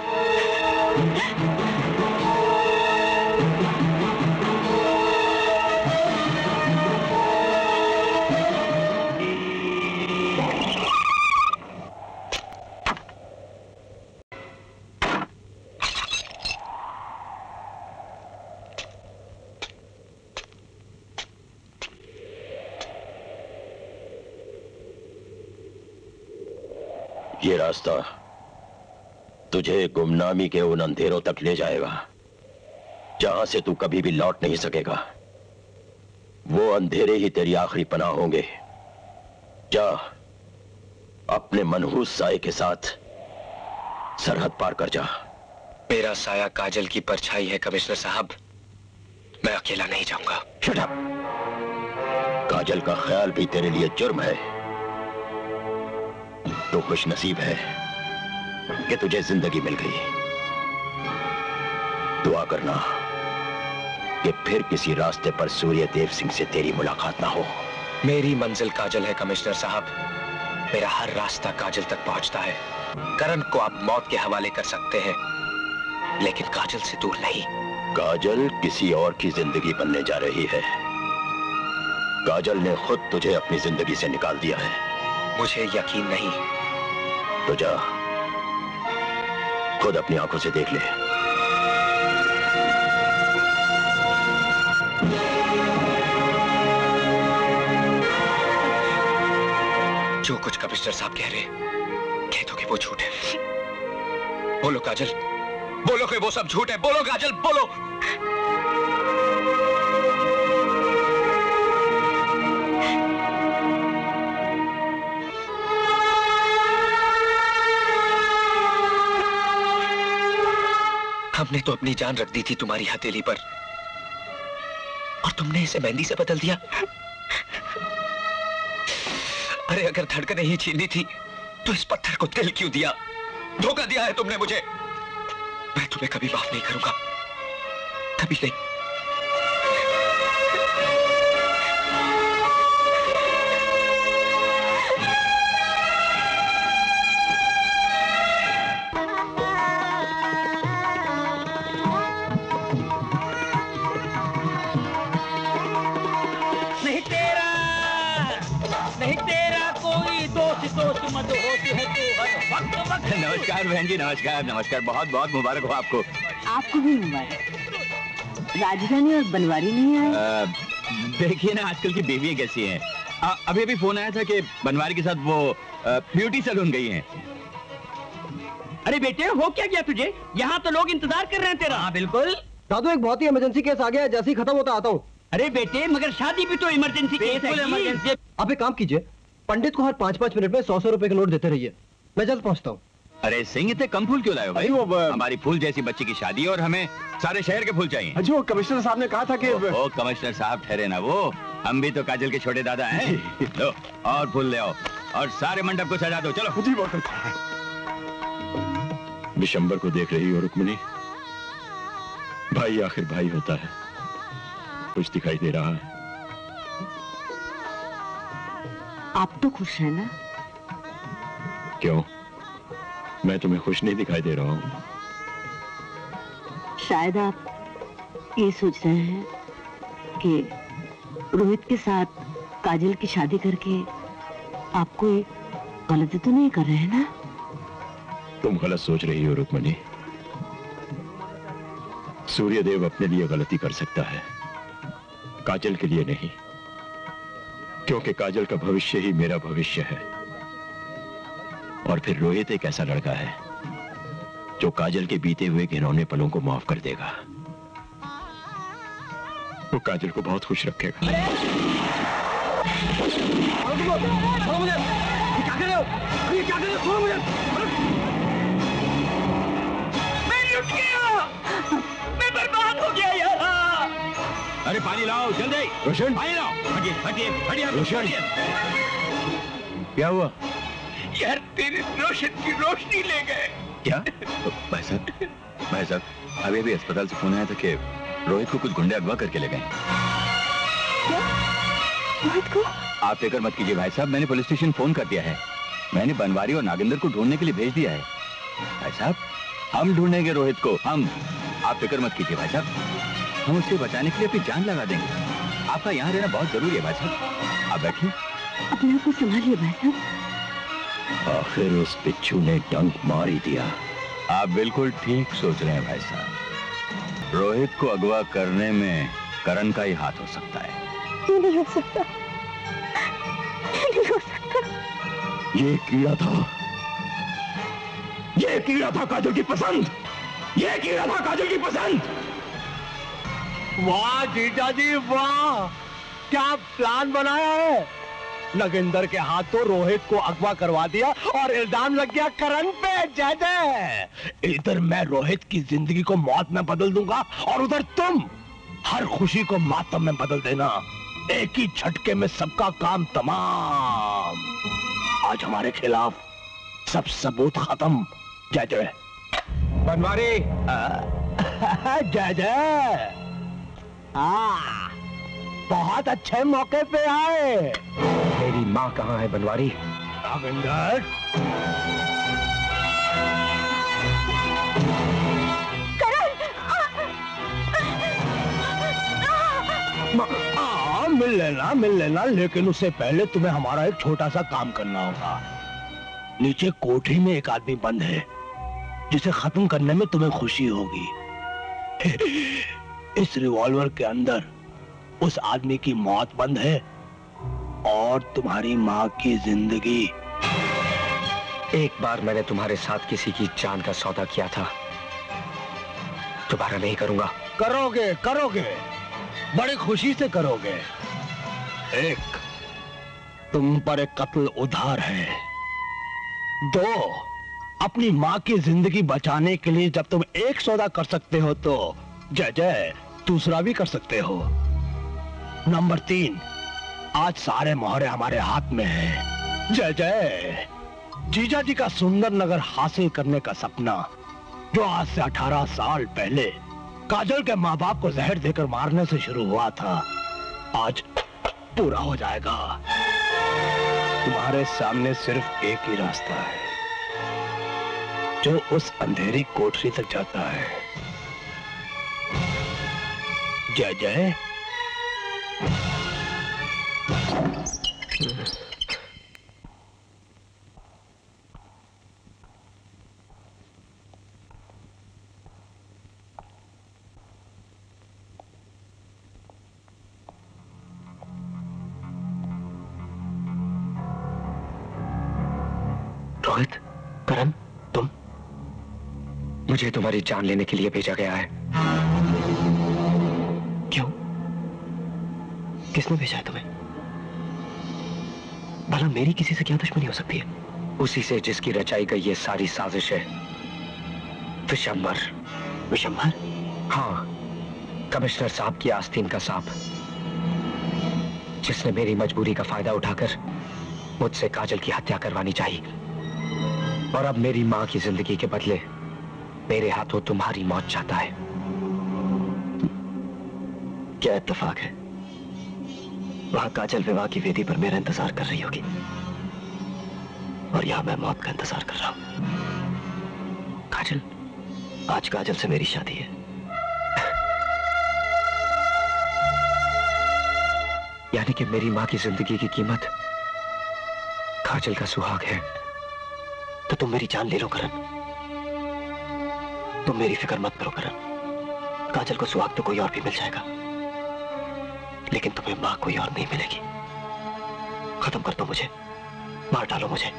ये रास्ता तुझे गुमनामी के उन अंधेरों तक ले जाएगा जहां से तू कभी भी लौट नहीं सकेगा। वो अंधेरे ही तेरी आखिरी पनाह होंगे। जा, अपने मनहूस साए के साथ सरहद पार कर जा। मेरा साया काजल की परछाई है कमिश्नर साहब, मैं अकेला नहीं जाऊंगा। Shut up. काजल का ख्याल भी तेरे लिए जुर्म है। तो खुश नसीब है कि तुझे जिंदगी मिल गई। दुआ करना कि फिर किसी रास्ते पर सूर्यदेव सिंह से तेरी मुलाकात ना हो। मेरी मंजिल काजल है कमिश्नर साहब, मेरा हर रास्ता काजल तक पहुंचता है। करण को आप मौत के हवाले कर सकते हैं, लेकिन काजल से दूर नहीं। काजल किसी और की जिंदगी बनने जा रही है। काजल ने खुद तुझे अपनी जिंदगी से निकाल दिया है। मुझे यकीन नहीं। तो जा, खुद अपनी आंखों से देख ले। जो कुछ कमिश्नर साहब कह रहे कह दो कि वो झूठ है। बोलो काजल, बोलो कि वो सब झूठ है। बोलो काजल, बोलो। हमने तो अपनी जान रख दी थी तुम्हारी हथेली पर, और तुमने इसे मेहंदी से बदल दिया। अरे अगर धड़कनें ही छीननी थी तो इस पत्थर को दिल क्यों दिया? धोखा दिया है तुमने मुझे। मैं तुम्हें कभी माफ नहीं करूंगा, कभी नहीं। नमस्कार बहन जी, नमस्कार नमस्कार। बहुत बहुत मुबारक हो आपको। आपको भी मुबारक। राजधानी और बनवारी नहीं आए? देखिए ना आजकल की बीवियां कैसी हैं। अभी अभी फोन आया था कि बनवारी के साथ वो ब्यूटी सैलून गई हैं। अरे बेटे हो क्या गया तुझे? यहाँ तो लोग इंतजार कर रहे हैं तेरा। हाँ बिल्कुल। दादू एक बहुत ही इमरजेंसी केस आ गया है, जैसे ही खत्म होता आता हूँ। अरे बेटे मगर शादी भी तो इमरजेंसी केस है। इमरजेंसी। आप एक काम कीजिए, पंडित को हर 5-5 मिनट में 100-100 रुपए के नोट देते रहिए, मैं जल्द पहुँचता हूँ। अरे सिंह इतने कम फूल क्यों लाए हो भाई? वो हमारी फूल जैसी बच्ची की शादी और हमें सारे शहर के फूल चाहिए। जो कमिश्नर साहब ने कहा था कि वो कमिश्नर साहब ठहरे ना, वो हम भी तो काजल के छोटे दादा हैं। लो और फूल ले आओ और सारे मंडप को सजा दो। चलो जी बहुत अच्छा। दिसंबर को देख रही हो रुक्मिणी? भाई आखिर भाई होता है। कुछ दिखाई दे रहा है? आप तो खुश हैं ना? क्यों, मैं तुम्हें खुश नहीं दिखाई दे रहा हूं? शायद आप ये सोच रहे हैं कि रोहित के साथ काजल की शादी करके आप कोई गलती तो नहीं कर रहे हैं ना? तुम गलत सोच रही हो रुक्मिणी। सूर्यदेव अपने लिए गलती कर सकता है, काजल के लिए नहीं, क्योंकि काजल का भविष्य ही मेरा भविष्य है। और फिर रोहित एक ऐसा लड़का है जो काजल के बीते हुए घिनौने पलों को माफ कर देगा। वो काजल को बहुत खुश रखेगा। क्या कर रहे हो? ये क्या कर रहे हो? छोड़ो मुझे। मैं लुट गया, मैं बर्बाद हो गया यार। अरे पानी लाओ जल्दी। रोशन पानी लाओ। हटिए हटिए हटिए। रोशन क्या हुआ? यार तेरे रोशन की रोशनी ले गए। क्या? भाई साहब अभी अभी अस्पताल से फोन आया था कि रोहित को कुछ गुंडे अगवा करके ले गए। रोहित को? आप फिक्र मत कीजिए भाई साहब, मैंने पुलिस स्टेशन फोन कर दिया है। मैंने बनवारी और नागेंद्र को ढूंढने के लिए भेज दिया है। भाई साहब हम ढूंढेंगे रोहित को, हम। आप फिक्र मत कीजिए भाई साहब, हम उससे बचाने के लिए अपनी जान लगा देंगे। आपका यहाँ रहना बहुत जरूरी है भाई साहब। आप बैठिए। अपने आप को संभालिए भाई साहब। आखिर उस बिच्छू ने डंक मार ही दिया। आप बिल्कुल ठीक सोच रहे हैं भाई साहब। रोहित को अगवा करने में करण का ही हाथ हो सकता है। ये नहीं हो सकता, ये नहीं हो सकता। ये कीड़ा था, ये कीड़ा था काजल की पसंद, ये कीड़ा था काजल की पसंद। वाह जीजा जी वाह, क्या प्लान बनाया है। नागेंद्र के हाथों रोहित को अगवा करवा दिया और इल्जाम लग गया करण पे। जय जय। इधर मैं रोहित की जिंदगी को मौत में बदल दूंगा और उधर तुम हर खुशी को मातम में बदल देना। एक ही झटके में सबका काम तमाम। आज हमारे खिलाफ सब सबूत खत्म। जय जय। बनवारी जय जय। बहुत अच्छे मौके पे आए। मेरी माँ कहाँ है बनवारी? नागेंद्र मिल लेना, लेकिन उससे पहले तुम्हें हमारा एक छोटा सा काम करना होगा। नीचे कोठरी में एक आदमी बंद है जिसे खत्म करने में तुम्हें खुशी होगी। इस रिवॉल्वर के अंदर उस आदमी की मौत बंद है और तुम्हारी माँ की जिंदगी। एक बार मैंने तुम्हारे साथ किसी की जान का सौदा किया था, दोबारा नहीं करूंगा। करोगे करोगे, बड़ी खुशी से करोगे। एक, तुम पर एक कत्ल उधार है। दो, अपनी माँ की जिंदगी बचाने के लिए जब तुम एक सौदा कर सकते हो तो जय जय दूसरा भी कर सकते हो। नंबर 3, आज सारे मोहरे हमारे हाथ में हैं। जय जय। जीजा जी का सुंदर नगर हासिल करने का सपना, जो आज से 18 साल पहले काजल के माँ बाप को जहर देकर मारने से शुरू हुआ था, आज पूरा हो जाएगा। तुम्हारे सामने सिर्फ एक ही रास्ता है, जो उस अंधेरी कोठरी तक जाता है। जय जय। रोहित, करण, तुम, मुझे तुम्हारी जान लेने के लिए भेजा गया है। क्यों? किसने भेजा है तुम्हें? भला मेरी किसी से क्या दुश्मनी हो सकती है? उसी से जिसकी रचाई गई ये सारी साजिश है, विशंबर। विशंबर? हाँ, कमिश्नर साहब की आस्तीन का सांप, जिसने मेरी मजबूरी का फायदा उठाकर मुझसे काजल की हत्या करवानी चाहिए, और अब मेरी मां की जिंदगी के बदले मेरे हाथों तुम्हारी मौत चाहता है। क्या इत्तेफाक है, वहां काजल विवाह की वेदी पर मेरा इंतजार कर रही होगी, और यहां मैं मौत का इंतजार कर रहा हूं। काजल, आज काजल से मेरी शादी है। यानी कि मेरी मां की जिंदगी की कीमत काजल का सुहाग है। तो तुम मेरी जान ले लो करण, तुम मेरी फिक्र मत करो करण। काजल को सुहाग तो कोई और भी मिल जाएगा, लेकिन तुम्हें मां कोई और नहीं मिलेगी। खत्म कर दो मुझे, मार डालो मुझे।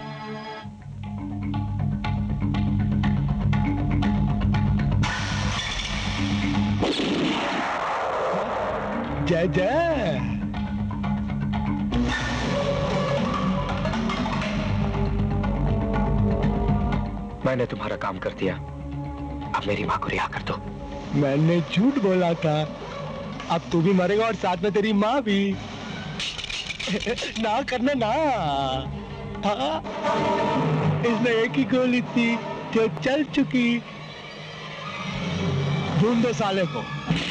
जय जय। मैंने तुम्हारा काम कर दिया, अब मेरी मां को रिहा कर दो। मैंने झूठ बोला था, अब तू भी मरेगा और साथ में तेरी मां भी। ना करना ना। हाँ, इसमें एक ही गोली थी जो चल चुकी। ढूंढो साले को।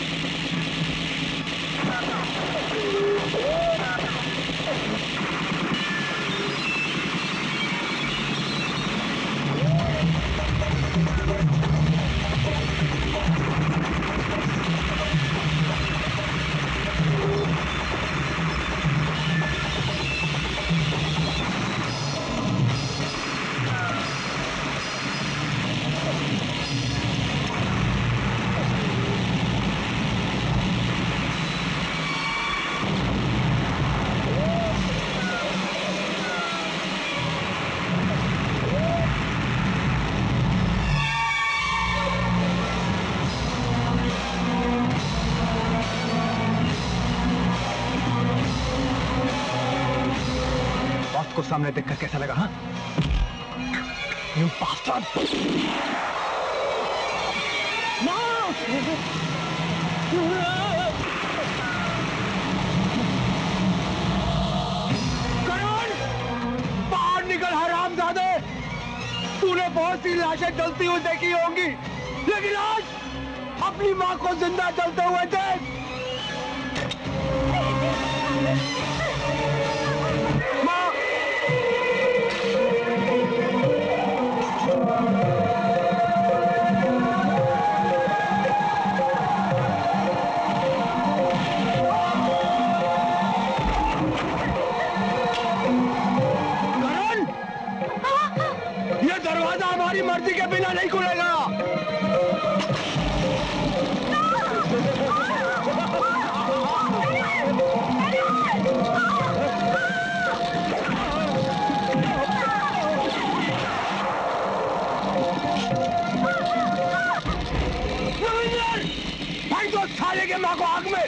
को सामने देखकर कैसा लगा? हाँ, You bastard! करण, बाहर निकल हरामजादे! तूने बहुत सी लाशें जलती हुई देखी होंगी, लेकिन आज अपनी मां को जिंदा जलते हुए देख। दरवाजा हमारी मर्जी के बिना नहीं खुलेगा। भाई तो साले के मां को आग में।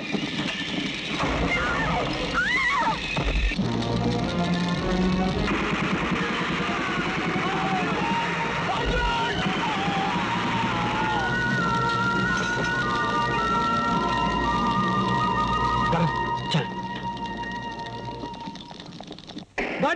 चल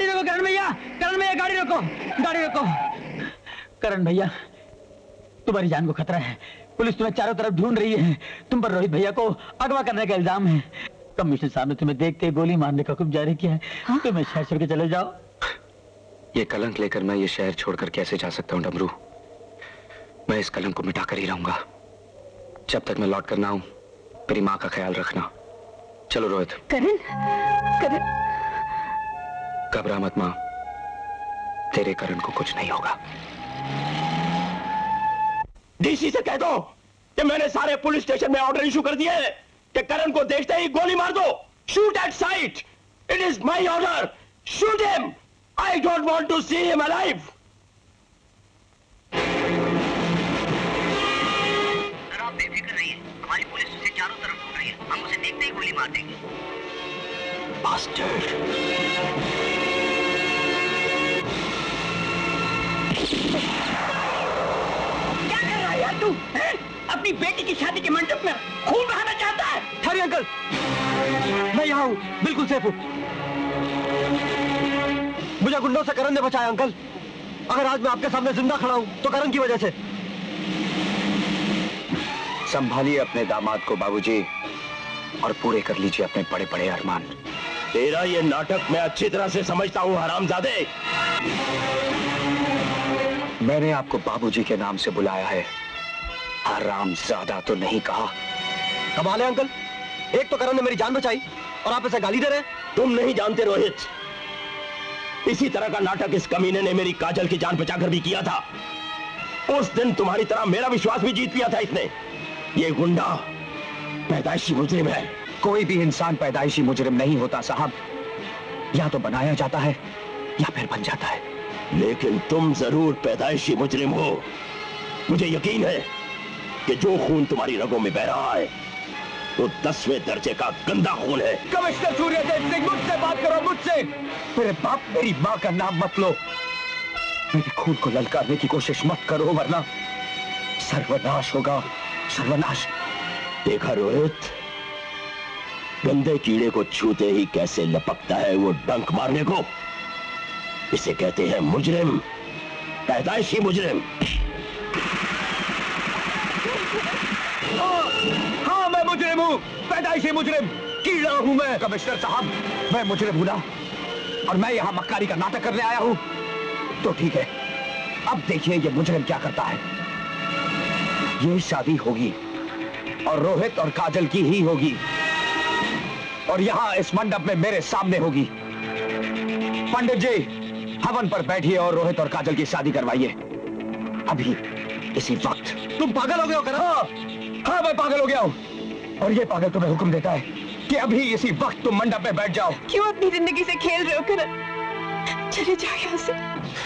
गाड़ी रोको करण भैया, करण भैया गाड़ी रोको, गाड़ी रोको। करण भैया तुम्हारी जान को खतरा है, पुलिस तुम्हें चारों तरफ ढूंढ रही है, तुम पर रोहित भैया को अगवा करने का इल्जाम है। कमिश्नर साहब ने तुम्हें देखते ही गोली मारने का हुक्म जारी किया है। हाँ? तुम इस शहर छोड़ के चले जाओ। ये कलंक लेकर मैं ये शहर छोड़कर कैसे जा सकता हूँ डमरू? मैं इस कलंक को मिटा कर ही रहूंगा। जब तक मैं लौट कर ना आऊं, मेरी माँ का ख्याल रखना। चलो रोहित। करण, करण। घबरा मत माँ, तेरे करण को कुछ नहीं होगा। डीसी से कह दो कि मैंने सारे पुलिस स्टेशन में ऑर्डर इशू कर दिए हैं कि करण को देखते ही गोली मार दो। Shoot at sight, it is my order. Shoot him, I don't want to see him alive. Sir आप बेफिक्र रहिए, हमारी पुलिस उसे चारों तरफ ढूंढ रही है, हम उसे देखते ही गोली मार देंगे। बास्टर्ड। क्या कर रहा है यार तू? अपनी बेटी की शादी के मंडप में खून बहाना चाहता है? ठहरिए अंकल, मैं यहाँ हूँ, बिल्कुल सेफ हूँ। मुझे गुंडों से करण ने बचाया अंकल। अगर आज मैं आपके सामने जिंदा खड़ा हूँ तो करण की वजह से। संभालिए अपने दामाद को बाबूजी, और पूरे कर लीजिए अपने बड़े बड़े अरमान। तेरा ये नाटक मैं अच्छी तरह से समझता हूँ हरामजादे। मैंने आपको बाबूजी के नाम से बुलाया है, हरामजादा तो नहीं कहा। कमाल है अंकल, एक तो करण ने मेरी जान बचाई और आप इसे गाली दे रहे हैं। तुम नहीं जानते रोहित, इसी तरह का नाटक इस कमीने ने मेरी काजल की जान बचाकर भी किया था। उस दिन तुम्हारी तरह मेरा विश्वास भी जीत लिया था इसने। ये गुंडा पैदाइशी मुजरिम है। कोई भी इंसान पैदाइशी मुजरिम नहीं होता साहब, या तो बनाया जाता है या फिर बन जाता है। लेकिन तुम जरूर पैदाइशी मुजरिम हो। मुझे यकीन है कि जो खून तुम्हारी रगों में बह रहा है वो 10वें दर्जे का गंदा खून है। कमिश्नर सूर्यदेव सिंह, मुझसे बात करो, मुझसे। मेरे बाप मेरी माँ का नाम मत लो। मेरे खून को ललकारने की कोशिश मत करो, वरना सर्वनाश होगा, सर्वनाश। देखा रोहित, गंदे कीड़े को छूते ही कैसे लपकता है वो डंक मारने को। इसे कहते हैं मुजरिम, पैदाइशी मुजरिम। हाँ मैं मुजरिम हूँ, पैदाइशी मुजरिम, कीड़ा हूँ मैं। कमिश्नर साहब, मैं मुजरिम हूँ ना, और मैं यहाँ मक्कारी का नाटक करने आया हूँ। तो ठीक है, अब देखिए ये मुजरिम क्या करता है। ये शादी होगी और रोहित और काजल की ही होगी, और यहाँ इस मंडप में मेरे सामने होगी। पंडित जी, हवन पर बैठिए और रोहित और काजल की शादी करवाइए अभी, इसी वक्त। तुम पागल हो गए हो करण? हाँ मैं पागल हो गया हूँ, और ये पागल तुम्हें हुक्म देता है कि अभी इसी वक्त तुम मंडप में बैठ जाओ। क्यों अपनी जिंदगी से खेल रहे हो करण? चले जाओ यहाँ से।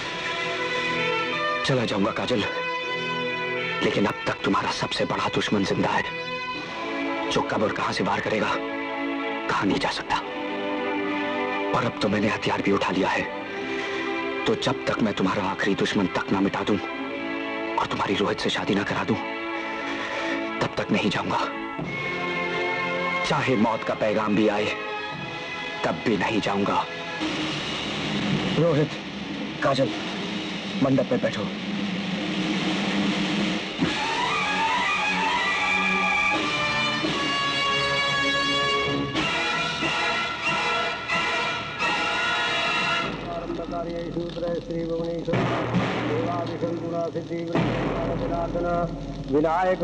चला जाऊंगा काजल, लेकिन अब तक तुम्हारा सबसे बड़ा दुश्मन जिंदा है, जो कब और कहां से वार करेगा कहा नहीं जा सकता। और अब तो मैंने हथियार भी उठा लिया है, तो जब तक मैं तुम्हारा आखिरी दुश्मन तक ना मिटा दूं और तुम्हारी रोहित से शादी ना करा दूं, तब तक नहीं जाऊंगा। चाहे मौत का पैगाम भी आए, तब भी नहीं जाऊंगा। रोहित, काजल, मंडप पे बैठो। विनायक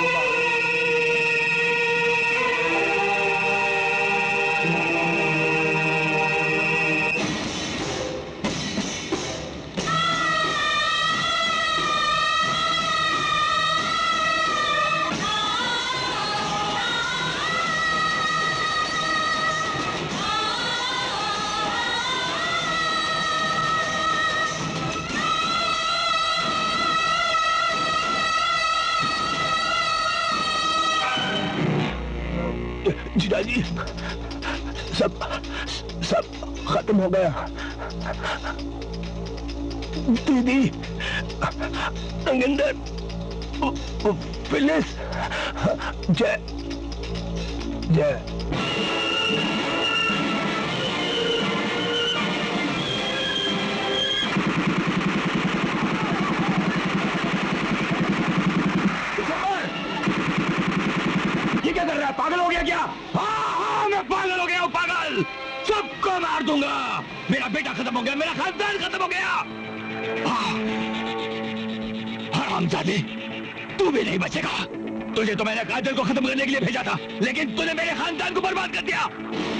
जीजाजी, सब खत्म हो गया। दीदी, अंगिंदर, फिलिस, जय जय। मार दूंगा। मेरा बेटा खत्म हो गया, मेरा खानदान खत्म हो गया। हरामजादे, तू भी नहीं बचेगा। तुझे तो मैंने काजल को खत्म करने के लिए भेजा था, लेकिन तूने मेरे खानदान को बर्बाद कर दिया।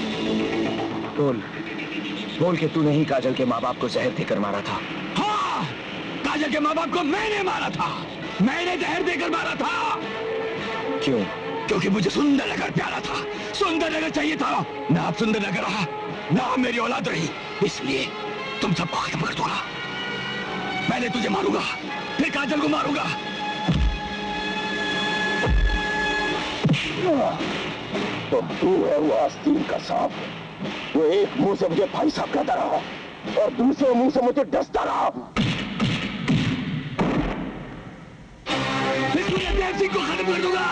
बोल के तूने ही काजल के माँ बाप को जहर देकर मारा था। हाँ, काजल के माँ बाप को मैंने मारा था। मैंने जहर देकर मारा था। क्यों? क्योंकि मुझे सुंदर नगर प्यारा था, सुंदर नगर चाहिए था। ना अब सुंदर नगर रहा, ना अब मेरी औलाद रही, इसलिए तुम सबको खत्म कर दूंगा। पहले तुझे मारूंगा, फिर काजल को मारूंगा। तो तू है वो आस्तीन का सांप, वो एक मुंह से मुझे भाई साहब कहता रहा और दूसरे मुंह से मुझे डसता रहा। देव सिंह को खत्म कर दूंगा।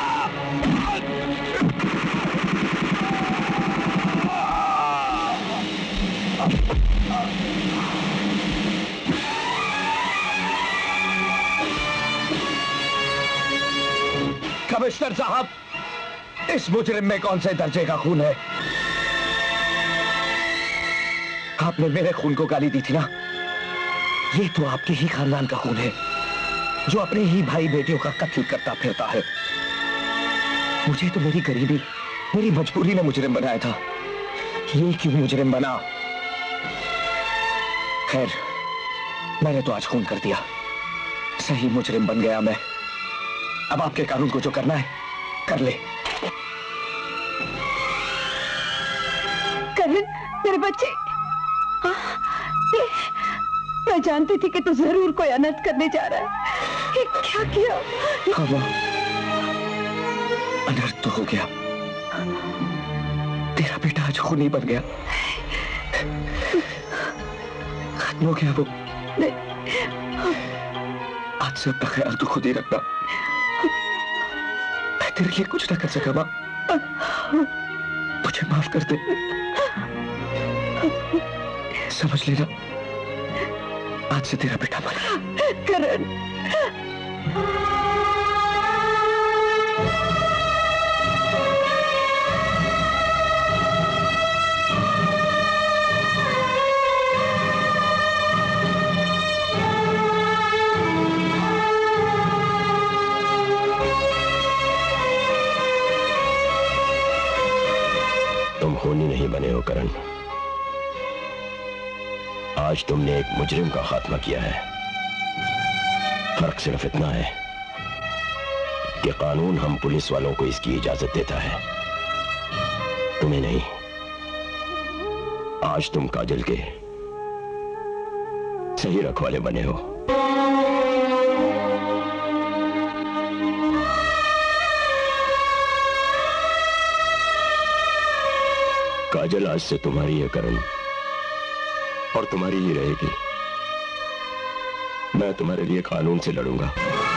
कमिश्नर साहब, इस मुजरिम में कौन से दर्जे का खून है? आपने मेरे खून को गाली दी थी ना? ये तो आपके ही खानदान का खून है, जो अपने ही भाई बेटियों का कत्ल करता फिरता है। मुझे तो मेरी गरीबी, मेरी मजबूरी ने मुजरिम बनाया था। ये क्यों मुजरिम बना? खैर, मैंने तो आज खून कर दिया, सही मुजरिम बन गया मैं। अब आपके कानून को जो करना है कर ले। करण, मेरे बच्चे, मैं जानती थी कि तू जरूर कोई अनर्थ करने जा रहा है। ये क्या किया? हाँ माँ, अनर्थ तो हो गया। तेरा बेटा आज खूनी बन गया, खत्म हो गया वो। आज से अपना ख्याल तो खुद ही रखना। मैं तेरे लिए कुछ ना कर सका माँ, मुझे माफ कर दे। समझ लेना, आज से तेरा बेटा मर गया। करण, तुम खूनी नहीं बने हो करण। आज तुमने एक मुजरिम का खात्मा किया है। फर्क सिर्फ इतना है कि कानून हम पुलिस वालों को इसकी इजाजत देता है, तुम्हें नहीं। आज तुम काजल के सही रखवाले बने हो। काजल आज से तुम्हारी है करण, और तुम्हारी ही रहेगी। मैं तुम्हारे लिए कानून से लड़ूंगा।